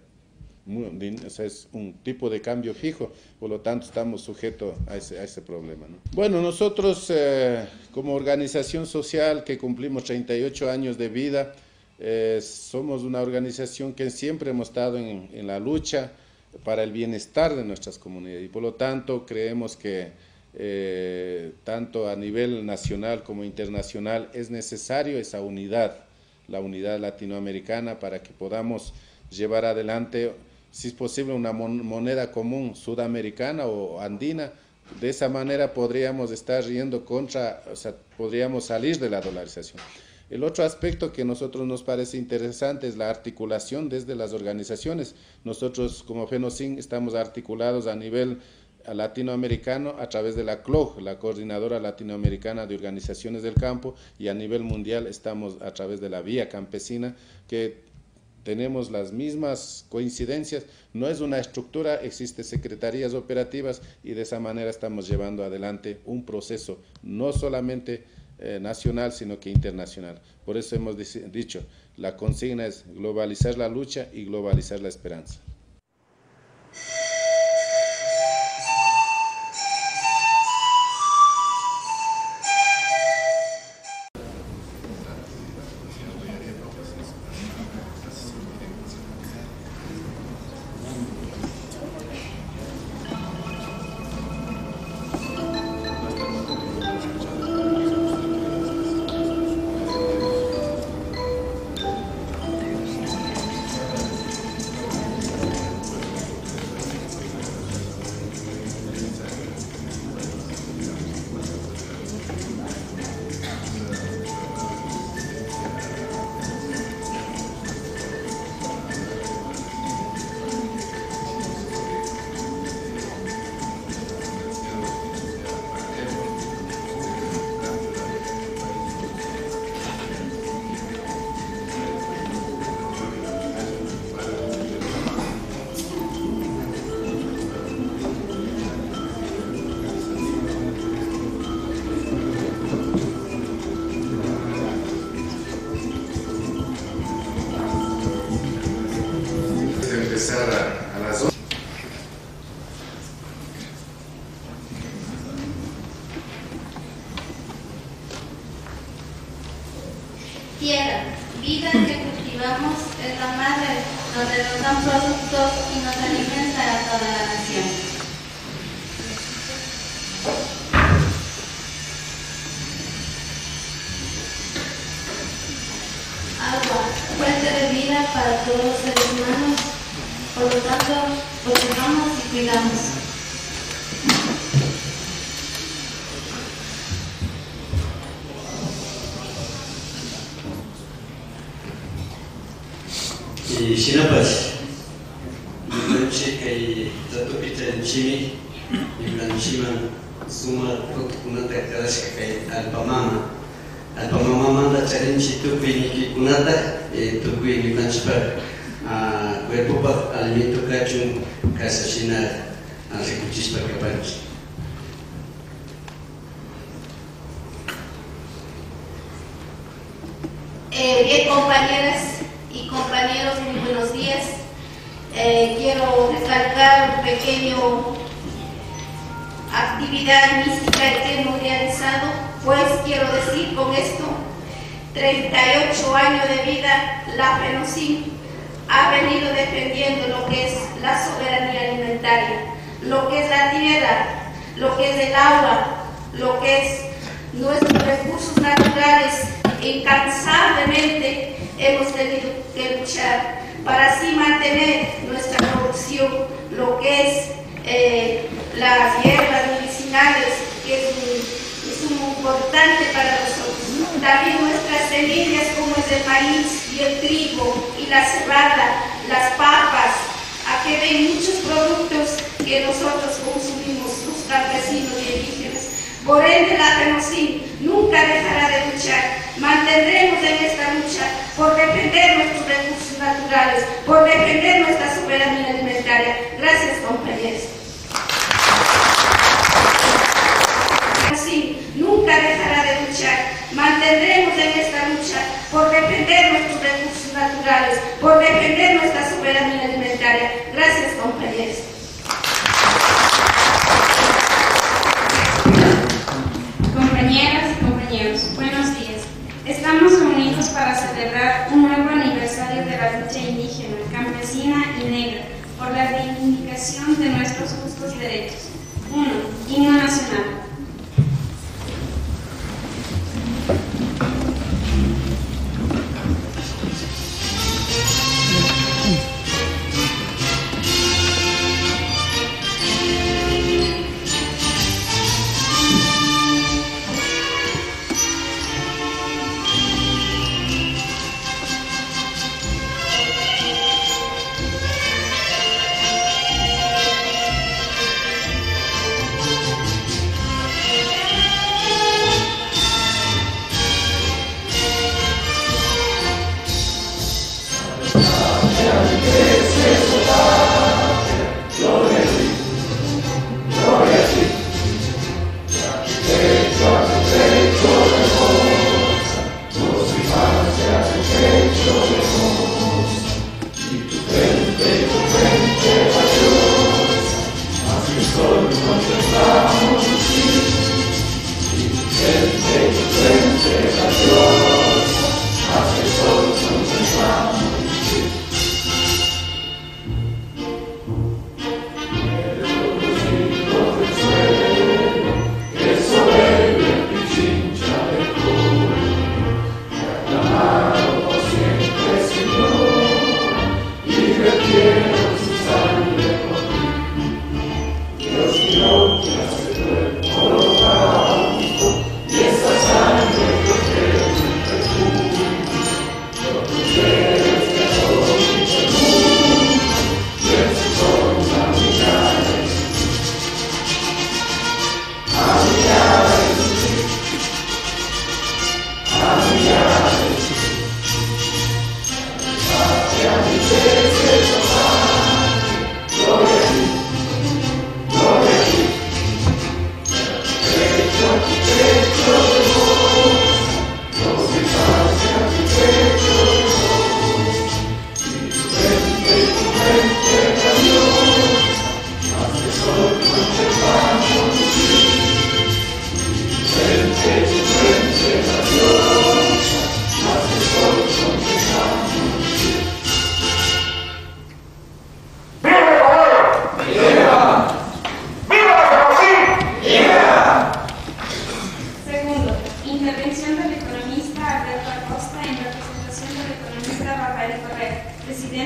Es un tipo de cambio fijo, por lo tanto estamos sujetos a ese problema, ¿no? Bueno, nosotros como organización social que cumplimos 38 años de vida, somos una organización que siempre hemos estado en la lucha para el bienestar de nuestras comunidades, y por lo tanto creemos que tanto a nivel nacional como internacional es necesario esa unidad, la unidad latinoamericana, para que podamos llevar adelante, si es posible, una moneda común sudamericana o andina. De esa manera podríamos estar podríamos salir de la dolarización. El otro aspecto que a nosotros nos parece interesante es la articulación desde las organizaciones. Nosotros como FENOCIN estamos articulados a nivel latinoamericano a través de la CLOG, la Coordinadora Latinoamericana de Organizaciones del Campo, y a nivel mundial estamos a través de la Vía Campesina, que tenemos las mismas coincidencias. No es una estructura, existen secretarías operativas, y de esa manera estamos llevando adelante un proceso no solamente nacional, sino que internacional. Por eso hemos dicho, la consigna es globalizar la lucha y globalizar la esperanza. ingresar a la zona. Tierra, vida que cultivamos, es la madre donde nos dan productos y nos alimenta a toda la nación. Agua, fuente de vida para todos los seres humanos, por lo tanto, protejamos y cuidamos. Y sinapas, chica y zatupita chimi, y blanchiman suma kunata karaska kay alpamama. Alpamama manda charinchi tupi niki kunata, tupi ni blanchpa, cuerpo pa alimento kachun kasashina recichispa kapanchi. Bien, compañeras y compañeros, muy buenos días. Quiero recalcar un pequeño actividad mística que hemos realizado, pues quiero decir con esto, 38 años de vida, la FENOCIN ha venido defendiendo lo que es la soberanía alimentaria, lo que es la tierra, lo que es el agua, lo que es nuestros recursos naturales. Incansablemente hemos tenido que luchar para así mantener nuestra producción, lo que es las hierbas medicinales, que es muy importante para nosotros. También nuestras semillas como es el maíz y el trigo y la cebada, las papas. Aquí ven muchos productos que nosotros consumimos, los campesinos y indígenas. Por ende, la FENOCIN nunca dejará de luchar. Mantendremos en esta lucha por defender nuestros recursos naturales, por defender nuestra soberanía alimentaria. Gracias, compañeros. FENOCIN nunca dejará de luchar. Mantendremos en esta lucha por defender nuestros recursos naturales, por defender nuestra soberanía alimentaria. Gracias, compañeros. Compañeras y compañeros, buenos días. Estamos reunidos para celebrar un nuevo aniversario de la lucha indígena, campesina y negra por la reivindicación de nuestros justos derechos. 1. Himno nacional.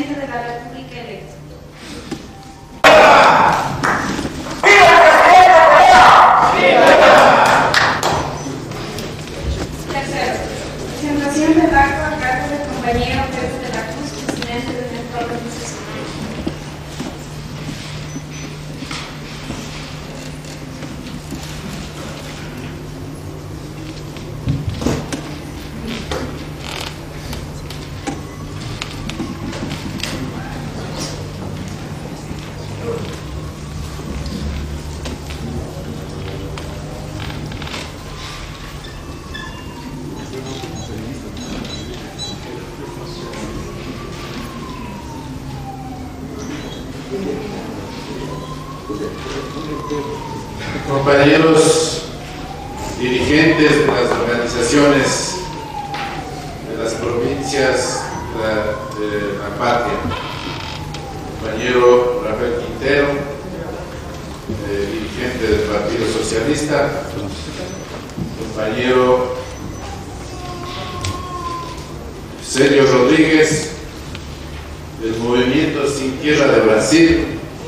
presidente de la República electo. Tercero, presentación del acto a cargo del compañero Pedro de la Cruz, presidente de nuestra organización. Compañeros dirigentes de las organizaciones de las provincias de la patria, compañero Rafael Quintero, dirigente del Partido Socialista, compañero Sergio Rodríguez del Movimiento Sin Tierra de Brasil,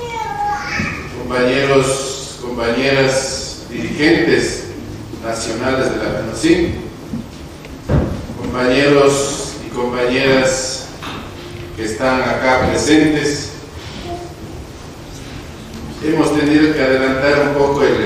compañeras dirigentes nacionales de la FENOCIN, compañeros y compañeras que están acá presentes. Hemos tenido que adelantar un poco el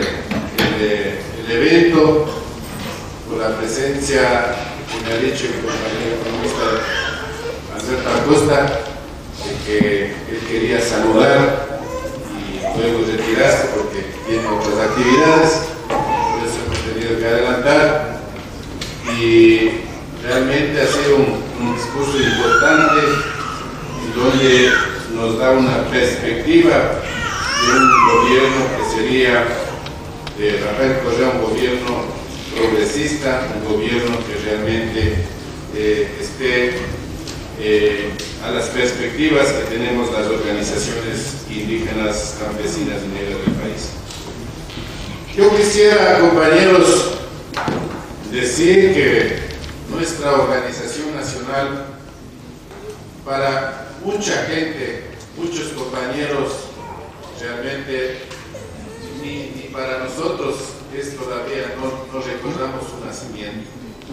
evento por la presencia que me ha dicho el compañero economista Alberto Acosta, de que él quería saludar y luego retirarse porque tiene otras actividades, por eso hemos tenido que adelantar, y realmente ha sido un discurso importante donde nos da una perspectiva de un gobierno que sería de Rafael Correa, un gobierno progresista, un gobierno que realmente esté a las perspectivas que tenemos las organizaciones indígenas, campesinas y negras del país. Yo quisiera, compañeros, decir que nuestra organización nacional, para mucha gente, muchos compañeros, realmente ni para nosotros es todavía, no recordamos su nacimiento.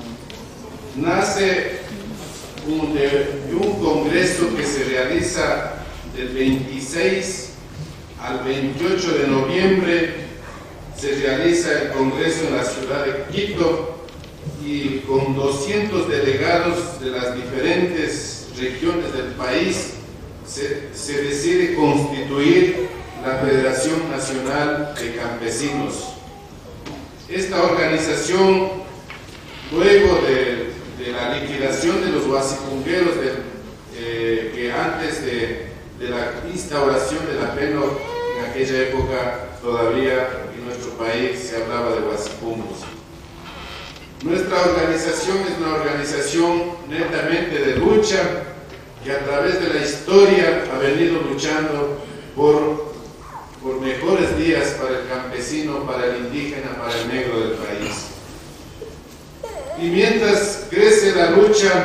Nace de un congreso que se realiza del 26 al 28 de noviembre, se realiza el congreso en la ciudad de Quito, y con 200 delegados de las diferentes regiones del país se decide constituir la Federación Nacional de Campesinos. Esta organización, luego de la liquidación de los huasipungueros que antes de la instauración de la PENOC, en aquella época todavía en nuestro país se hablaba de huasipungos. Nuestra organización es una organización netamente de lucha, que a través de la historia ha venido luchando por mejores días para el campesino, para el indígena, para el negro del país. Y mientras crece la lucha,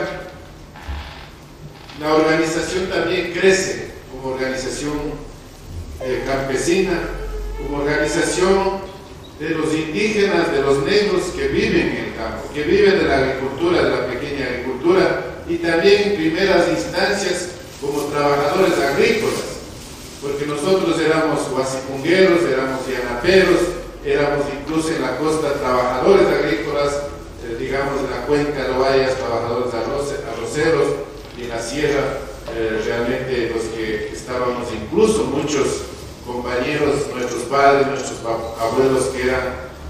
la organización también crece como organización campesina, como organización de los indígenas, de los negros que viven en el campo, que viven de la agricultura, de la pequeña agricultura, y también en primeras instancias como trabajadores agrícolas, porque nosotros éramos huasipungueros, éramos llanaperos, éramos incluso en la costa trabajadores agrícolas, digamos en la cuenca Loayas, trabajadores arroceros, y en la sierra realmente los que estábamos, incluso muchos compañeros, nuestros padres, nuestros abuelos que eran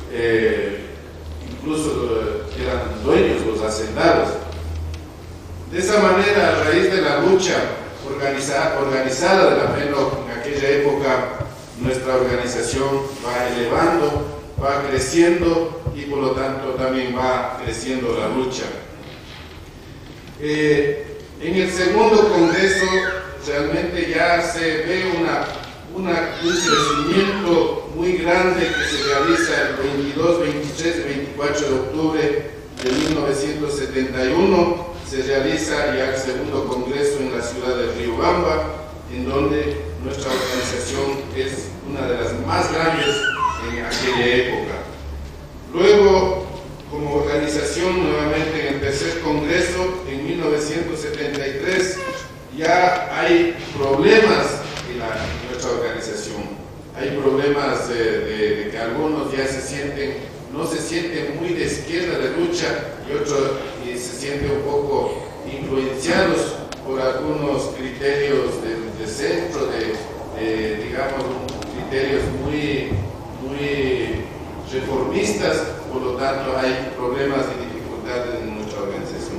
incluso eran dueños, los hacendados. De esa manera, a raíz de la lucha organizada de la PENOC en aquella época, nuestra organización va elevando, va creciendo, y por lo tanto también va creciendo la lucha. En el segundo congreso realmente ya se ve un crecimiento muy grande que se realiza el 22, 23 y 24 de octubre de 1971, se realiza ya el segundo congreso en la ciudad de Riobamba, en donde nuestra organización es una de las más grandes en aquella época. Luego, como organización, nuevamente en el tercer congreso, en 1973, ya hay problemas en nuestra organización. Hay problemas de que algunos ya no se sienten muy de izquierda de lucha y otros se sienten un poco influenciados por algunos criterios de centro, digamos, criterios muy reformistas. Por lo tanto, hay problemas y dificultades en nuestra organización.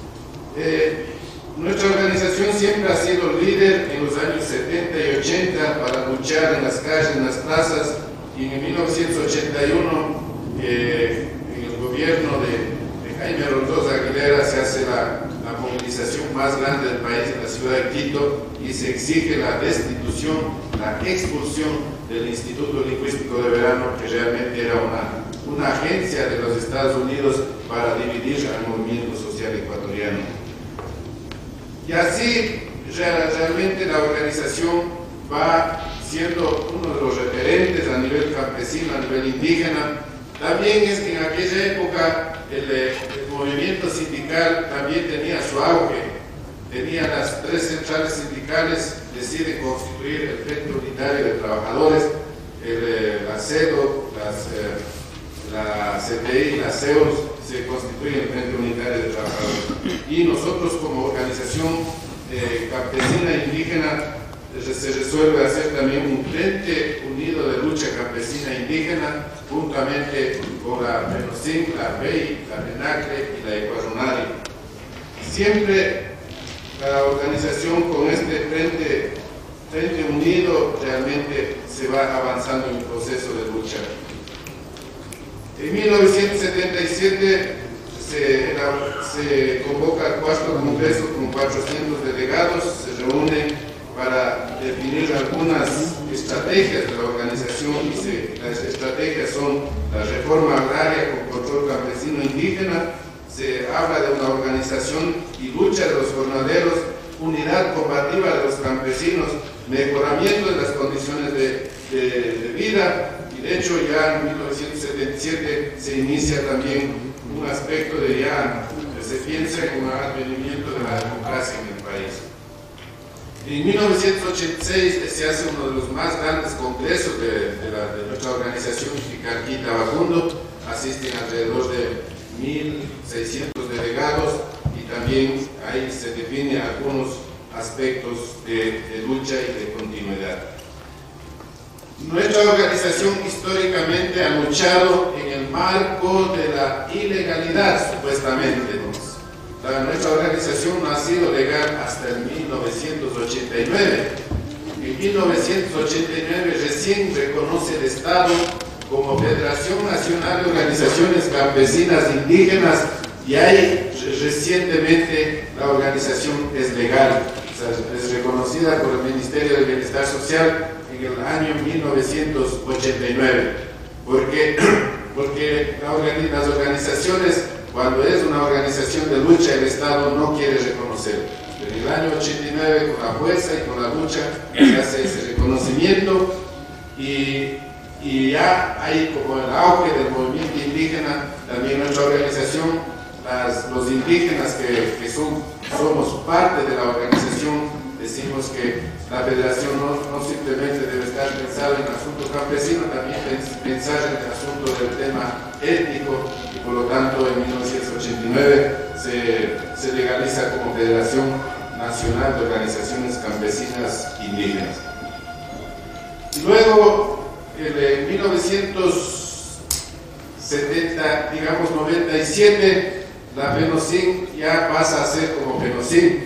Nuestra organización siempre ha sido líder en los años 70 y 80 para luchar en las calles, en las plazas, y en 1981, en el gobierno de Jaime Rodríguez Aguilera, se hace la movilización más grande del país en la ciudad de Quito y se exige la destitución, la expulsión del Instituto Lingüístico de Verano, que realmente era una agencia de los Estados Unidos para dividir al movimiento social ecuatoriano. Y así realmente la organización va siendo uno de los referentes a nivel campesino, a nivel indígena. También es que en aquella época el movimiento sindical también tenía su auge. Tenía las 3 centrales sindicales, deciden constituir el Frente Unitario de Trabajadores, la CEDO, la CTI, la CEOS, se constituye el Frente Unitario de Trabajadores. Y nosotros como organización campesina e indígena se resuelve hacer también un Frente Unido de Lucha Campesina e Indígena, juntamente con la FENOCIN, la BEI, la RENACRE y la Ecuarunari. Siempre la organización con este Frente Unido realmente se va avanzando en el proceso de lucha. En 1977 se convoca el 4º Congreso con 400 delegados, se reúnen para definir algunas estrategias de la organización y las estrategias son la reforma agraria con control campesino indígena, se habla de una organización y lucha de los jornaleros, unidad combativa de los campesinos, mejoramiento de las condiciones de vida. De hecho, ya en 1977 se inicia también un aspecto de se piensa en un advenimiento de la democracia en el país. En 1986 se hace uno de los más grandes congresos de nuestra organización, Jicarquita Bajundo. Asisten alrededor de 1.600 delegados y también ahí se definen algunos aspectos de lucha y de continuidad. Nuestra organización históricamente ha luchado en el marco de la ilegalidad, supuestamente. Nuestra organización no ha sido legal hasta el 1989. En 1989 recién reconoce el Estado como Federación Nacional de Organizaciones Campesinas Indígenas y ahí recientemente la organización es legal, o sea, es reconocida por el Ministerio del Bienestar Social en el año 1989, porque las organizaciones, cuando es una organización de lucha, el Estado no quiere reconocer. En el año 89, con la fuerza y con la lucha, se hace ese reconocimiento y ya hay como el auge del movimiento indígena, también nuestra organización, los indígenas que somos parte de la organización, decimos que la federación no simplemente debe estar pensada en el asunto campesino, también pensar en el asunto del tema étnico, y por lo tanto en 1989 se legaliza como Federación Nacional de Organizaciones Campesinas Indígenas. Y luego, en 1970, digamos 97, la FENOCIN ya pasa a ser como FENOCIN,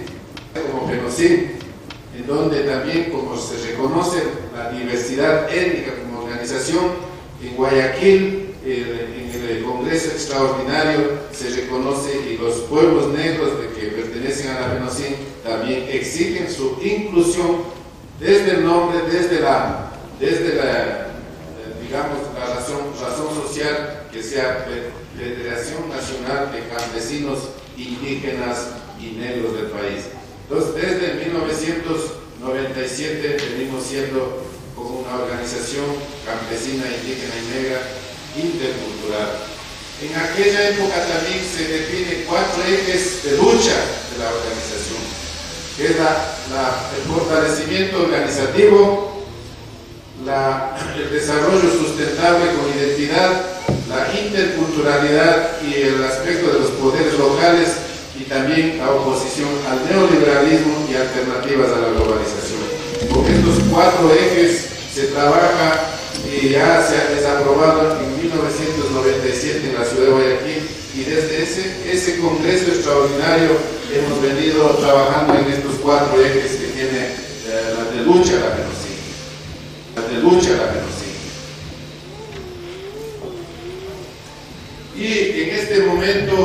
en donde también, como se reconoce la diversidad étnica como organización, en Guayaquil, en el Congreso Extraordinario, se reconoce que los pueblos negros que pertenecen a la FENOCIN también exigen su inclusión desde el nombre, desde la digamos, la razón social, que sea Federación Nacional de Campesinos Indígenas y negros del país. Entonces, desde 1997 venimos siendo como una organización campesina, indígena y negra intercultural. En aquella época también se definen 4 ejes de lucha de la organización, que es el fortalecimiento organizativo, el desarrollo sustentable con identidad, la interculturalidad y el aspecto de los poderes locales, y también la oposición al neoliberalismo y alternativas a la globalización. Con estos 4 ejes se trabaja y ya se ha desaprobado en 1997 en la ciudad de Guayaquil, y desde ese congreso extraordinario hemos venido trabajando en estos 4 ejes que tiene la de lucha a la genocidio. La de lucha a la genocidio. Y en este momento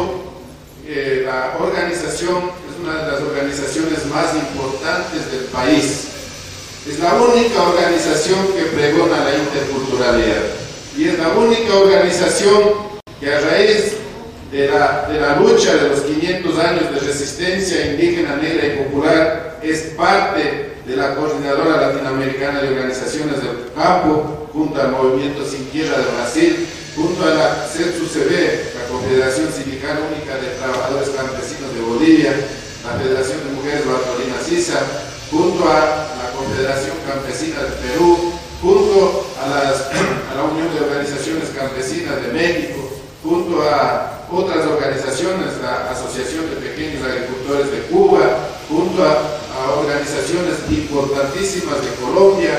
la organización es una de las organizaciones más importantes del país. Es la única organización que pregona la interculturalidad y es la única organización que a raíz de la lucha de los 500 años de resistencia indígena, negra y popular es parte de la Coordinadora Latinoamericana de Organizaciones del Campo, junto al Movimiento Sin Tierra de Brasil, junto a la CETSUCB, la Confederación Sindical Única de Trabajadores Campesinos de Bolivia, la Federación de Mujeres Bartolina Sisa, junto a la Confederación Campesina de Perú, junto a la Unión de Organizaciones Campesinas de México, junto a otras organizaciones, la Asociación de Pequeños Agricultores de Cuba, junto a organizaciones importantísimas de Colombia,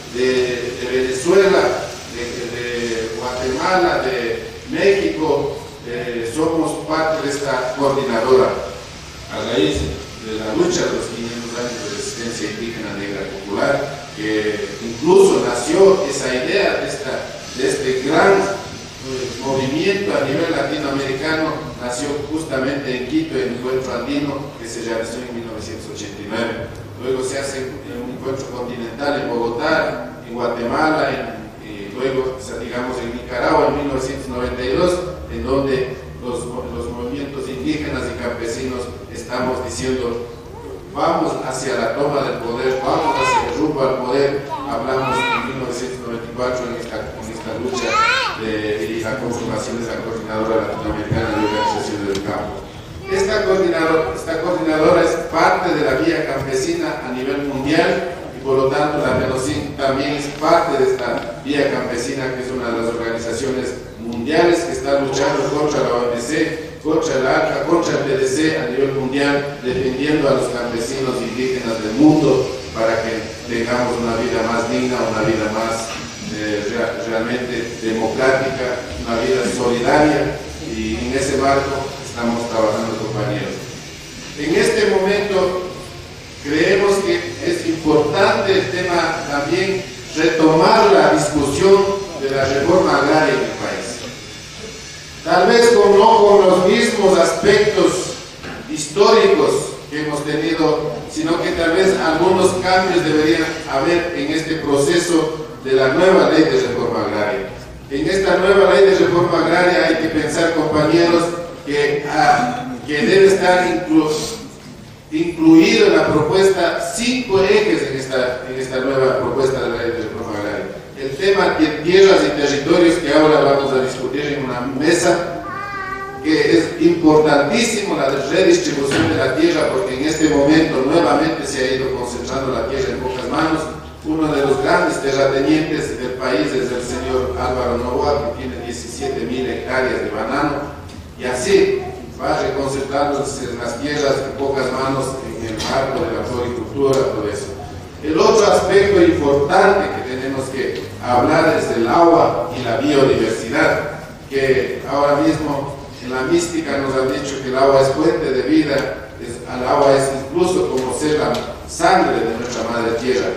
de Venezuela, de Guatemala, de México. Somos parte de esta coordinadora a raíz de la lucha de los 500 años de resistencia indígena, negra y popular, que incluso nació esa idea de este gran movimiento a nivel latinoamericano, nació justamente en Quito, en el encuentro andino que se realizó en 1989. Luego se hace un encuentro continental en Bogotá, en Guatemala, y luego, digamos, en Nicaragua en 1992, en donde los movimientos indígenas y campesinos estamos diciendo: vamos hacia la toma del poder, vamos hacia el rumbo al poder. Hablamos en 1994 en esta lucha y la conformación de la Coordinadora Latinoamericana de Organizaciones del Campo. Esta coordinadora es parte de la Vía Campesina a nivel mundial, y por lo tanto la FENOCIN también es parte de esta Vía Campesina, que es una de las organizaciones mundiales que está luchando contra la OMC, contra el ALCA, contra el PDC a nivel mundial, defendiendo a los campesinos indígenas del mundo para que tengamos una vida más digna, una vida más realmente democrática, una vida solidaria, y en ese marco estamos trabajando, compañeros. En este momento creemos que es importante el tema también retomar la discusión de la reforma agraria en el país. Tal vez no con los mismos aspectos históricos que hemos tenido, sino que tal vez algunos cambios deberían haber en este proceso de la nueva ley de reforma agraria. En esta nueva ley de reforma agraria hay que pensar, compañeros, que debe estar incluido en la propuesta 5 ejes en esta nueva propuesta de la ley de reforma agraria. El tema de tierras y territorios, que ahora vamos a discutir en una mesa, que es importantísimo, la redistribución de la tierra, porque en este momento nuevamente se ha ido concentrando la tierra en pocas manos. Uno de los grandes terratenientes del país es el señor Álvaro Novoa, que tiene 17.000 hectáreas de banano, y así va reconcentrándose las tierras en pocas manos en el marco de la floricultura, todo eso. El otro aspecto importante que tenemos que hablar es del agua y la biodiversidad, que ahora mismo en la mística nos han dicho que el agua es fuente de vida, el agua es incluso como ser la sangre de nuestra madre tierra.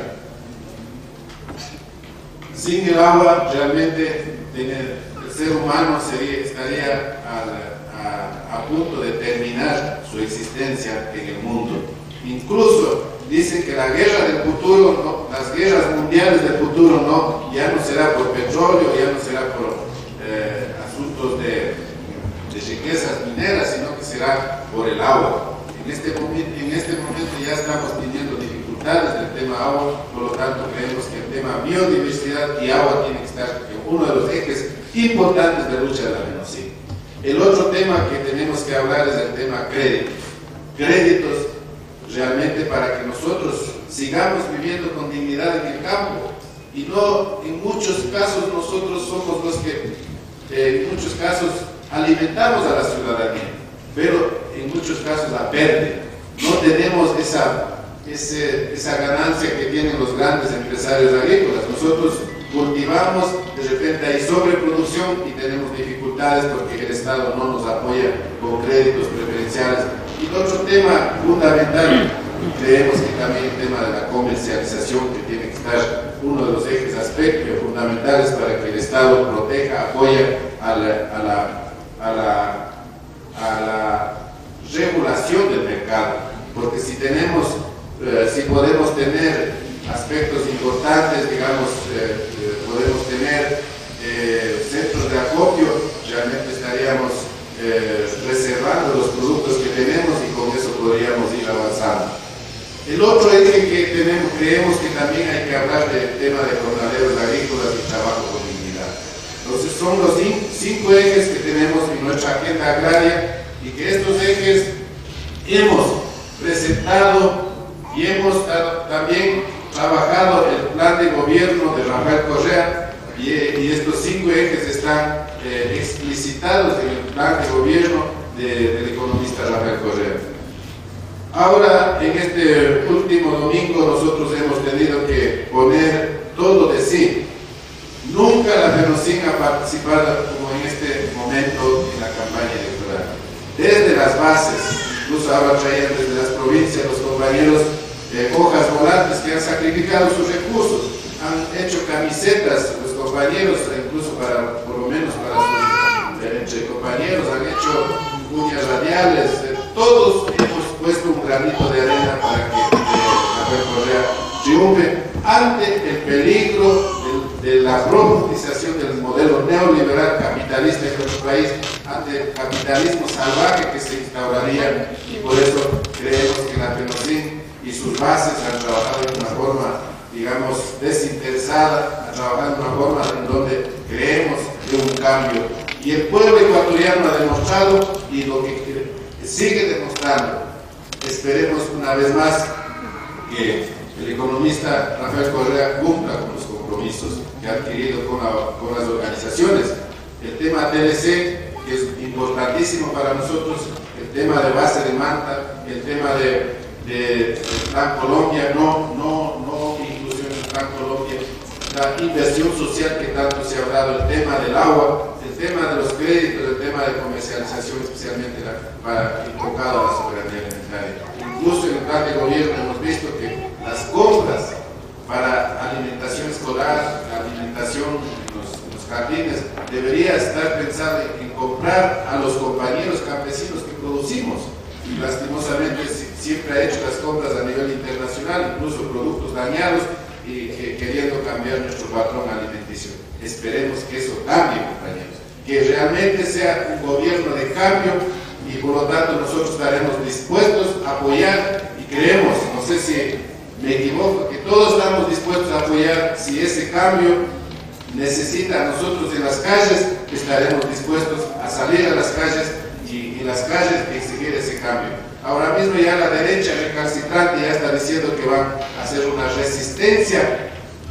Sin el agua realmente el ser humano estaría a punto de terminar su existencia en el mundo. Incluso dicen que la guerra del futuro, las guerras mundiales del futuro ya no será por petróleo, ya no será por asuntos de riquezas mineras, sino que será por el agua. En En este momento ya estamos teniendo dificultades del tema agua, por lo tanto creemos que el tema biodiversidad y agua tiene que estar en uno de los ejes importantes de lucha de la genocidio. El otro tema que tenemos que hablar es el tema créditos. Créditos realmente para que nosotros sigamos viviendo con dignidad en el campo y no, en muchos casos nosotros somos los que en muchos casos alimentamos a la ciudadanía, pero en muchos casos la pierde. No tenemos esa ganancia que tienen los grandes empresarios agrícolas. Nosotros cultivamos, de repente hay sobreproducción y tenemos dificultades porque el Estado no nos apoya con créditos preferenciales. Y el otro tema fundamental, creemos que también el tema de la comercialización, que tiene que estar uno de los ejes aspectos fundamentales para que el Estado proteja, apoya a la regulación del mercado, porque si podemos tener aspectos importantes, digamos, podemos tener centros de acopio, realmente estaríamos reservando los productos que tenemos y con eso podríamos ir avanzando. El otro eje que creemos que también hay que hablar del tema de jornaleros agrícolas y trabajo con dignidad. Entonces son los 5 ejes que tenemos en nuestra agenda agraria y que estos ejes hemos presentado y hemos también trabajado el plan de gobierno de Rafael Correa y estos 5 ejes están explicitados en el plan de gobierno del economista Rafael Correa. Ahora, en este último domingo, nosotros hemos tenido que poner todo de sí. Nunca la FENOCIN ha participado como en este momento en la campaña electoral. Desde las bases, incluso ahora traían desde las provincias los compañeros hojas volantes que han sacrificado sus recursos, han hecho camisetas, los compañeros, incluso por lo menos para sus entre compañeros, han hecho uñas radiales, todos hemos puesto un granito de arena para que Rafael Correa triunfe ante el peligro de la profundización del modelo neoliberal capitalista en nuestro país, ante el capitalismo salvaje que se instauraría, y por eso creemos que la FENOCIN y sus bases han trabajado de una forma, digamos, desinteresada, han trabajado de una forma en donde creemos en un cambio. Y el pueblo ecuatoriano ha demostrado y lo que sigue demostrando. Esperemos una vez más que el economista Rafael Correa cumpla con los compromisos que ha adquirido con las organizaciones. El tema TLC, que es importantísimo para nosotros, el tema de base de Manta, el tema del Plan Colombia, no inclusión en el Plan Colombia, la inversión social que tanto se ha hablado, el tema del agua, el tema de los créditos, el tema de comercialización, especialmente enfocado a la soberanía alimentaria. Incluso en el plan de gobierno hemos visto que las compras para alimentación escolar, la alimentación en los jardines, debería estar pensada en comprar a los compañeros campesinos que producimos. Y lastimosamente siempre ha hecho las compras a nivel internacional, incluso productos dañados, y queriendo cambiar nuestro patrón alimenticio. Esperemos que eso cambie, compañeros, que realmente sea un gobierno de cambio y por lo tanto nosotros estaremos dispuestos a apoyar y creemos, no sé si me equivoco, que todos estamos dispuestos a apoyar. Si ese cambio necesita a nosotros en las calles, estaremos dispuestos a salir a las calles y en las calles exigir ese cambio. Ahora mismo ya la derecha recalcitrante ya está diciendo que van a hacer una resistencia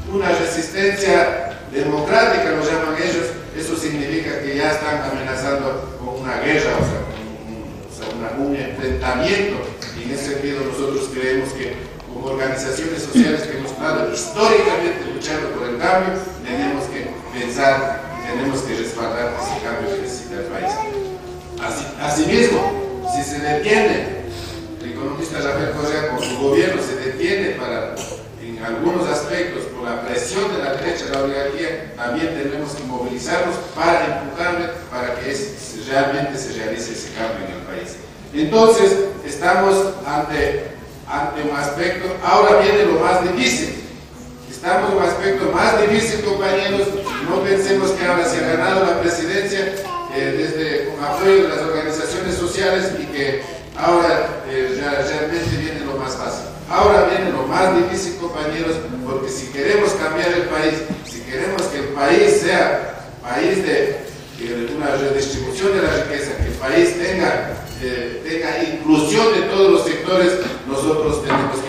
democrática, lo llaman ellos. Eso significa que ya están amenazando con una guerra, un enfrentamiento. Y en ese sentido nosotros creemos que como organizaciones sociales que hemos estado históricamente luchando por el cambio, tenemos que pensar y tenemos que respaldar ese cambio que necesita el país. Asimismo, si se detiene, el economista Rafael Correa con su gobierno se detiene en algunos aspectos por la presión de la derecha, de la oligarquía, también tenemos que movilizarnos para empujarle para que realmente se realice ese cambio en el país. Entonces, estamos ante un aspecto, ahora viene lo más difícil. Estamos en un aspecto más difícil, compañeros. No pensemos que ahora se ha ganado la presidencia desde con apoyo de las organizaciones sociales y que Ahora realmente viene lo más fácil. Ahora viene lo más difícil, compañeros, porque si queremos cambiar el país, si queremos que el país sea país de una redistribución de la riqueza, que el país tenga inclusión de todos los sectores, nosotros tenemos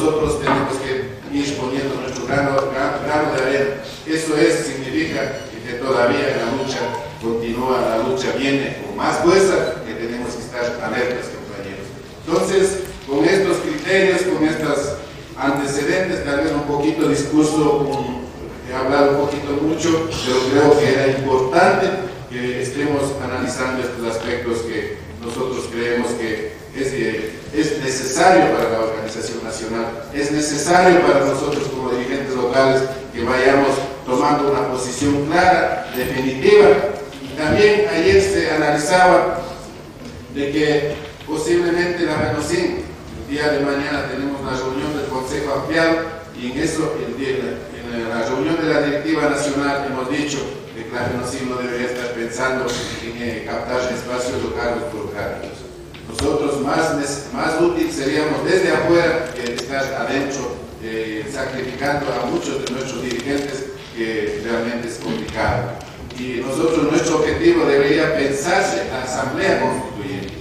que ir poniendo nuestro grano de arena. Eso significa que todavía la lucha continúa, la lucha viene con más fuerza, que tenemos que estar alertas, compañeros. Entonces, con estos criterios, con estos antecedentes, tal vez un poquito discurso, he hablado un poquito mucho, pero creo que era importante que estemos analizando estos aspectos que nosotros creemos que es necesario para la organización nacional, es necesario para nosotros como dirigentes locales que vayamos tomando una posición clara, definitiva. Y también ayer se analizaba de que posiblemente la Genocin, el día de mañana tenemos una reunión del Consejo Ampliado, y en eso, en la reunión de la Directiva Nacional hemos dicho que la Genocin no debería estar pensando en captar espacios locales burocráticos. Nosotros más útil seríamos desde afuera que estar adentro, sacrificando a muchos de nuestros dirigentes, que realmente es complicado. Y nosotros, nuestro objetivo debería pensarse la Asamblea Constituyente.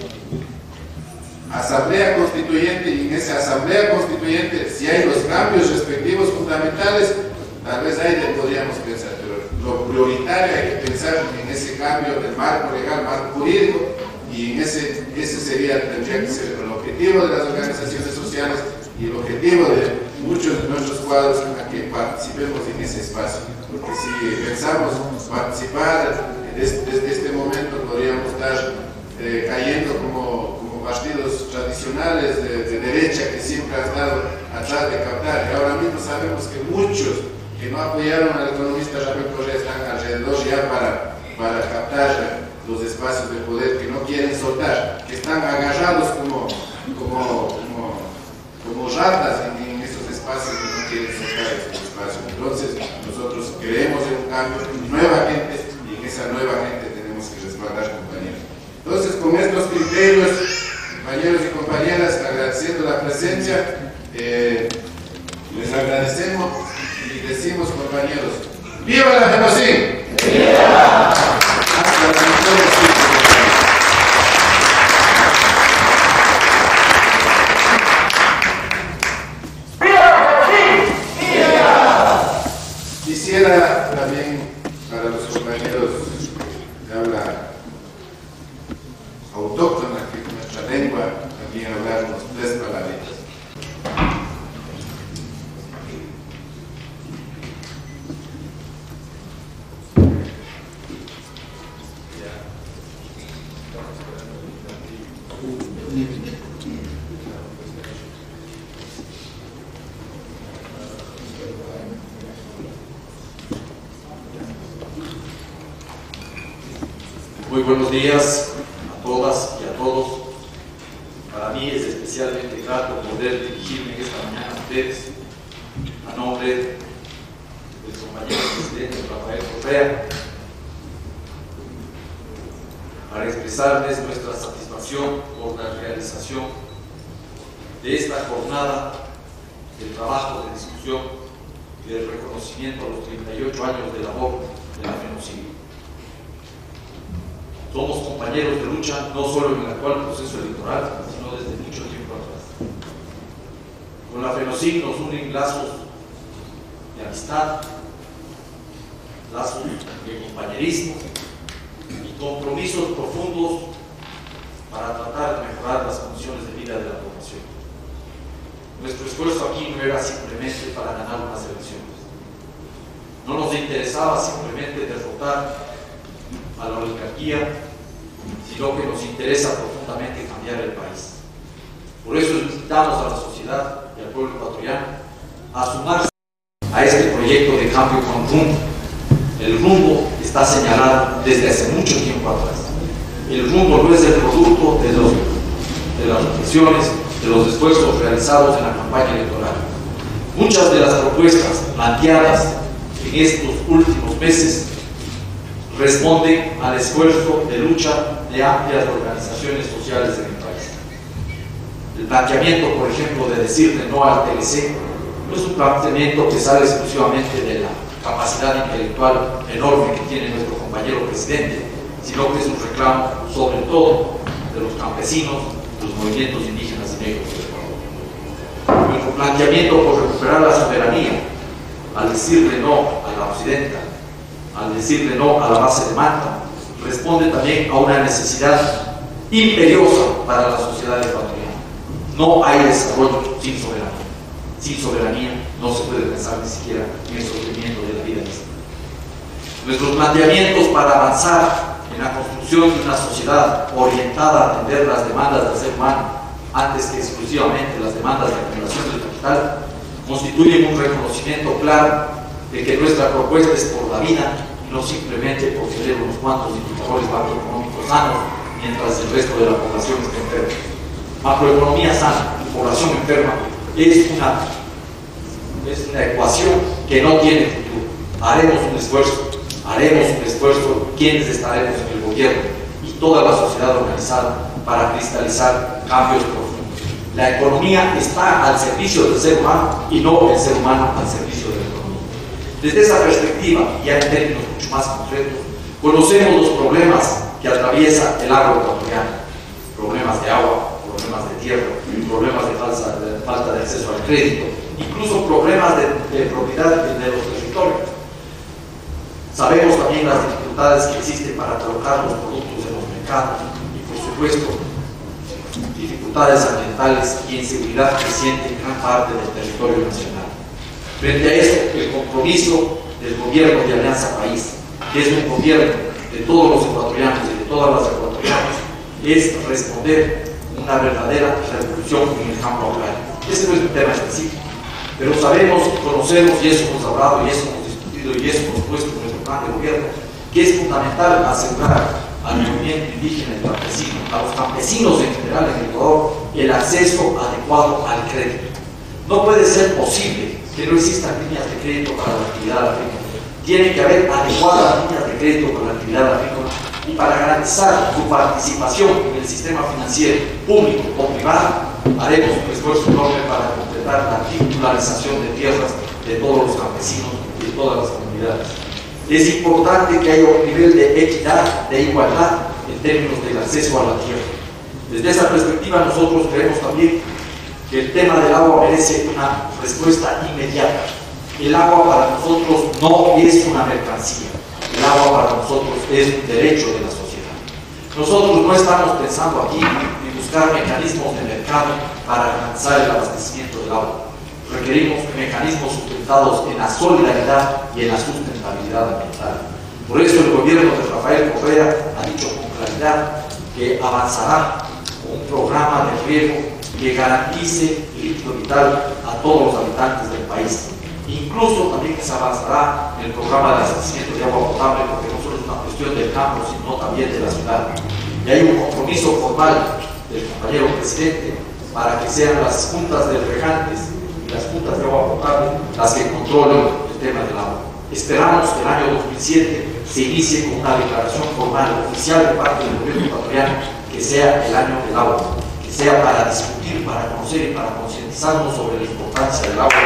Asamblea Constituyente, y en esa Asamblea Constituyente, si hay los cambios respectivos fundamentales, tal vez ahí podríamos pensar, pero lo prioritario hay que pensar en ese cambio del marco legal, marco jurídico, y en ese tendría que ser el objetivo de las organizaciones sociales y el objetivo de muchos de nuestros cuadros a que participemos en ese espacio. Porque si pensamos participar desde este momento, podríamos estar cayendo como partidos tradicionales de derecha que siempre han estado atrás de captar. Y ahora mismo sabemos que muchos que no apoyaron al economista Rafael Correa están alrededor ya para captar los espacios de poder, que no quieren soltar, que están agarrados como ratas en esos espacios, que no quieren soltar esos espacios. Entonces nosotros creemos en un cambio, en nueva gente, y en esa nueva gente tenemos que respaldar, compañeros. Entonces, con estos criterios, compañeros y compañeras, agradeciendo la presencia, les agradecemos y decimos, compañeros, ¡viva la Genocin! ¡Viva! Hasta la próxima. Quisiera también, para los compañeros de habla autóctona, que es nuestra lengua, también hablar unos 3 palabritas. Muy buenos días a todas y a todos. Para mí es especialmente grato poder dirigirme esta mañana a ustedes a nombre del compañero presidente Rafael Correa para expresarles nuestra satisfacción por la realización de esta jornada de trabajo, de discusión y del reconocimiento a los 38 años de labor de la Genocin. Somos compañeros de lucha, no solo en el actual proceso electoral, sino desde mucho tiempo atrás. Con la Genocin nos unen lazos de amistad, lazos de compañerismo y compromisos profundos para tratar de mejorar las condiciones de vida de la población. Nuestro esfuerzo aquí no era simplemente para ganar unas elecciones. No nos interesaba simplemente derrotar a la oligarquía, sino que nos interesa profundamente cambiar el país. Por eso invitamos a la sociedad y al pueblo ecuatoriano a sumarse a este proyecto de cambio con rumbo. El rumbo está señalado desde hace mucho tiempo atrás. El rumbo no es el producto de las reflexiones, de los esfuerzos realizados en la campaña electoral. Muchas de las propuestas planteadas en estos últimos meses responden al esfuerzo de lucha de amplias organizaciones sociales en el país. El planteamiento, por ejemplo, de decirle no al TLC, no es un planteamiento que sale exclusivamente de la capacidad intelectual enorme que tiene nuestro compañero presidente, sino que es un reclamo sobre todo de los campesinos, de los movimientos indígenas y negros del Ecuador. Nuestro planteamiento por recuperar la soberanía, al decirle no a la occidenta, al decirle no a la base de Manta, responde también a una necesidad imperiosa para la sociedad ecuatoriana. No hay desarrollo sin soberanía. Sin soberanía no se puede pensar ni siquiera en el sostenimiento de la vida misma. Nuestros planteamientos para avanzar en la construcción de una sociedad orientada a atender las demandas del ser humano antes que exclusivamente las demandas de acumulación del capital constituyen un reconocimiento claro de que nuestra propuesta es por la vida y no simplemente por tener unos cuantos indicadores macroeconómicos sanos mientras el resto de la población está enferma. Macroeconomía sana y población enferma es una ecuación que no tiene futuro. Haremos un esfuerzo quienes estaremos en el gobierno y toda la sociedad organizada para cristalizar cambios profundos. La economía está al servicio del ser humano y no el ser humano al servicio de la economía. Desde esa perspectiva, ya en términos mucho más concretos, conocemos los problemas que atraviesa el agro ecuatoriano: problemas de agua, problemas de tierra, problemas de falta de acceso al crédito, incluso problemas de propiedad de los territorios. Sabemos también las dificultades que existen para colocar los productos en los mercados y, por supuesto, dificultades ambientales y inseguridad creciente en gran parte del territorio nacional. Frente a esto, el compromiso del gobierno de Alianza País, que es un gobierno de todos los ecuatorianos y de todas las ecuatorianas, es responder una verdadera revolución en el campo agrario. Ese no es un tema específico, pero sabemos, conocemos, y eso hemos hablado, y eso hemos discutido, y eso hemos puesto en nuestro plan de gobierno, que es fundamental asegurar al movimiento indígena y campesino, a los campesinos en general en Ecuador, el acceso adecuado al crédito. No puede ser posible que no existan líneas de crédito para la actividad agrícola. Tiene que haber adecuadas líneas de crédito para la actividad agrícola, y para garantizar su participación en el sistema financiero público o privado, haremos un esfuerzo enorme para completar la titularización de tierras de todos los campesinos y de todas las comunidades. Es importante que haya un nivel de equidad, de igualdad en términos del acceso a la tierra. Desde esa perspectiva, nosotros creemos también que el tema del agua merece una respuesta inmediata. El agua para nosotros no es una mercancía. El agua para nosotros es un derecho de la sociedad. Nosotros no estamos pensando aquí en buscar mecanismos de mercado para garantizar el abastecimiento del agua. Requerimos mecanismos sustentados en la solidaridad y en la sustentabilidad ambiental. Por eso el gobierno de Rafael Correa ha dicho con claridad que avanzará con un programa de riego que garantice el líquido vital a todos los habitantes del país. Incluso también se avanzará en el programa de abastecimiento de agua potable, porque no solo es una cuestión del campo, sino también de la ciudad. Y hay un compromiso formal del compañero presidente para que sean las juntas de regantes y las juntas de agua potable las que controlen el tema del agua. Esperamos que el año 2007 se inicie con una declaración formal oficial de parte del gobierno ecuatoriano que sea el año del agua, que sea para discutir, para conocer y para concientizarnos sobre la importancia del agua.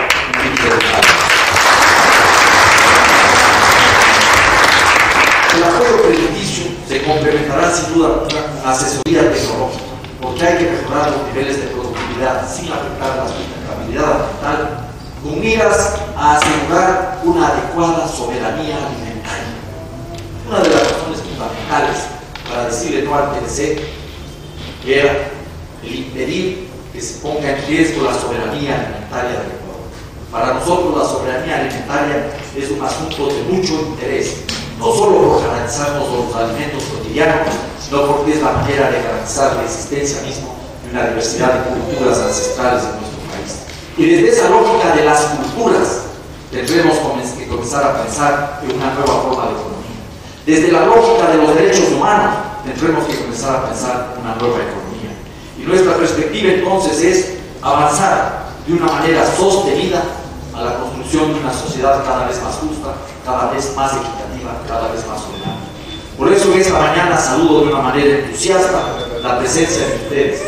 El apoyo crediticio se complementará sin duda con asesoría tecnológica, porque hay que mejorar los niveles de productividad sin afectar la sustentabilidad ambiental, con miras a asegurar una adecuada soberanía alimentaria. Una de las razones fundamentales para decirle no al TLC era el impedir que se ponga en riesgo la soberanía alimentaria del Ecuador. Para nosotros la soberanía alimentaria es un asunto de mucho interés, no solo por garantizarnos los alimentos cotidianos, sino porque es la manera de garantizar la existencia misma de una diversidad de culturas ancestrales en nuestro país. Y desde esa lógica de las culturas tendremos que comenzar a pensar en una nueva forma de economía. Desde la lógica de los derechos humanos tendremos que comenzar a pensar en una nueva economía. Y nuestra perspectiva entonces es avanzar de una manera sostenida a la construcción de una sociedad cada vez más justa, cada vez más equitativa, cada vez más soberana. Por eso esta mañana saludo de una manera entusiasta la presencia de ustedes.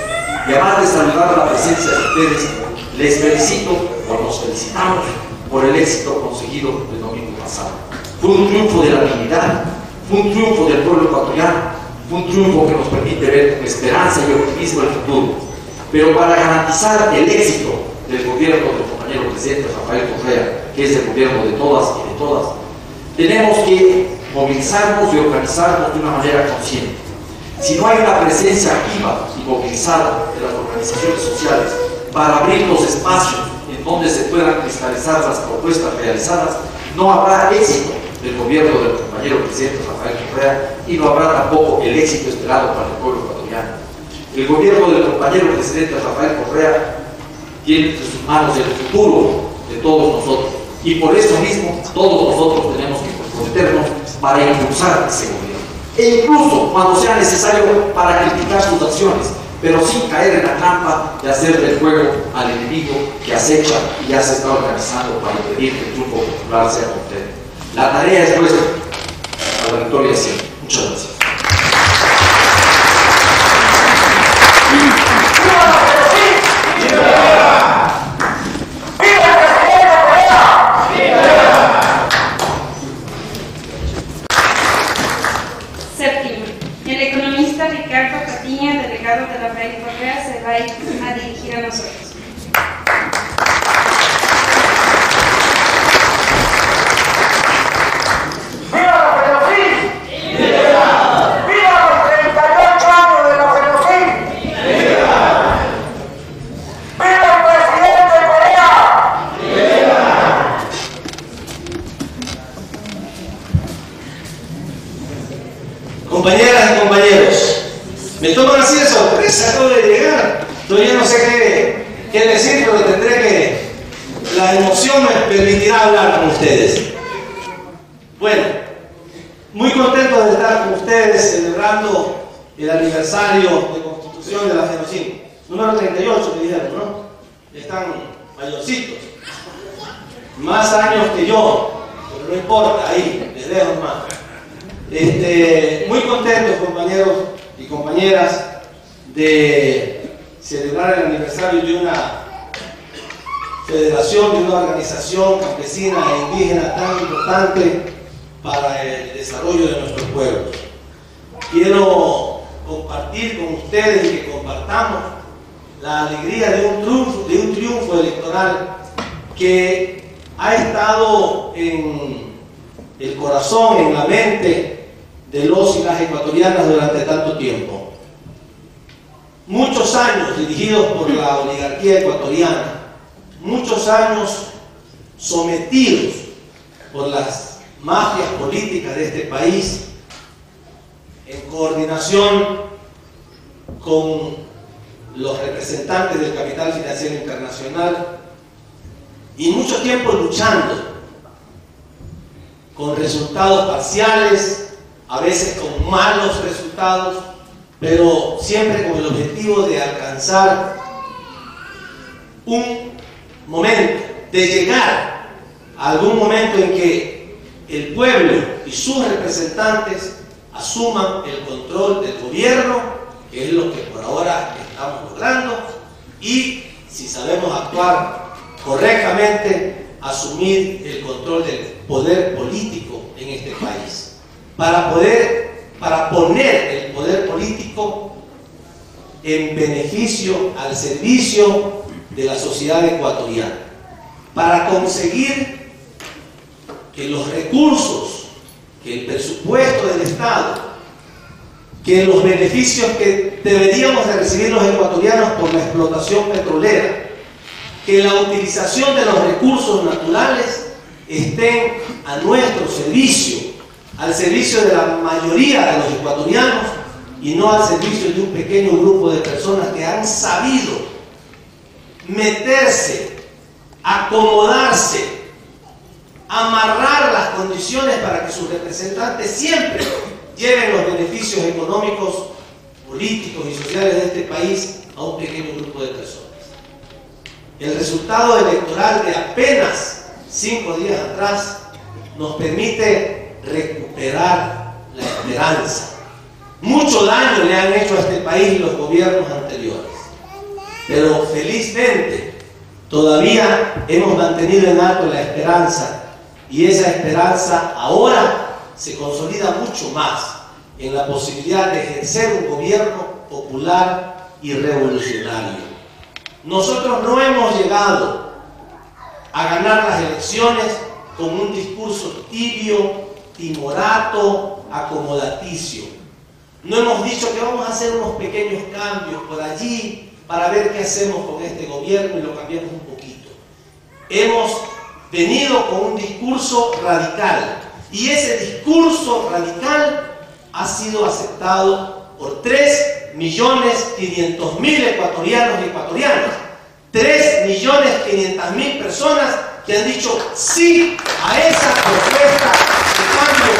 Y además de saludar la presencia de ustedes, les felicito, o nos felicitamos, por el éxito conseguido el domingo pasado. Fue un triunfo de la dignidad, fue un triunfo del pueblo ecuatoriano, fue un triunfo que nos permite ver con esperanza y optimismo el futuro. Pero para garantizar el éxito del gobierno del compañero presidente Rafael Correa, que es el gobierno de todas y de todas, tenemos que movilizarnos y organizarnos de una manera consciente. Si no hay una presencia activa y movilizada de las organizaciones sociales para abrir los espacios en donde se puedan cristalizar las propuestas realizadas, no habrá éxito del gobierno del compañero presidente Rafael Correa y no habrá tampoco el éxito esperado para el pueblo ecuatoriano. El gobierno del compañero presidente Rafael Correa tiene entre sus manos el futuro de todos nosotros y por eso mismo todos nosotros tenemos que comprometernos para impulsar ese gobierno. E incluso cuando sea necesario para criticar sus acciones, pero sin caer en la trampa de hacer del juego al enemigo que acecha y ya se está organizando para impedir que el triunfo popular sea completo. La tarea es nuestra, a la victoria siempre. Muchas gracias. Séptimo, el economista Ricardo Patiña, delegado de Rafael Correa, se va a dirigir a nosotros. Compañeras y compañeros, me toman así de sorpresa, acabo de llegar. Todavía no sé qué decir, pero tendré que... La emoción me permitirá hablar con ustedes. Bueno, muy contento de estar con ustedes celebrando el aniversario de constitución de la Genocin. Número 38, me dijeron, ¿no? Están mayorcitos. Más años que yo, pero no importa, ahí, les dejo más. Muy contentos, compañeros y compañeras, de celebrar el aniversario de una federación, de una organización campesina e indígena tan importante para el desarrollo de nuestros pueblos. Quiero compartir con ustedes y que compartamos la alegría de un triunfo electoral que ha estado en el corazón, en la mente de los y las ecuatorianas durante tanto tiempo. Muchos años dirigidos por la oligarquía ecuatoriana, muchos años sometidos por las mafias políticas de este país, en coordinación con los representantes del capital financiero internacional, y mucho tiempo luchando con resultados parciales, a veces con malos resultados, pero siempre con el objetivo de alcanzar un momento, de llegar a algún momento en que el pueblo y sus representantes asuman el control del gobierno, que es lo que por ahora estamos logrando, y si sabemos actuar correctamente, asumir el control del poder político en este país. Para poner el poder político en beneficio, al servicio de la sociedad ecuatoriana, para conseguir que los recursos, que el presupuesto del Estado, que los beneficios que deberíamos de recibir los ecuatorianos por la explotación petrolera, que la utilización de los recursos naturales estén a nuestro servicio, al servicio de la mayoría de los ecuatorianos y no al servicio de un pequeño grupo de personas que han sabido meterse, acomodarse, amarrar las condiciones para que sus representantes siempre lleven los beneficios económicos, políticos y sociales de este país a un pequeño grupo de personas. El resultado electoral de apenas 5 días atrás nos permite recuperar la esperanza. Mucho daño le han hecho a este país los gobiernos anteriores. pero felizmente todavía hemos mantenido en alto la esperanza, y esa esperanza ahora se consolida mucho más en la posibilidad de ejercer un gobierno popular y revolucionario. Nosotros no hemos llegado a ganar las elecciones con un discurso tibio, timorato, acomodaticio. No hemos dicho que vamos a hacer unos pequeños cambios por allí para ver qué hacemos con este gobierno y lo cambiamos un poquito. Hemos venido con un discurso radical, y ese discurso radical ha sido aceptado por 3.500.000 ecuatorianos y ecuatorianas, 3.500.000 personas que han dicho sí a esa propuesta de cambio.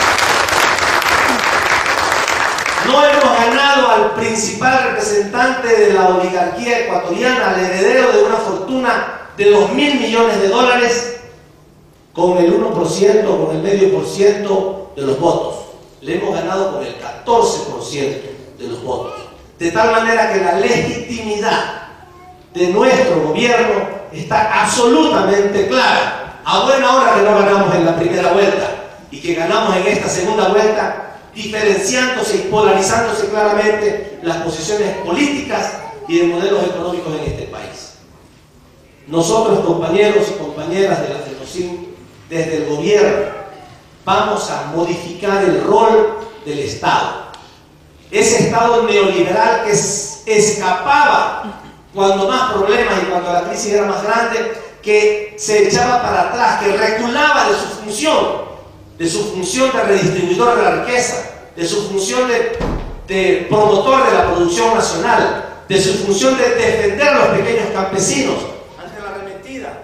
No hemos ganado al principal representante de la oligarquía ecuatoriana, al heredero de una fortuna de 2.000 millones de dólares, con el 1%, con el medio por ciento de los votos. Le hemos ganado con el 14% de los votos. De tal manera que la legitimidad de nuestro gobierno está absolutamente clara. A buena hora que no ganamos en la primera vuelta y que ganamos en esta segunda vuelta, diferenciándose y polarizándose claramente las posiciones políticas y de modelos económicos en este país. Nosotros, compañeros y compañeras de la Genocin, desde el gobierno, vamos a modificar el rol del Estado. Ese Estado neoliberal que escapaba cuando más problemas y cuando la crisis era más grande, que se echaba para atrás, que reculaba de su función de redistribuidor de la riqueza, de su función de promotor de la producción nacional, de su función de defender a los pequeños campesinos ante la arremetida.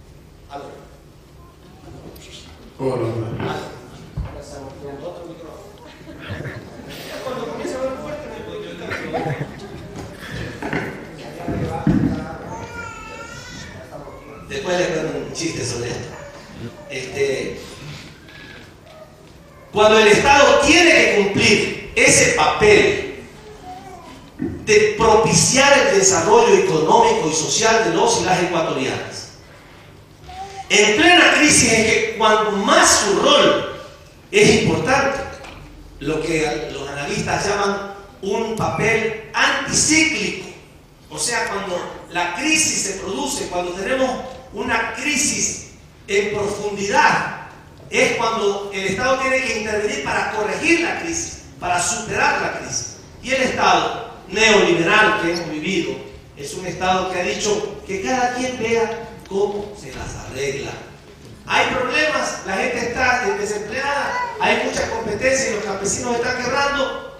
Después les cuento un chiste sobre esto. Cuando el Estado tiene que cumplir ese papel de propiciar el desarrollo económico y social de los y las ecuatorianas, en plena crisis, es que cuando más su rol es importante, lo que los analistas llaman un papel anticíclico. O sea, cuando la crisis se produce, cuando tenemos una crisis en profundidad, es cuando el Estado tiene que intervenir para corregir la crisis, para superar la crisis. Y el Estado neoliberal que hemos vivido es un Estado que ha dicho que cada quien vea cómo se las arregla. Hay problemas, la gente está desempleada, hay mucha competencia y los campesinos están quebrando.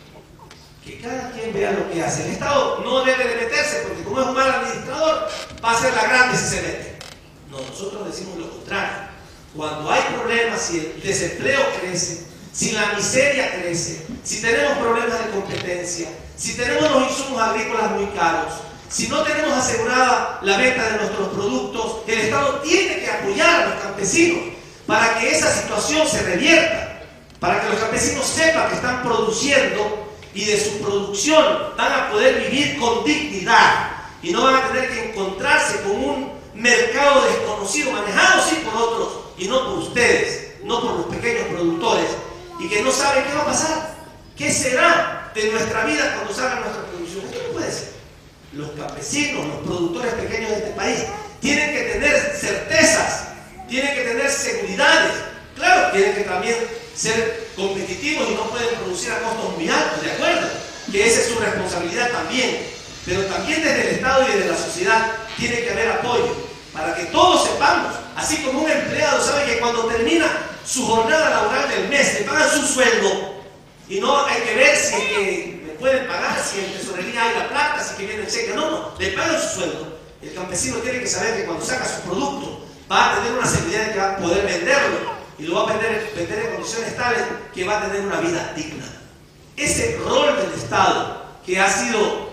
Que cada quien vea lo que hace. El Estado no debe de meterse, porque como es un mal administrador, va a ser la grande si se mete. No, nosotros decimos lo contrario. Cuando hay problemas, si el desempleo crece, si la miseria crece, si tenemos problemas de competencia, si tenemos los insumos agrícolas muy caros, si no tenemos asegurada la venta de nuestros productos, el Estado tiene que apoyar a los campesinos para que esa situación se revierta, para que los campesinos sepan que están produciendo y de su producción van a poder vivir con dignidad y no van a tener que encontrarse con un mercado desconocido, manejado sí por otros y no por ustedes, no por los pequeños productores, y que no saben qué va a pasar, qué será de nuestra vida cuando salga nuestra producción. Esto no puede ser. Los campesinos, los productores pequeños de este país tienen que tener certezas, tienen que tener seguridades. Claro, tienen que también ser competitivos y no pueden producir a costos muy altos, ¿de acuerdo? Que esa es su responsabilidad también. Pero también desde el Estado y desde la sociedad tiene que haber apoyo para que todos sepamos, así como un empleado sabe que cuando termina su jornada laboral del mes le pagan su sueldo y no hay que ver si me pueden pagar, si en tesorería hay la plata, si que viene el cheque, no, le pagan su sueldo. El campesino tiene que saber que cuando saca su producto va a tener una seguridad de que va a poder venderlo y lo va a vender en condiciones tales que va a tener una vida digna. Ese rol del Estado que ha sido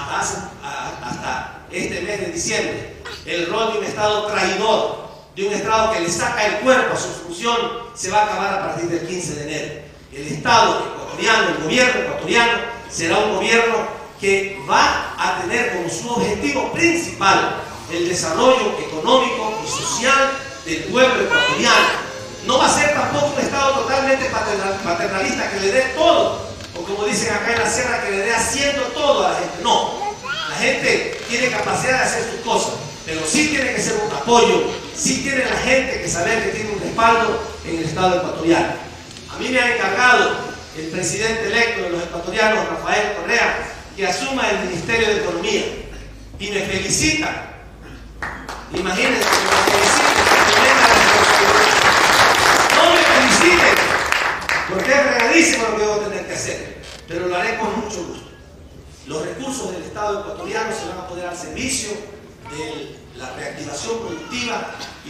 hasta este mes de diciembre, el rol de un Estado traidor, de un Estado que le saca el cuerpo a su función, se va a acabar a partir del 15 de enero. El Estado ecuatoriano, el gobierno ecuatoriano, será un gobierno que va a tener como su objetivo principal el desarrollo económico y social del pueblo ecuatoriano. No va a ser tampoco un Estado totalmente paternalista que le dé todo, o como dicen acá en la sierra, que le dé haciendo todo a la gente. No, la gente tiene capacidad de hacer sus cosas, pero sí tiene que ser un apoyo, sí tiene la gente que saber que tiene un respaldo en el Estado ecuatoriano. A mí me ha encargado el presidente electo de los ecuatorianos, Rafael Correa, que asuma el Ministerio de Economía, y me felicita. Imagínense que me feliciten, no me feliciten, porque es regalísimo lo que debo tener que hacer, pero lo haré con mucho gusto. Los recursos del Estado ecuatoriano se van a poner al servicio de la reactivación productiva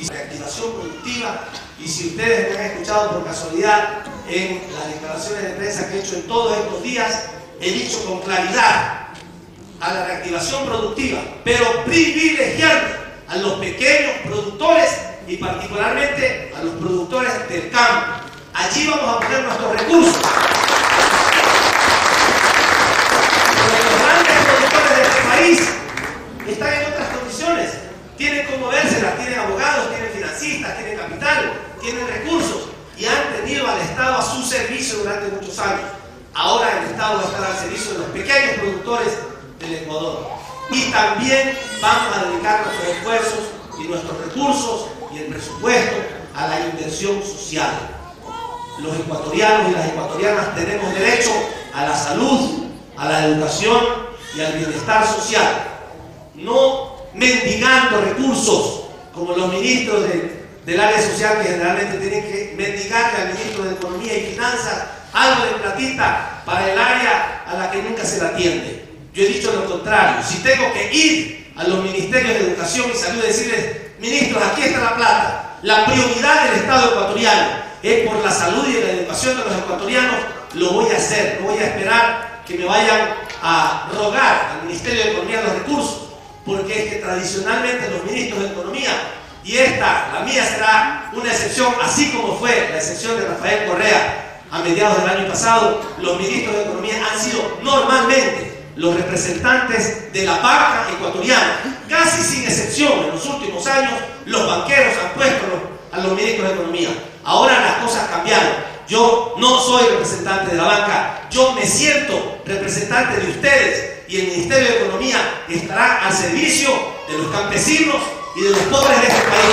y si ustedes me han escuchado por casualidad en las declaraciones de prensa que he hecho en todos estos días, he dicho con claridad a la reactivación productiva, pero privilegiando a los pequeños productores y particularmente a los productores del campo. Allí vamos a poner nuestros recursos. Los grandes productores de este país están en otras condiciones. Tienen cómo vérselas, tienen abogados, tienen financistas, tienen capital, tienen recursos y han tenido al Estado a su servicio durante muchos años. Ahora el Estado va a estar al servicio de los pequeños productores del Ecuador. Y también vamos a dedicar nuestros esfuerzos y nuestros recursos y el presupuesto a la inversión social. Los ecuatorianos y las ecuatorianas tenemos derecho a la salud, a la educación y al bienestar social. No mendigando recursos como los ministros del área social, que generalmente tienen que mendigarle al ministro de Economía y Finanzas algo de platita para el área a la que nunca se le atiende. Yo he dicho lo contrario. Si tengo que ir a los ministerios de Educación y Salud y decirles, ministros, aquí está la plata, la prioridad del Estado ecuatoriano es por la salud y la educación de los ecuatorianos, lo voy a hacer. No voy a esperar que me vayan a rogar al Ministerio de Economía los recursos, porque es que tradicionalmente los ministros de Economía, y la mía será una excepción, así como fue la excepción de Rafael Correa a mediados del año pasado, los ministros de Economía han sido normalmente los representantes de la banca ecuatoriana. Casi sin excepción, en los últimos años, los banqueros han puesto a los ministros de Economía. Ahora las cosas cambiaron. Yo no soy representante de la banca, yo me siento representante de ustedes y el Ministerio de Economía estará al servicio de los campesinos y de los pobres de este país.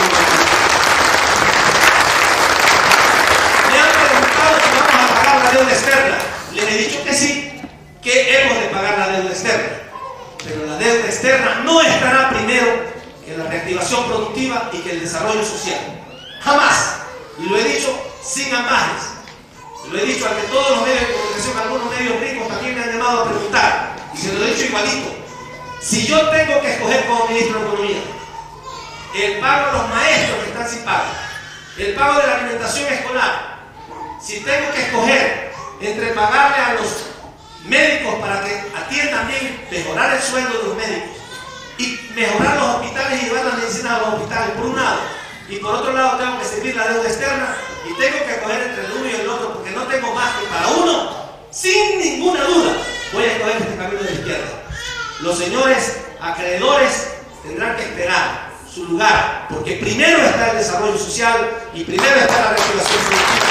Me han preguntado si vamos a pagar la deuda externa. Les he dicho que sí, que hemos de pagar la deuda externa, pero la deuda externa no estará primero que la reactivación productiva y que el desarrollo social. Jamás. Y lo he dicho sin amajes. Lo he dicho ante todos los medios de comunicación, algunos medios ricos también me han llamado a preguntar, y se lo he dicho igualito. Si yo tengo que escoger como ministro de Economía el pago a los maestros que están sin pago, el pago de la alimentación escolar, si tengo que escoger entre pagarle a los médicos para que atiendan bien, mejorar el sueldo de los médicos y mejorar los hospitales y llevar las medicinas a los hospitales, por un lado, y por otro lado tengo que servir la deuda externa y tengo que escoger entre el uno y el otro porque no tengo más que para uno, sin ninguna duda voy a escoger este camino de la izquierda. Los señores acreedores tendrán que esperar su lugar, porque primero está el desarrollo social y primero está la reactivación productiva.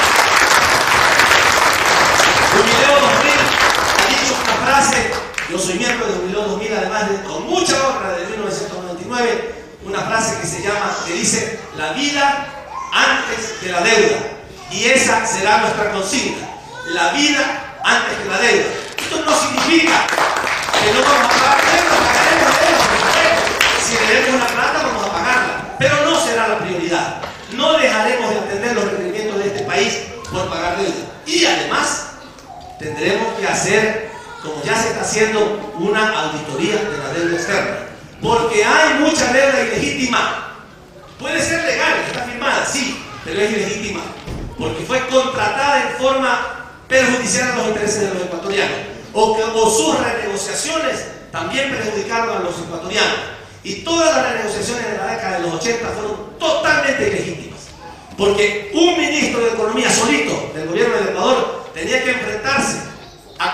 Jubileo 2000 ha dicho una frase, yo soy miembro de Jubileo 2000, además con mucha honra de 1999, una frase que dice, la vida antes que la deuda, y esa será nuestra consigna, la vida antes que la deuda. Esto no significa que no vamos a pagar deuda, pagaremos deuda, si debemos una plata vamos a pagarla, pero no será la prioridad. No dejaremos de atender los requerimientos de este país por pagar deuda. Y además tendremos que hacer, como ya se está haciendo, una auditoría de la deuda externa, porque hay mucha deuda ilegítima. Puede ser legal, está firmada, sí, pero es ilegítima, porque fue contratada en forma perjudicial a los intereses de los ecuatorianos, o sus renegociaciones también perjudicaron a los ecuatorianos. Y todas las renegociaciones de la década de los 80 fueron totalmente ilegítimas, porque un ministro de Economía solito del gobierno del Ecuador tenía que enfrentarse a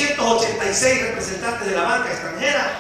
486 representantes de la banca extranjera,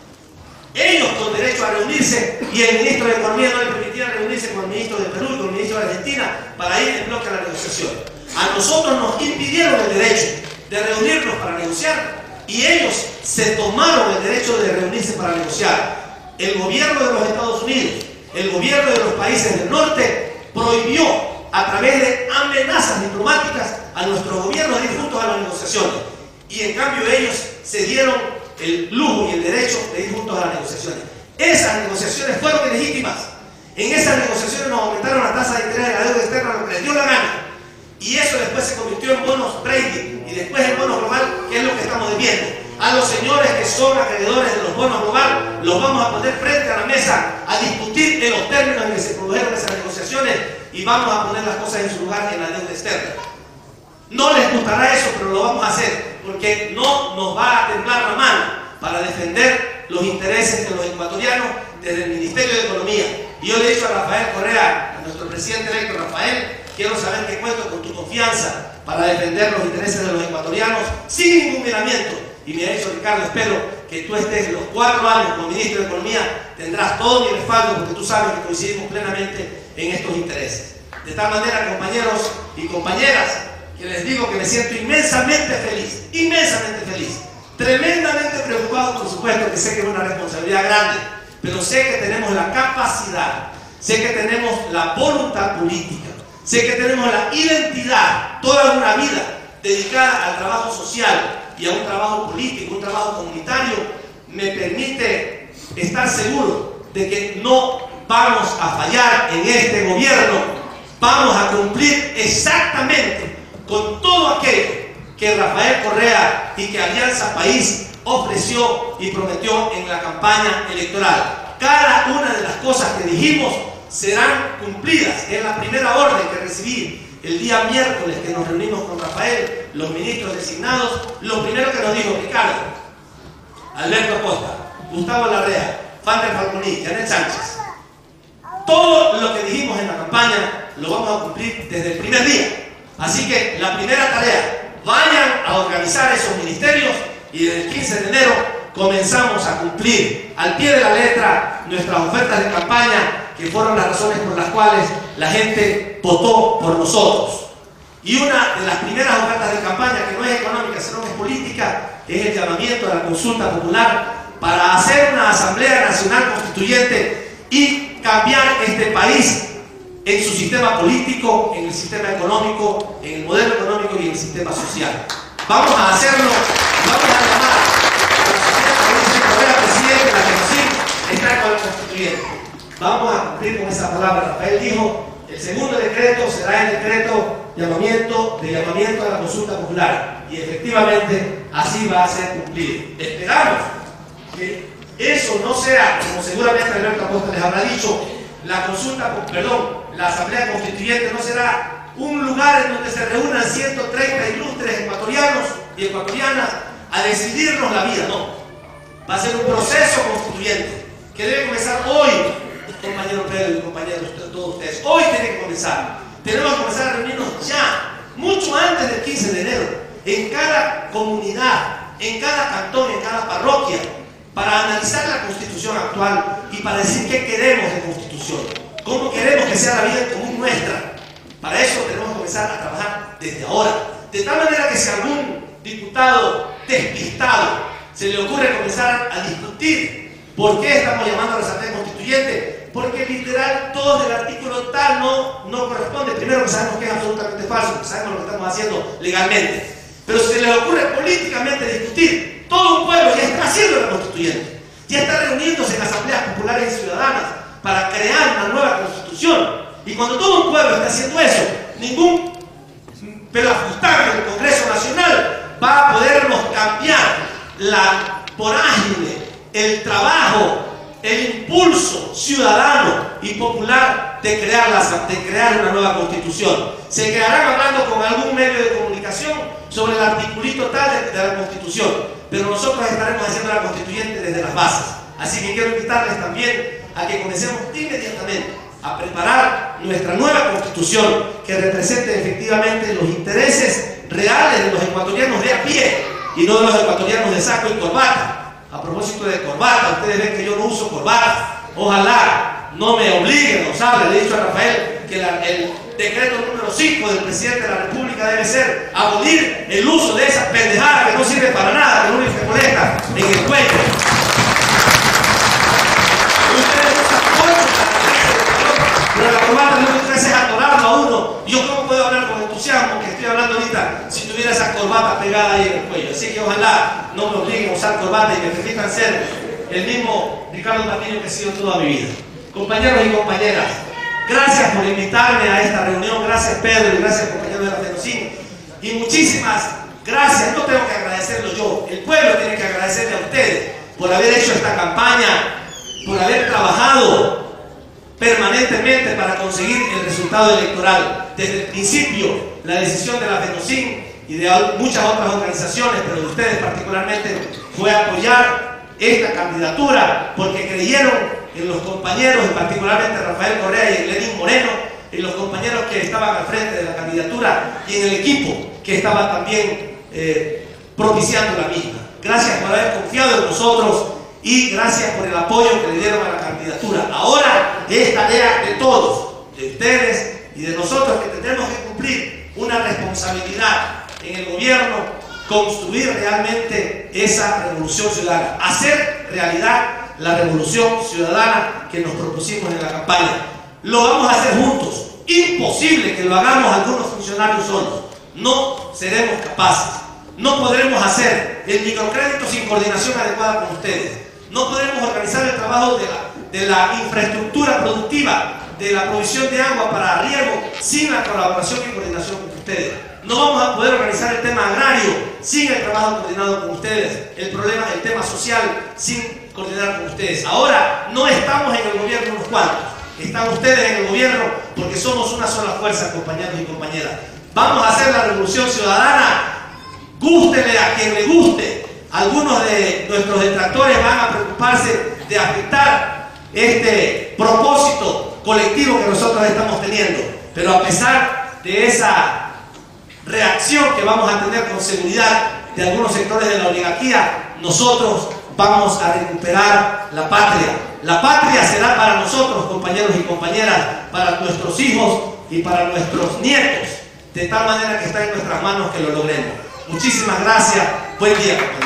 ellos con derecho a reunirse, y el ministro de Economía no le permitía reunirse con el ministro de Perú y con el ministro de Argentina para ir en bloque a la negociación. A nosotros nos impidieron el derecho de reunirnos para negociar y ellos se tomaron el derecho de reunirse para negociar. El gobierno de los Estados Unidos, el gobierno de los países del norte prohibió a través de amenazas diplomáticas a nuestros gobiernos de ir juntos a las negociaciones, y en cambio ellos se dieron el lujo y el derecho de ir juntos a las negociaciones. Esas negociaciones fueron ilegítimas. En esas negociaciones nos aumentaron la tasa de interés de la deuda externa, lo que les dio la gana, y eso después se convirtió en bonos Brady y después en bonos global, que es lo que estamos debiendo. A los señores que son acreedores de los bonos global los vamos a poner frente a la mesa a discutir en los términos en que se produjeron esas negociaciones, y vamos a poner las cosas en su lugar en la deuda externa. No les gustará eso, pero lo vamos a hacer, porque no nos va a temblar la mano para defender los intereses de los ecuatorianos desde el Ministerio de Economía. Y yo le he dicho a Rafael Correa, a nuestro presidente electo Rafael, quiero saber que cuento con tu confianza para defender los intereses de los ecuatorianos sin ningún miramiento. Y me ha dicho Ricardo, espero que tú estés los 4 años como ministro de Economía, tendrás todo mi respaldo, porque tú sabes que coincidimos plenamente en estos intereses. De tal manera, compañeros y compañeras, que les digo que me siento inmensamente feliz, tremendamente preocupado, por supuesto, que sé que es una responsabilidad grande, pero sé que tenemos la capacidad, sé que tenemos la voluntad política, sé que tenemos la identidad, toda una vida dedicada al trabajo social y a un trabajo político, un trabajo comunitario, me permite estar seguro de que no vamos a fallar en este gobierno, vamos a cumplir exactamente con todo aquello que Rafael Correa y que Alianza País ofreció y prometió en la campaña electoral. Cada una de las cosas que dijimos serán cumplidas. Es la primera orden que recibí el día miércoles que nos reunimos con Rafael, los ministros designados. Lo primero que nos dijo Ricardo, Alberto Acosta, Gustavo Larrea, Fander Falconi, Janet Sánchez, todo lo que dijimos en la campaña lo vamos a cumplir desde el primer día. Así que la primera tarea, vayan a organizar esos ministerios, y desde el 15 de enero comenzamos a cumplir al pie de la letra nuestras ofertas de campaña, que fueron las razones por las cuales la gente votó por nosotros. Y una de las primeras ofertas de campaña, que no es económica, sino que es política, es el llamamiento a la consulta popular para hacer una Asamblea Nacional Constituyente y cambiar este país en su sistema político, en el sistema económico, en el modelo económico y en el sistema social. Vamos a hacerlo, vamos a llamar a la presidente, la Genocid está con el constituyente. Vamos a cumplir con esa palabra. Rafael dijo, el segundo decreto será el decreto de llamamiento a la consulta popular, y efectivamente así va a ser cumplido. Esperamos que eso no sea, como seguramente Alberto Acosta les habrá dicho, la Asamblea Constituyente no será un lugar en donde se reúnan 130 ilustres ecuatorianos y ecuatorianas a decidirnos la vida, no. Va a ser un proceso constituyente que debe comenzar hoy, compañero Pedro y compañeros, todos ustedes. Hoy tiene que comenzar. Tenemos que comenzar a reunirnos ya, mucho antes del 15 de enero, en cada comunidad, en cada cantón, en cada parroquia, para analizar la Constitución actual y para decir qué queremos de Constitución, cómo queremos que sea la vida en común nuestra. Para eso tenemos que comenzar a trabajar desde ahora, de tal manera que si algún diputado despistado se le ocurre comenzar a discutir por qué estamos llamando a la Asamblea Constituyente, porque literal todo del artículo tal no corresponde. Primero, que sabemos que es absolutamente falso, que sabemos lo que estamos haciendo legalmente, pero si se les ocurre políticamente discutir, todo un pueblo ya está haciendo la Constituyente, ya está reuniéndose en asambleas populares y ciudadanas para crear una nueva Constitución. Y cuando todo un pueblo está haciendo eso, ningún pelafustán del Congreso Nacional va a podernos cambiar la vorágine, el trabajo, el impulso ciudadano y popular de crear una nueva Constitución. Se quedarán hablando con algún medio de comunicación sobre el articulito tal de la Constitución, pero nosotros estaremos haciendo la Constituyente desde las bases. Así que quiero invitarles también a que comencemos inmediatamente a preparar nuestra nueva Constitución, que represente efectivamente los intereses reales de los ecuatorianos de a pie, y no de los ecuatorianos de saco y corbata. A propósito de corbata, ustedes ven que yo no uso corbata. Ojalá no me obliguen, no sabe, le he dicho a Rafael que el decreto número 5 del presidente de la República debe ser abolir el uso de esa pendejada que no sirve para nada, que lo único que molesta en el cuello. Ustedes usan pero la corbata lo que hace es atorarlo a uno. ¿Yo cómo puedo hablar con entusiasmo que estoy hablando ahorita si tuviera esa corbata pegada ahí en el cuello? Así que ojalá no me obliguen a usar corbata y me permitan ser el mismo Ricardo Patiño que he sido toda mi vida. Compañeros y compañeras, gracias por invitarme a esta reunión, gracias Pedro y gracias compañeros de la FENOCIN. Y muchísimas gracias, no tengo que agradecerlo yo, el pueblo tiene que agradecerle a ustedes por haber hecho esta campaña, por haber trabajado permanentemente para conseguir el resultado electoral. Desde el principio, la decisión de la FENOCIN y de muchas otras organizaciones, pero de ustedes particularmente, fue apoyar esta candidatura porque creyeron en los compañeros, y particularmente Rafael Correa y Lenín Moreno, en los compañeros que estaban al frente de la candidatura y en el equipo que estaba también propiciando la misma. Gracias por haber confiado en nosotros y gracias por el apoyo que le dieron a la candidatura. Ahora es tarea de todos, de ustedes y de nosotros, que tenemos que cumplir una responsabilidad en el gobierno, construir realmente esa revolución ciudadana, hacer realidad la revolución ciudadana que nos propusimos en la campaña. Lo vamos a hacer juntos. Imposible que lo hagamos algunos funcionarios solos. No seremos capaces. No podremos hacer el microcrédito sin coordinación adecuada con ustedes. No podremos organizar el trabajo de la infraestructura productiva, de la provisión de agua para riego, sin la colaboración y coordinación con ustedes. No vamos a poder organizar el tema agrario sin el trabajo coordinado con ustedes. El tema social sin coordinar con ustedes. Ahora no estamos en el gobierno unos cuantos. Están ustedes en el gobierno porque somos una sola fuerza, compañeros y compañeras. Vamos a hacer la revolución ciudadana. Gústele a quien le guste. Algunos de nuestros detractores van a preocuparse de afectar este propósito colectivo que nosotros estamos teniendo. Pero a pesar de esa reacción que vamos a tener con seguridad de algunos sectores de la oligarquía, nosotros vamos a recuperar la patria. La patria será para nosotros, compañeros y compañeras, para nuestros hijos y para nuestros nietos, de tal manera que está en nuestras manos que lo logremos. Muchísimas gracias. Buen día, compañeros.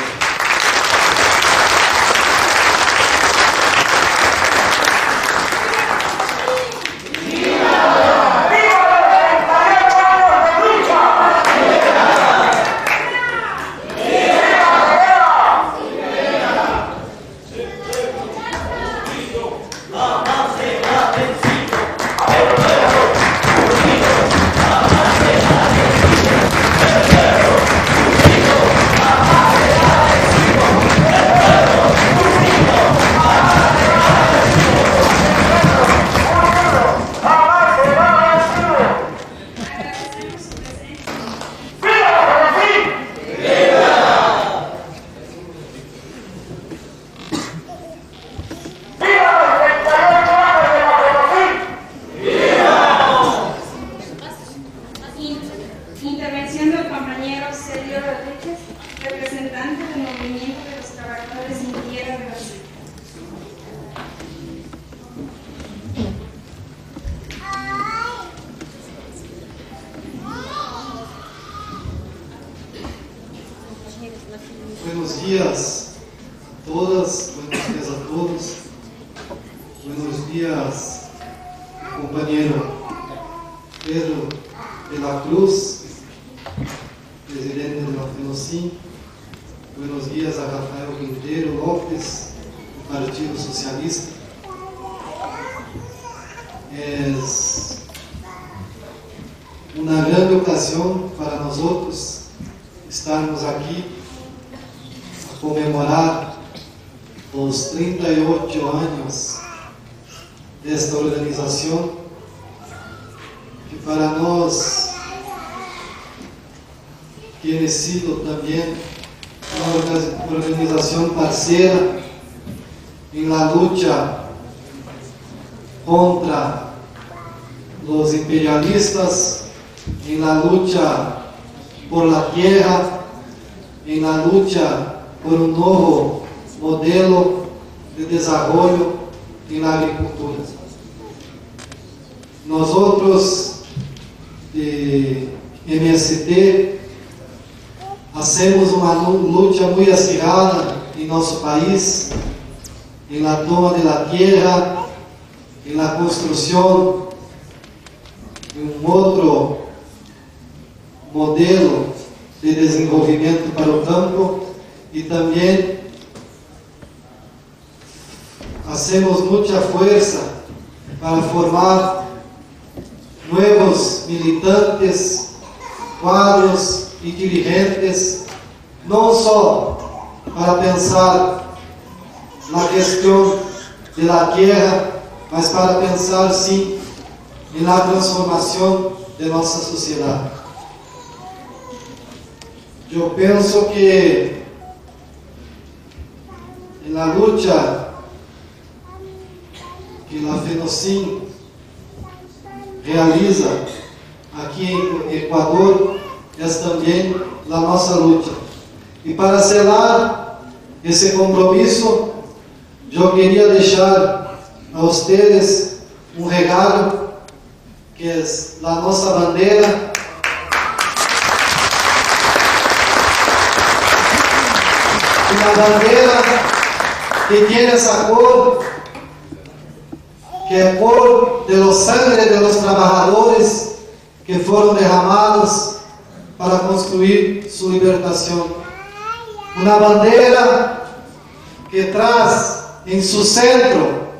Intervención del compañero Sergio Rodríguez, representante del Movimiento de los Trabajadores en Tierra de Brasil. Buenos días a todas, buenos días a todos. Buenos días, compañero Pedro de la Cruz, presidente de la FENOCIN. Buenos días a Rafael Quintero López, del Partido Socialista. Es una gran ocasión para nosotros estarmos aquí a conmemorar los 38 años de esta organización, que para nós tiene sido también una organización parcera en la lucha contra los imperialistas, en la lucha por la tierra, en la lucha por un nuevo modelo de desarrollo en la agricultura. Nosotros de MST hacemos una lucha muy acirrada en nuestro país, en la toma de la tierra, en la construcción de un otro modelo de desenvolvimiento para el campo, y también hacemos mucha fuerza para formar nuevos militantes, cuadros y dirigentes, no solo para pensar la gestión de la tierra, mas para pensar sí en la transformación de nuestra sociedad. Yo pienso que en la lucha que la FENOCIN realiza aquí en Ecuador es también la nuestra lucha. Y para selar ese compromiso, yo quería dejar a ustedes un regalo que es la nuestra bandera. Una bandera que tiene esa cor, que es cor de los sangre de los trabajadores que fueron derramados para construir su libertación. Una bandera que trae en su centro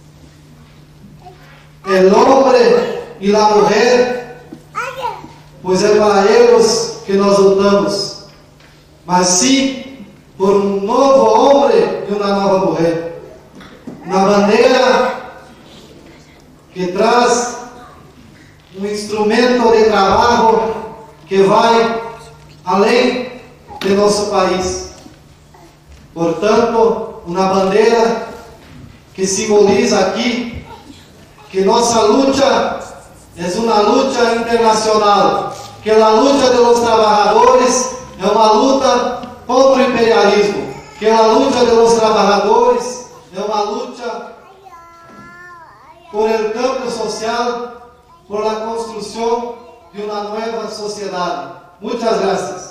el hombre y la mujer, pues es para ellos que nos lutamos, mas sí por un nuevo hombre y una nueva mujer. Una bandera que trae un instrumento de trabajo que va além de nuestro país. Por tanto, una bandera que simboliza aquí que nuestra lucha es una lucha internacional, que la lucha de los trabajadores es una lucha contra el imperialismo, que la lucha de los trabajadores es una lucha por el cambio social, por la construcción de una nueva sociedad. Muchas gracias.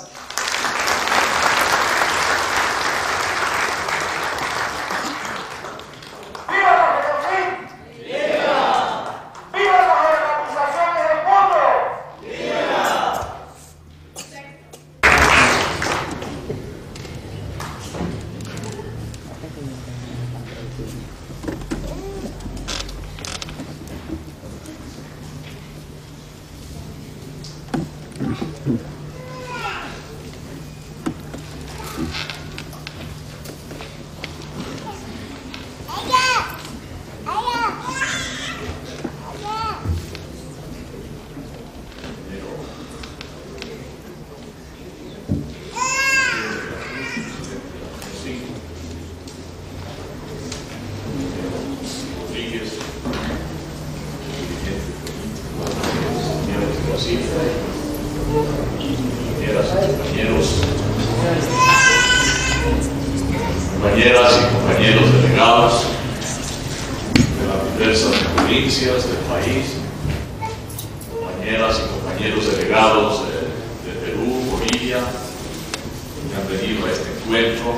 Compañeras y compañeros delegados de las diversas provincias del país, compañeras y compañeros delegados de Perú, Bolivia, que han venido a este encuentro,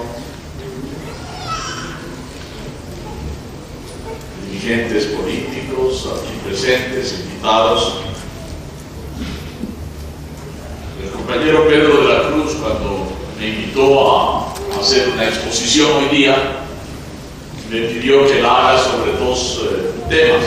dirigentes políticos aquí presentes, invitados. El compañero Pedro de la Cruz, cuando me invitó a hacer una exposición hoy día, me pidió que la haga sobre dos temas,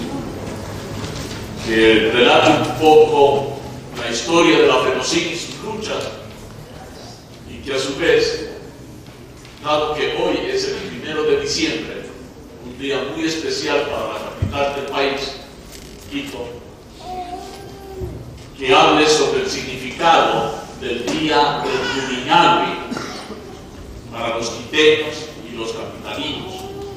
que relate un poco la historia de la FENOCIN y sus luchas, y que a su vez, dado que hoy es el 1 de diciembre, un día muy especial para la capital del país, Quito, que hable sobre el significado del Día del Tumiñahui para los quiteños y los capitalinos.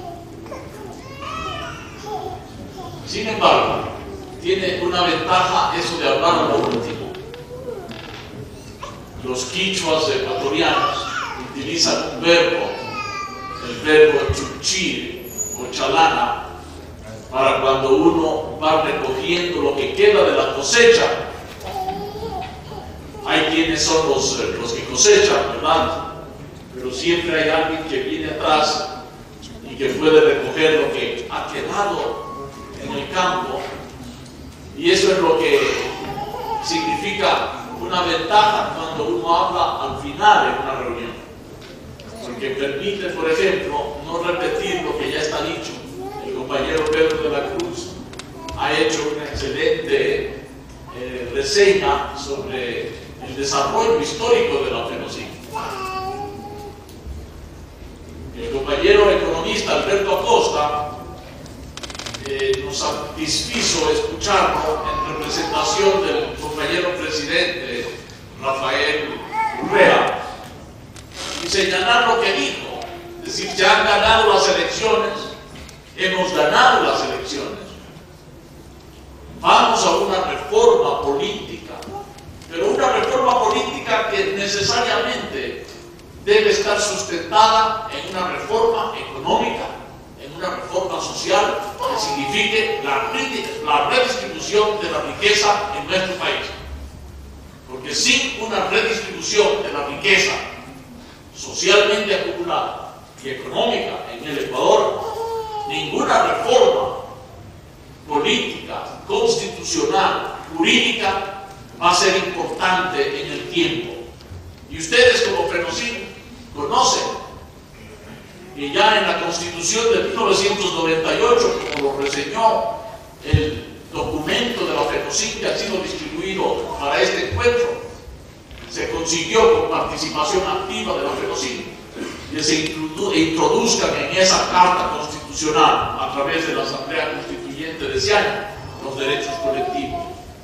Sin embargo, tiene una ventaja eso de hablar a lo último. los quichuas ecuatorianos utilizan un verbo, el verbo chuchir o chalana, para cuando uno va recogiendo lo que queda de la cosecha. Hay quienes son los que cosechan, ¿verdad? Pero siempre hay alguien que viene atrás y que puede recoger lo que ha quedado en el campo, y eso es lo que significa una ventaja cuando uno habla al final en una reunión, porque permite, por ejemplo, no repetir lo que ya está dicho. El compañero Pedro de la Cruz ha hecho una excelente reseña sobre el desarrollo histórico de la FENOCIN. El compañero economista Alberto Acosta nos satisfizo escucharlo en representación del compañero presidente Rafael Correa y señalar lo que dijo, es decir, ya han ganado las elecciones, hemos ganado las elecciones, vamos a una reforma política, pero una reforma política que necesariamente debe estar sustentada en una reforma económica, en una reforma social que signifique la redistribución de la riqueza en nuestro país. Porque sin una redistribución de la riqueza socialmente acumulada y económica en el Ecuador, ninguna reforma política, constitucional, jurídica va a ser importante en el tiempo. Y ustedes como FENOCIN conocen que ya en la Constitución de 1998, como lo reseñó el documento de la FENOCIN que ha sido distribuido para este encuentro, se consiguió con participación activa de la FENOCIN que se introduzcan en esa Carta Constitucional a través de la Asamblea Constituyente de ese año los derechos colectivos.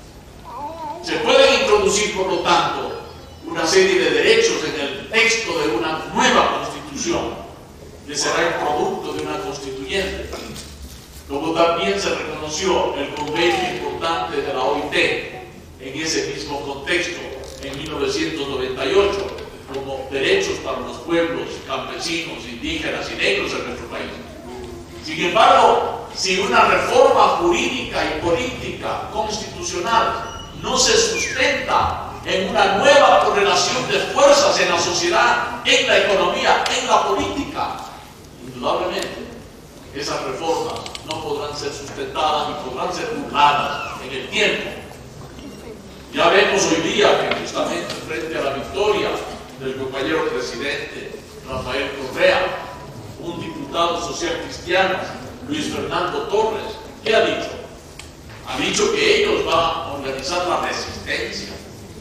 Se pueden introducir, por lo tanto, una serie de derechos en el texto de una nueva Constitución, que será el producto de una constituyente, como también se reconoció el convenio importante de la OIT en ese mismo contexto en 1998 como derechos para los pueblos campesinos, indígenas y negros en nuestro país. Sin embargo, si una reforma jurídica y política constitucional no se sustenta en una nueva correlación de fuerzas en la sociedad, en la economía, en la política, indudablemente esas reformas no podrán ser sustentadas ni podrán ser burladas en el tiempo. Ya vemos hoy día que justamente frente a la victoria del compañero presidente Rafael Correa, un diputado social cristiano, Luis Fernando Torres, ¿qué ha dicho? Ha dicho que ellos van a organizar la resistencia,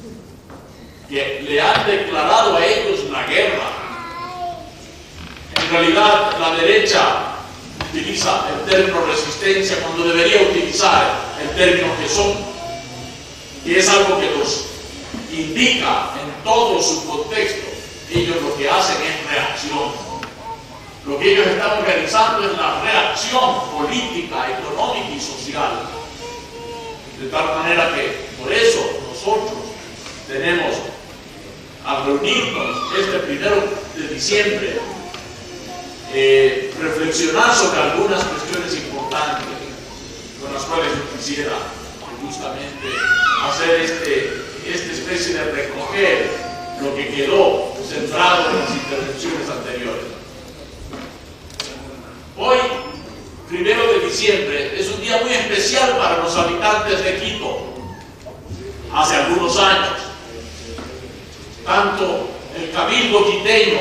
que le han declarado a ellos la guerra. En realidad, la derecha utiliza el término resistencia cuando debería utilizar el término Jesón, que es algo que los indica en todo su contexto. Ellos lo que hacen es reacción. Lo que ellos están organizando es la reacción política, económica y social. De tal manera que, por eso, nosotros tenemos a reunirnos este 1 de diciembre, reflexionar sobre algunas cuestiones importantes con las cuales yo quisiera justamente hacer esta especie de recoger lo que quedó centrado en las intervenciones anteriores. Hoy, 1 de diciembre, es un día muy especial para los habitantes de Quito. Hace algunos años, tanto el Cabildo quiteño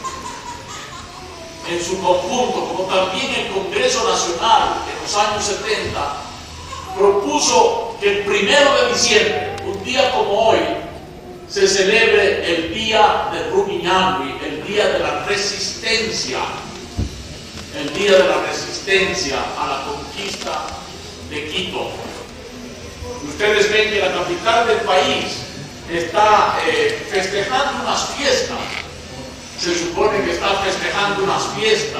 en su conjunto, como también el Congreso Nacional en los años 70, propuso que el 1 de diciembre, un día como hoy, se celebre el Día de Rumiñahui, el Día de la Resistencia, el Día de la Resistencia a la conquista de Quito. Ustedes ven que la capital del país está festejando unas fiestas. Se supone que está festejando unas fiestas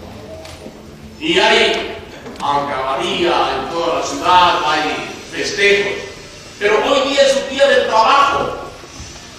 y hay algarabía en toda la ciudad, hay festejos, pero hoy día es un día de trabajo. Las oficinas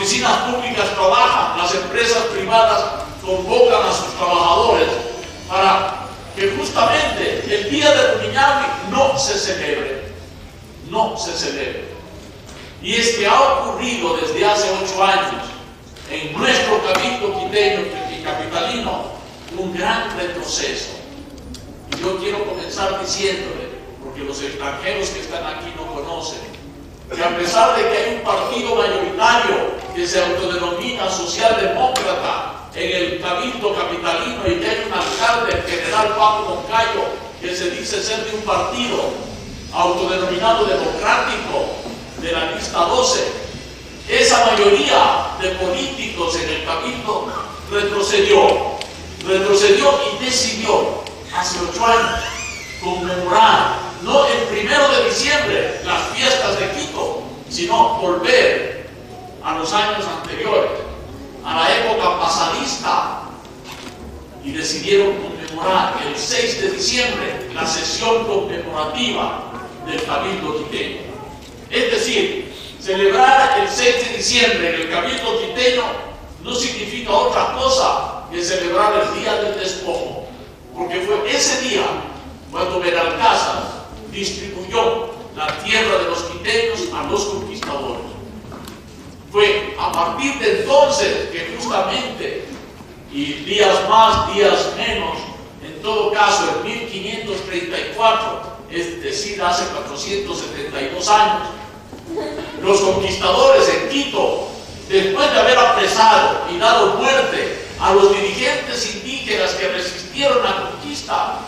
oficinas públicas trabajan, las empresas privadas convocan a sus trabajadores para que justamente el día de Rumiñahui no se celebre, no se celebre. Y es que ha ocurrido desde hace 8 años en nuestro cabildo quiteño y capitalino un gran retroceso. Y yo quiero comenzar diciéndole, porque los extranjeros que están aquí no conocen, que a pesar de que hay un partido mayoritario que se autodenomina socialdemócrata en el cabildo capitalino y que hay un alcalde, el general Paco Moncayo, que se dice ser de un partido autodenominado democrático de la lista 12, esa mayoría de políticos en el cabildo retrocedió y decidió hace 8 años conmemorar no el 1 de diciembre las fiestas de Quito, sino volver a los años anteriores, a la época pasadista, y decidieron conmemorar el 6 de diciembre la sesión conmemorativa del cabildo quiteño. Es decir, celebrar el 6 de diciembre en el cabildo quiteño no significa otra cosa que celebrar el día del despojo, porque fue ese día cuando Benalcázar distribuyó la tierra de los quiteños a los conquistadores. Fue a partir de entonces que justamente, y días más, días menos, en todo caso en 1534, es decir, hace 472 años, los conquistadores en Quito, después de haber apresado y dado muerte a los dirigentes indígenas que resistieron la conquista,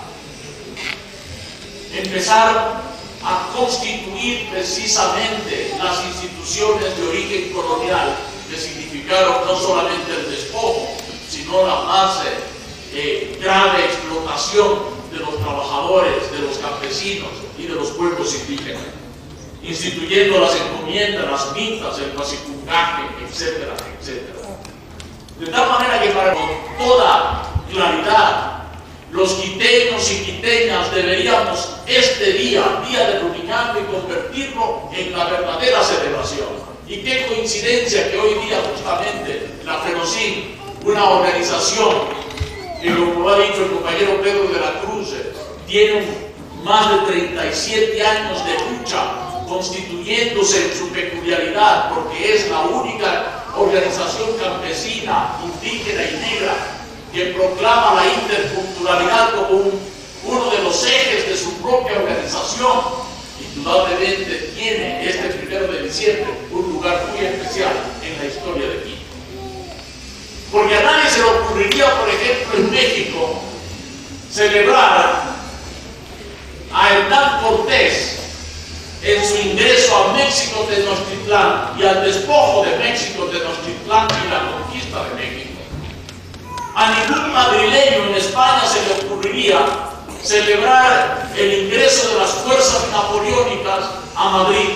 empezaron a constituir precisamente las instituciones de origen colonial que significaron no solamente el despojo, sino la más grave explotación de los trabajadores, de los campesinos y de los pueblos indígenas, instituyendo las encomiendas, las mitas, el pasicungaje, etcétera, etcétera. De tal manera que para con toda claridad, los quiteños y quiteñas deberíamos este día de Rumiñahui, convertirlo en la verdadera celebración. Y qué coincidencia que hoy día justamente la FENOCIN, una organización que, como lo ha dicho el compañero Pedro de la Cruz, tiene más de 37 años de lucha, constituyéndose en su peculiaridad, porque es la única organización campesina, indígena y negra que proclama la interculturalidad como uno de los ejes de su propia organización. Indudablemente tiene este 1 de diciembre un lugar muy especial en la historia de Quito. Porque a nadie se le ocurriría, por ejemplo, en México, celebrar a Hernán Cortés en su ingreso a México Tenochtitlán y al despojo de México Tenochtitlán y la conquista de México. A ningún madrileño en España se le ocurriría celebrar el ingreso de las fuerzas napoleónicas a Madrid.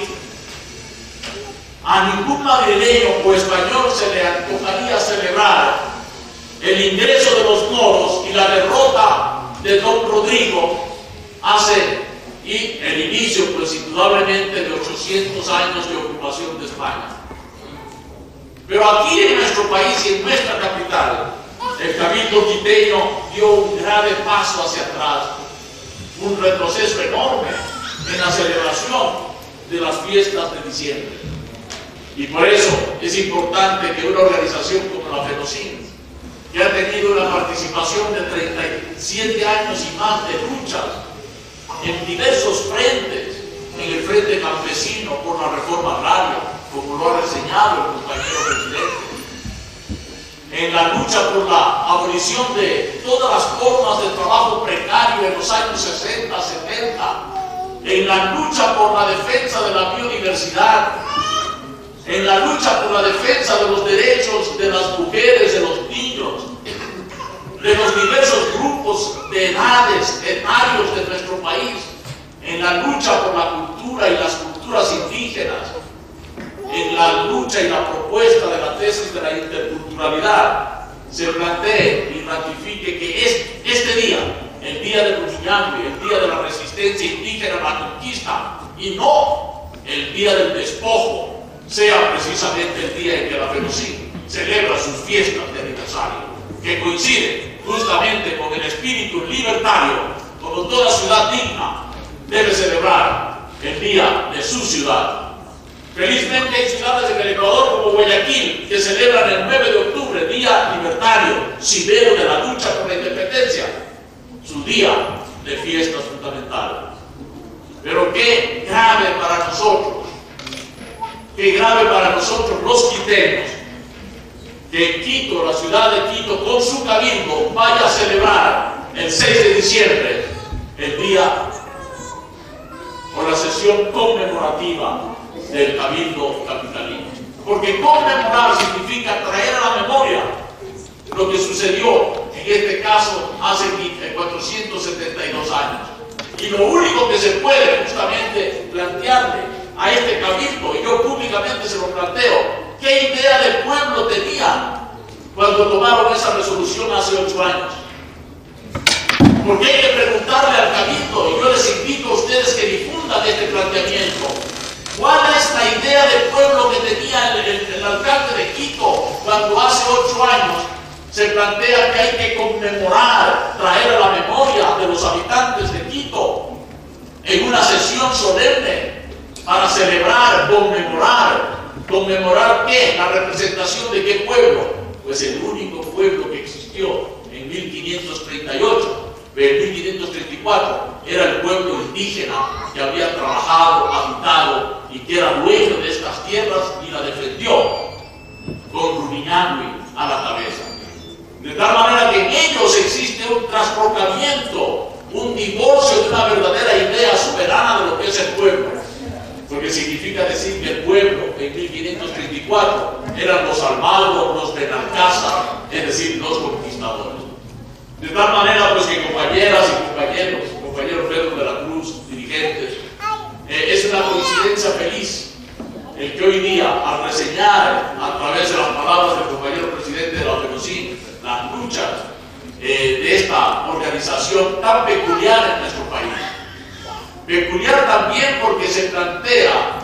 A ningún madrileño o español se le antojaría celebrar el ingreso de los moros y la derrota de Don Rodrigo y el inicio, pues indudablemente, de 800 años de ocupación de España. Pero aquí en nuestro país y en nuestra capital, el cabildo quiteño dio un grave paso hacia atrás, un retroceso enorme en la celebración de las fiestas de diciembre. Y por eso es importante que una organización como la FENOCIN, que ha tenido una participación de 37 años y más de luchas en diversos frentes, en el frente campesino por la reforma agraria, como lo ha reseñado el compañero presidente, en la lucha por la abolición de todas las formas de trabajo precario en los años 60, 70, en la lucha por la defensa de la biodiversidad, en la lucha por la defensa de los derechos de las mujeres, de los niños, de los diversos grupos de edades, etarios de nuestro país, en la lucha por la cultura y las culturas indígenas, en la lucha y la propuesta de la tesis de la interculturalidad, se plantee y ratifique que este día, el día de Rumiñahui, el día de la resistencia indígena a la conquista, y no el día del despojo, sea precisamente el día en que la FENOCIN celebra sus fiestas de aniversario, que coincide justamente con el espíritu libertario, como toda ciudad digna debe celebrar el día de su ciudad. Felizmente hay ciudades en el Ecuador como Guayaquil que celebran el 9 de octubre, día libertario, cibero de la lucha por la independencia, su día de fiesta fundamental. Pero qué grave para nosotros, los quiteños, que Quito, la ciudad de Quito, con su cabildo, vaya a celebrar el 6 de diciembre, el día o la sesión conmemorativa del cabildo capitalino. Porque conmemorar significa traer a la memoria lo que sucedió, en este caso, hace 472 años. Y lo único que se puede justamente plantearle a este cabildo, y yo públicamente se lo planteo, ¿qué idea de pueblo tenían cuando tomaron esa resolución hace 8 años? Porque hay que preguntarle al cabildo, y yo les invito a ustedes que difundan este planteamiento. ¿Cuál es la idea de pueblo que tenía el alcalde de Quito cuando hace 8 años se plantea que hay que conmemorar, traer a la memoria de los habitantes de Quito en una sesión solemne para celebrar, conmemorar qué? La representación de qué pueblo? Pues el único pueblo que existió en 1538. En 1534 era el pueblo indígena que había trabajado, habitado y que era dueño de estas tierras y la defendió con Rumiñahui a la cabeza. De tal manera que en ellos existe un trasrocamiento, un divorcio de una verdadera idea soberana de lo que es el pueblo. Porque significa decir que el pueblo en 1534 eran los Almagro, los Benalcázar, es decir, los conquistadores. De tal manera pues que compañeras y compañeros, compañero Pedro de la Cruz, dirigentes, es una coincidencia feliz el que hoy día, al reseñar a través de las palabras del compañero presidente de la FENOCIN las luchas de esta organización tan peculiar en nuestro país, peculiar también porque se plantea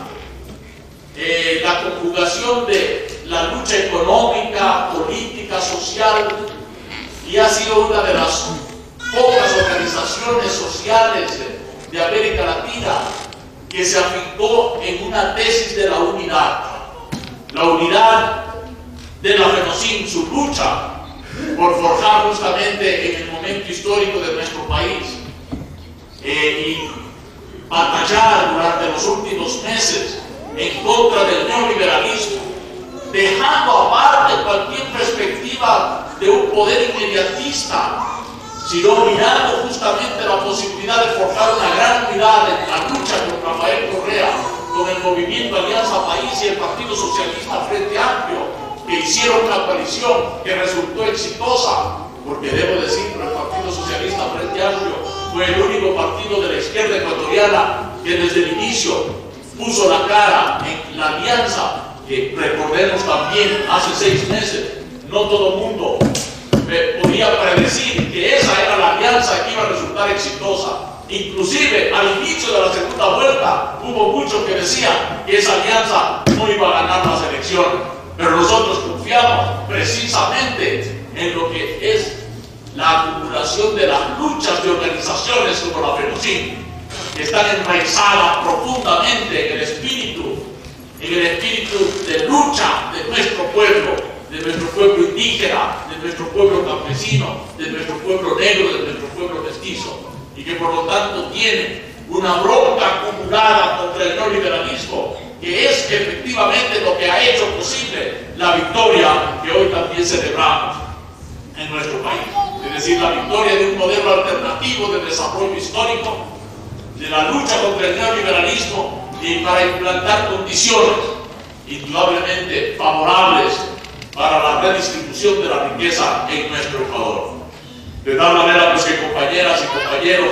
la conjugación de la lucha económica, política, social, y ha sido una de las pocas organizaciones sociales de América Latina que se afincó en una tesis de la unidad de la FENOCIN, su lucha por forjar justamente en el momento histórico de nuestro país y batallar durante los últimos meses en contra del neoliberalismo, dejando aparte cualquier perspectiva de un poder inmediatista, sino mirando justamente la posibilidad de forjar una gran unidad en la lucha con Rafael Correa, con el movimiento Alianza País y el Partido Socialista Frente Amplio, que hicieron una coalición que resultó exitosa, porque debo decirlo, el Partido Socialista Frente Amplio fue el único partido de la izquierda ecuatoriana que desde el inicio puso la cara en la alianza, que recordemos también hace 6 meses, no todo el mundo podía predecir que esa era la alianza que iba a resultar exitosa. Inclusive al inicio de la segunda vuelta hubo muchos que decían que esa alianza no iba a ganar las elecciones, pero nosotros confiamos precisamente en lo que es la acumulación de las luchas de organizaciones como la FENOCIN, que están enraizadas profundamente en el espíritu de lucha de nuestro pueblo indígena, de nuestro pueblo campesino, de nuestro pueblo negro, de nuestro pueblo mestizo, y que por lo tanto tienen una bronca acumulada contra el neoliberalismo, que es efectivamente lo que ha hecho posible la victoria que hoy también celebramos en nuestro país. Es decir, la victoria de un modelo alternativo de desarrollo histórico, de la lucha contra el neoliberalismo y para implantar condiciones indudablemente favorables para la redistribución de la riqueza en nuestro Ecuador. De tal manera pues que, compañeras y compañeros,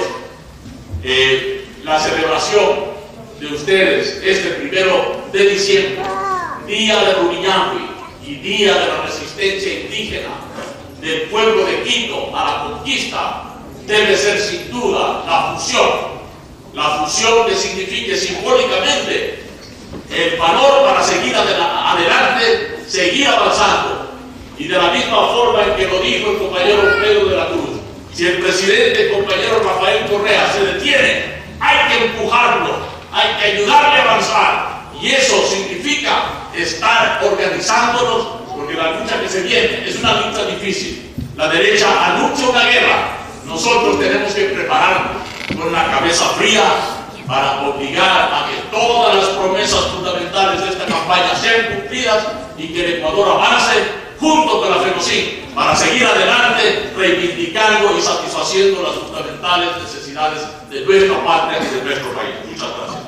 la celebración de ustedes este 1 de diciembre, Día de Rumiñahui y Día de la Resistencia Indígena del pueblo de Quito a la conquista, debe ser sin duda la fusión que signifique simbólicamente el valor para seguir seguir adelante, seguir avanzando. Y de la misma forma en que lo dijo el compañero Pedro de la Cruz, si el presidente, el compañero Rafael Correa, se detiene, hay que empujarlo, hay que ayudarle a avanzar. Y eso significa estar organizándonos, porque la lucha que se viene es una lucha difícil. La derecha anuncia una guerra. Nosotros tenemos que prepararnos con la cabeza fría para obligar a que todas las promesas fundamentales de esta campaña sean cumplidas y que el Ecuador avance junto con la FENOCIN para seguir adelante reivindicando y satisfaciendo las fundamentales necesidades de nuestra patria y de nuestro país. Muchas gracias.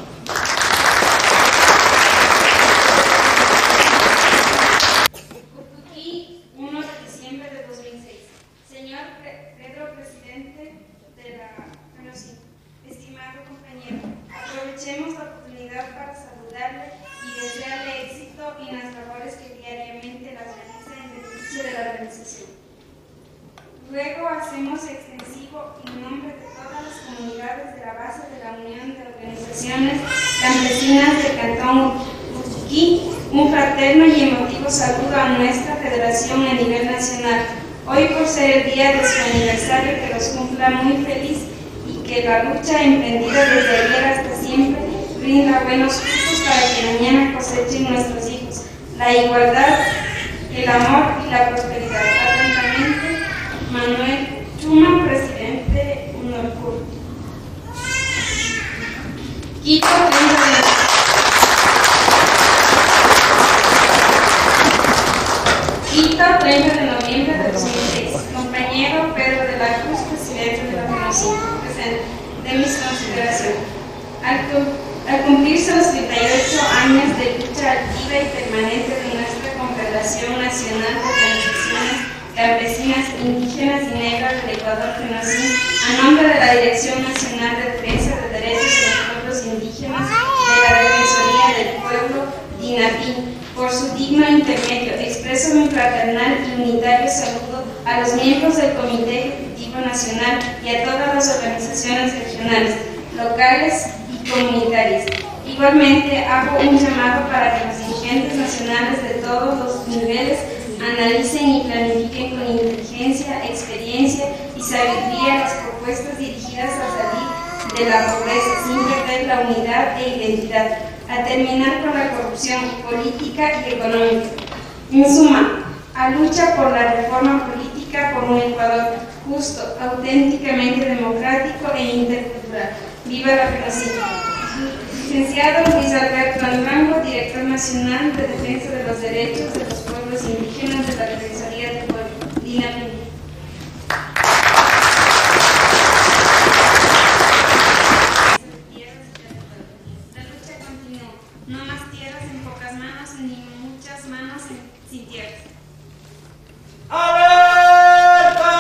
Cucuquí, 1 de diciembre de 2006. Señor Pedro, presidente de la FENOCIN, estimado compañero, aprovechemos la oportunidad para saludarle y desearle éxito en las labores que diariamente las realiza en beneficio de la organización. Luego hacemos extensivo en nombre de todas las comunidades de la base de la Unión de Organizaciones Campesinas del Cantón Cucuquí un fraterno y emotivo saludo a nuestra federación a nivel nacional. Hoy, por ser el día de su aniversario, que los cumpla muy feliz y que la lucha emprendida desde ayer hasta siempre brinda buenos frutos para que mañana cosechen nuestros hijos la igualdad, el amor y la prosperidad. Atentamente, Manuel Chuma, presidente Norcur. Quito, 30 de noviembre de 2006. Compañero Pedro de la Cruz, presidente de la FENOCIN, presente. De mis consideraciones. Al cumplirse los 38 años de lucha activa y permanente de nuestra Confederación Nacional de Organizaciones Campesinas, Indígenas y Negras del Ecuador, FENOCIN, a nombre de la Dirección Nacional de Defensa de Derechos de los Pueblos Indígenas de la Defensoría del Pueblo, DINAPI, por su digno intermedio, expreso mi fraternal y unitario saludo a los miembros del Comité Ejecutivo Nacional y a todas las organizaciones regionales, locales y comunitarias. Igualmente, hago un llamado para que los dirigentes nacionales de todos los niveles analicen y planifiquen con inteligencia, experiencia y sabiduría las propuestas dirigidas a salir de la pobreza sin perder la unidad e identidad, a terminar con la corrupción política y económica. En suma, a lucha por la reforma política por un Ecuador justo, auténticamente democrático e intercultural. ¡Viva la FENOCIN! Licenciado Luis Alberto Andrango, Director Nacional de Defensa de los Derechos de los Pueblos Indígenas de la Defensoría del Pueblo, DINAPI. No más tierras en pocas manos, ni muchas manos sin tierras. ¡Alerta!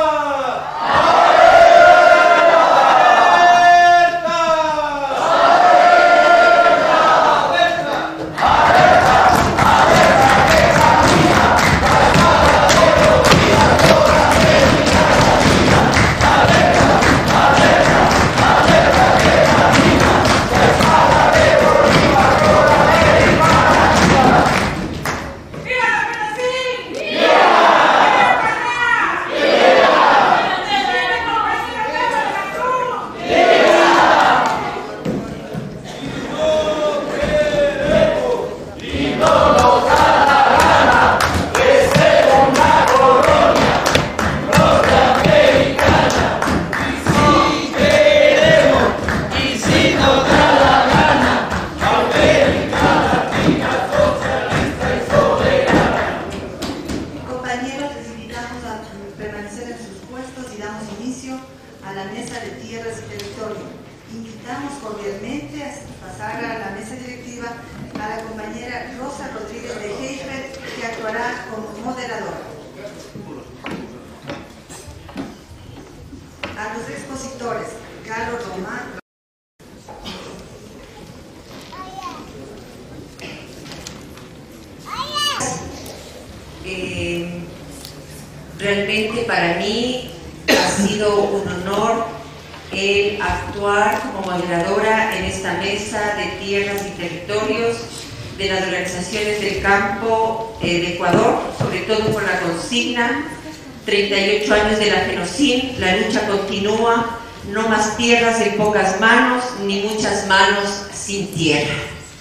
Realmente para mí ha sido un honor el actuar como moderadora en esta mesa de tierras y territorios de las organizaciones del campo de Ecuador, sobre todo con la consigna 38 años de la Genocin, la lucha continúa, no más tierras en pocas manos, ni muchas manos sin tierra.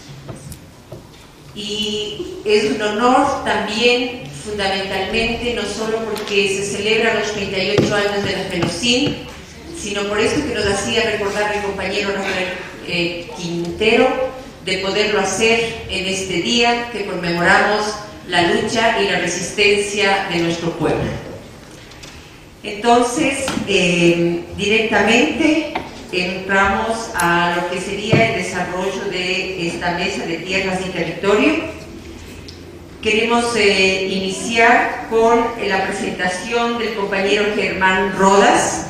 Y es un honor también, fundamentalmente, no solo porque se celebran los 38 años de la Genocin, sino por esto que nos hacía recordar mi compañero Rafael Quintero, de poderlo hacer en este día que conmemoramos la lucha y la resistencia de nuestro pueblo. Entonces, directamente entramos a lo que sería el desarrollo de esta mesa de tierras y territorio. Queremos iniciar con la presentación del compañero Germán Rodas,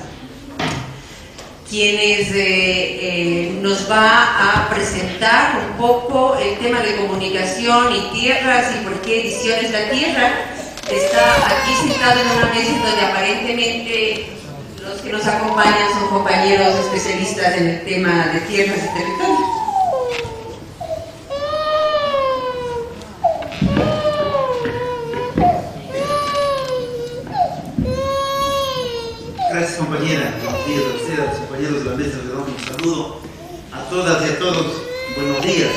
quien nos va a presentar un poco el tema de comunicación y tierras y por qué Ediciones La Tierra está aquí sentado en una mesa donde aparentemente los que nos acompañan son compañeros especialistas en el tema de tierras y territorios. Gracias, compañera. Buenos días a ustedes, a los compañeros de la mesa. Les damos un saludo a todas y a todos. Buenos días.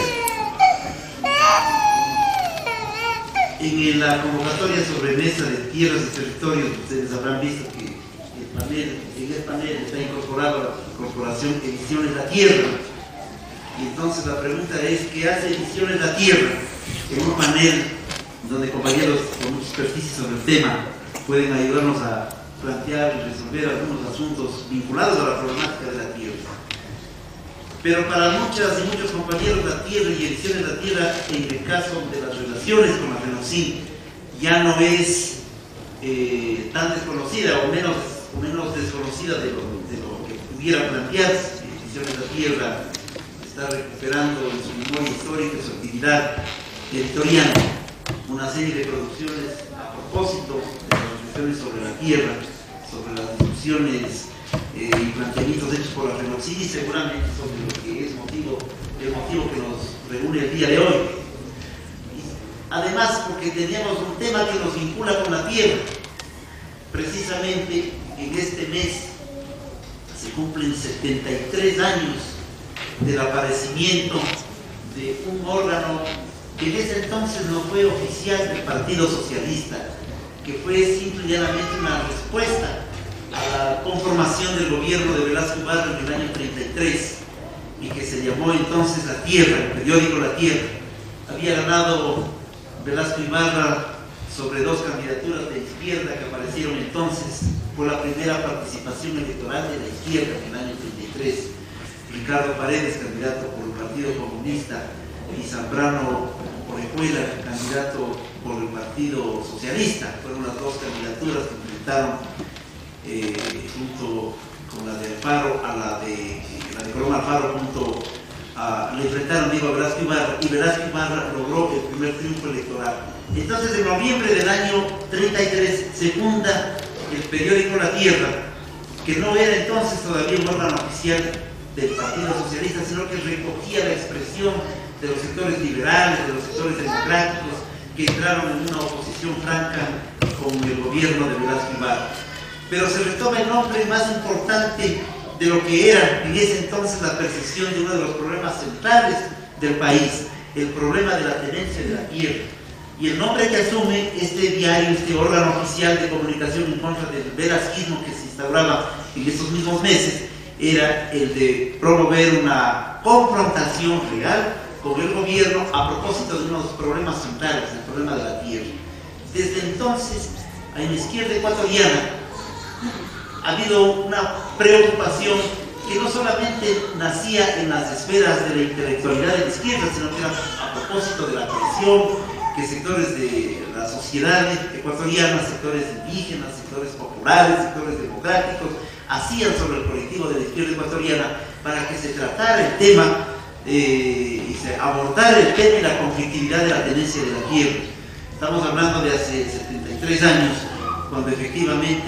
En la convocatoria sobre mesa de tierras y territorios, ustedes habrán visto que en el panel está incorporado la corporación Ediciones La Tierra. Y entonces la pregunta es, ¿qué hace Ediciones La Tierra? En un panel donde compañeros con mucha experticia sobre el tema pueden ayudarnos a plantear y resolver algunos asuntos vinculados a la problemática de la tierra. Pero para muchas y muchos compañeros, la tierra y Ediciones La Tierra, en el caso de las relaciones con la Genocin, ya no es tan desconocida o menos desconocida de lo que pudiera plantearse. Ediciones La Tierra está recuperando en su memoria histórica y su actividad editorial una serie de producciones a propósito de las reflexiones sobre la tierra, sobre las discusiones y planteamientos hechos por la Genocin y seguramente sobre lo que es el motivo que nos reúne el día de hoy. Además, porque teníamos un tema que nos vincula con la tierra. Precisamente en este mes se cumplen 73 años del aparecimiento de un órgano que en ese entonces no fue oficial del Partido Socialista, que fue simple y llanamente una respuesta a la conformación del gobierno de Velasco Ibarra en el año 33 y que se llamó entonces La Tierra, el periódico La Tierra. Había ganado Velasco Ibarra sobre dos candidaturas de izquierda que aparecieron entonces por la primera participación electoral de la izquierda en el año 33. Ricardo Paredes, candidato por el Partido Comunista, y Zambrano Orejuela, candidato por el Partido Socialista. Fueron las dos candidaturas que enfrentaron junto con la de Alfaro a la de Colón Alfaro le enfrentaron a Velasco Ibarra, y Velasco Ibarra logró el primer triunfo electoral. Entonces, en noviembre del año 33 se funda el periódico La Tierra, que no era entonces todavía un órgano oficial del Partido Socialista, sino que recogía la expresión de los sectores liberales, de los sectores democráticos, que entraron en una oposición franca con el gobierno de Velasco Ibarra. Pero se retoma el nombre más importante de lo que era en ese entonces la percepción de uno de los problemas centrales del país, el problema de la tenencia de la tierra. Y el nombre que asume este diario, este órgano oficial de comunicación en contra del velasquismo que se instauraba en estos mismos meses, era el de promover una confrontación real con el gobierno a propósito de uno de los problemas centrales, el problema de la tierra. Desde entonces, en la izquierda ecuatoriana ha habido una preocupación que no solamente nacía en las esferas de la intelectualidad de la izquierda, sino que era a propósito de la presión que sectores de la sociedad ecuatoriana, sectores indígenas, sectores populares, sectores democráticos, hacían sobre el colectivo de la izquierda ecuatoriana para que se tratara el tema y se abordara el tema y la conflictividad de la tenencia de la tierra. Estamos hablando de hace 73 años, cuando efectivamente,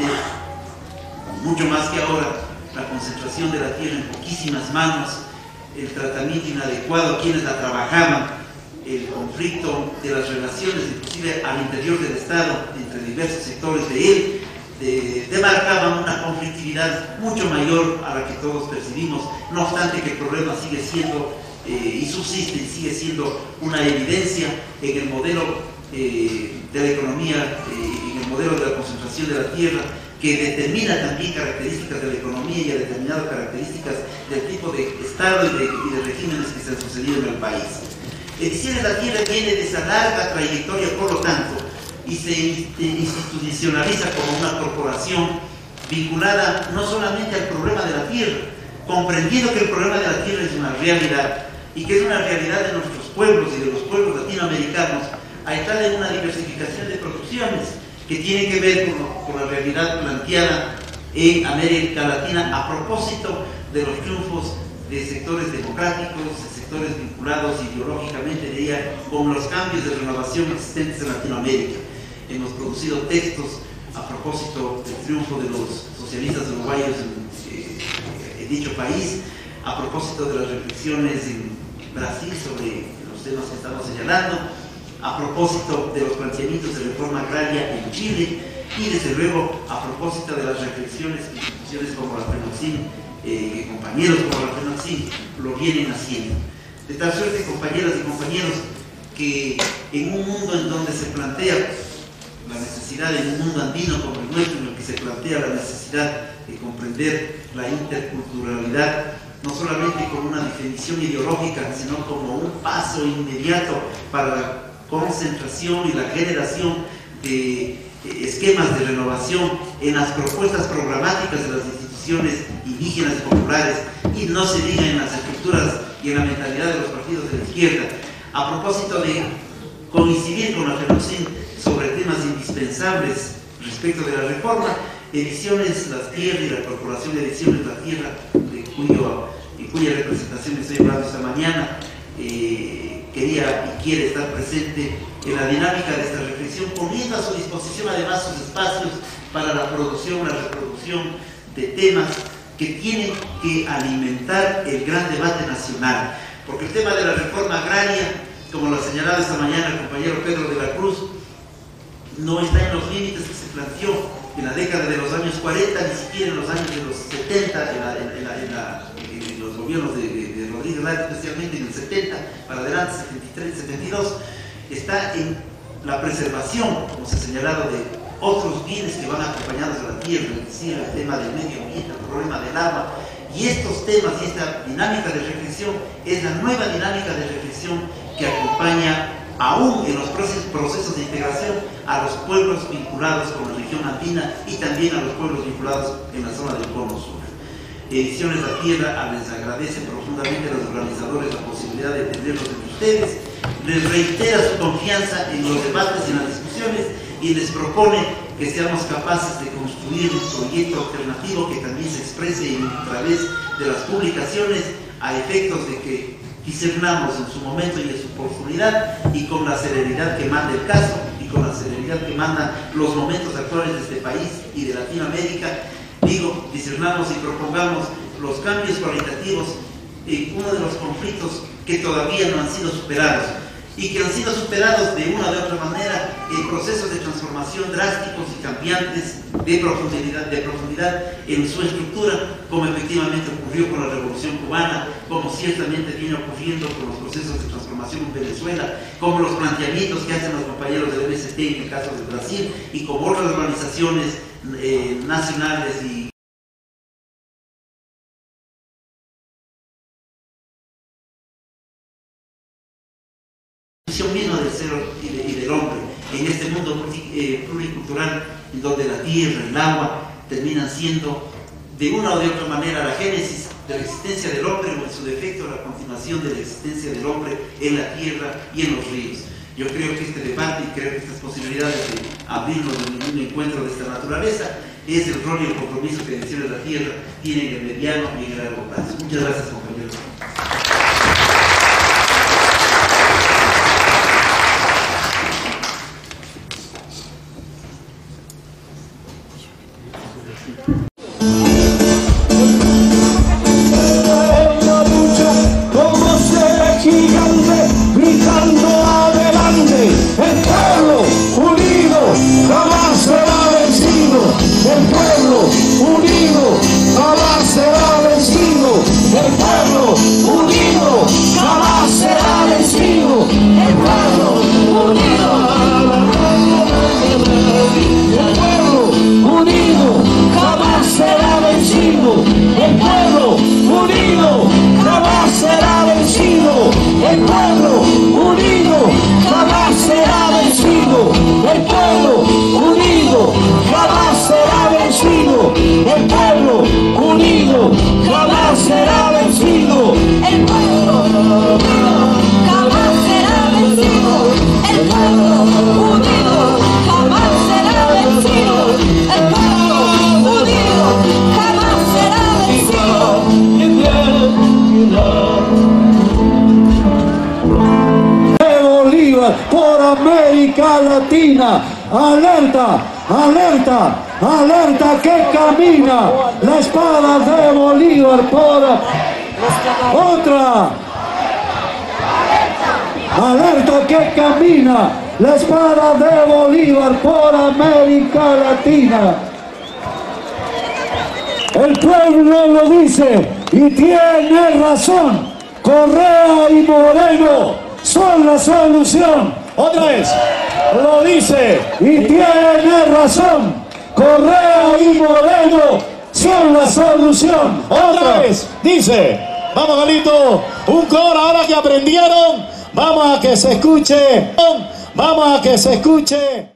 mucho más que ahora, la concentración de la tierra en poquísimas manos, el tratamiento inadecuado a quienes la trabajaban, el conflicto de las relaciones, inclusive al interior del Estado, entre diversos sectores de él, demarcaban una conflictividad mucho mayor a la que todos percibimos, no obstante que el problema sigue siendo y subsiste y sigue siendo una evidencia en el modelo de la economía, en el modelo de la concentración de la tierra, que determina también características de la economía y ha determinado características del tipo de Estado y de regímenes que se han sucedido en el país. Ediciones de la Tierra viene de esa larga trayectoria, por lo tanto, y se institucionaliza como una corporación vinculada no solamente al problema de la tierra, comprendiendo que el problema de la tierra es una realidad y que es una realidad de nuestros pueblos y de los pueblos latinoamericanos. Ahí está en una diversificación de producciones que tiene que ver con la realidad planteada en América Latina a propósito de los triunfos de sectores democráticos, de sectores vinculados ideológicamente de ella, con los cambios de renovación existentes en Latinoamérica. Hemos producido textos a propósito del triunfo de los socialistas uruguayos en dicho país, a propósito de las reflexiones en Brasil sobre los temas que estamos señalando, a propósito de los planteamientos de reforma agraria en Chile y desde luego a propósito de las reflexiones que instituciones como la FENOCIN, compañeros como la FENOCIN lo vienen haciendo. De tal suerte, compañeras y compañeros, que en un mundo en donde se plantea la necesidad, en un mundo andino como el nuestro, en el que se plantea la necesidad de comprender la interculturalidad, no solamente como una definición ideológica, sino como un paso inmediato para la concentración y la generación de esquemas de renovación en las propuestas programáticas de las instituciones indígenas y populares, y no se diga en las estructuras y en la mentalidad de los partidos de la izquierda. A propósito de coincidir con la FENOCIN sobre temas indispensables respecto de la reforma, Ediciones La Tierra y la Corporación de Ediciones La Tierra, de cuya representación estoy hablando esta mañana, quería y quiere estar presente en la dinámica de esta reflexión, poniendo a su disposición además sus espacios para la producción, la reproducción de temas que tienen que alimentar el gran debate nacional. Porque el tema de la reforma agraria, como lo ha señalado esta mañana el compañero Pedro de la Cruz, no está en los límites que se planteó en la década de los años 40, ni siquiera en los años de los 70, en los gobiernos de Rodríguez Largo, especialmente en el 70, para adelante, 73, 72, está en la preservación, como se ha señalado, de otros bienes que van acompañados de la tierra, es decir, el tema del medio ambiente, el problema del agua, y estos temas y esta dinámica de reflexión es la nueva dinámica de reflexión que acompaña aún en los procesos de integración a los pueblos vinculados con la región andina y también a los pueblos vinculados en la zona del Cono Sur. Ediciones La Tierra les agradece profundamente a los organizadores la posibilidad de tenerlos entre ustedes, les reitera su confianza en los debates y en las discusiones y les propone que seamos capaces de construir un proyecto alternativo que también se exprese a través de las publicaciones a efectos de que discernamos en su momento y en su oportunidad y con la serenidad que manda el caso y con la serenidad que mandan los momentos actuales de este país y de Latinoamérica, discernamos y propongamos los cambios cualitativos en uno de los conflictos que todavía no han sido superados y que han sido superados de una u otra manera en procesos de transformación drásticos y cambiantes de profundidad en su estructura, como efectivamente ocurrió con la Revolución Cubana, como ciertamente viene ocurriendo con los procesos de transformación en Venezuela, como los planteamientos que hacen los compañeros del MST en el caso de Brasil y como otras organizaciones nacionales y misma del ser y del hombre en este mundo pluricultural en donde la tierra, el agua terminan siendo de una o de otra manera la génesis de la existencia del hombre o en su defecto la continuación de la existencia del hombre en la tierra y en los ríos. Yo creo que este debate y creo que estas posibilidades de abrirnos en un encuentro de esta naturaleza es el rol y el compromiso que Ediciones La Tierra tiene en el mediano y en el largo plazo. Muchas gracias, compañeros. Como ser gigante gritando por América Latina. Alerta, alerta, alerta que camina la espada de Bolívar por otra. Alerta que camina la espada de Bolívar por América Latina. El pueblo lo dice y tiene razón. Correa y Moreno son la solución. Otra vez, lo dice y tiene razón. Correa y Moreno son la solución. Otra vez, dice. Vamos, Galito, un coro ahora que aprendieron. Vamos a que se escuche. Vamos a que se escuche.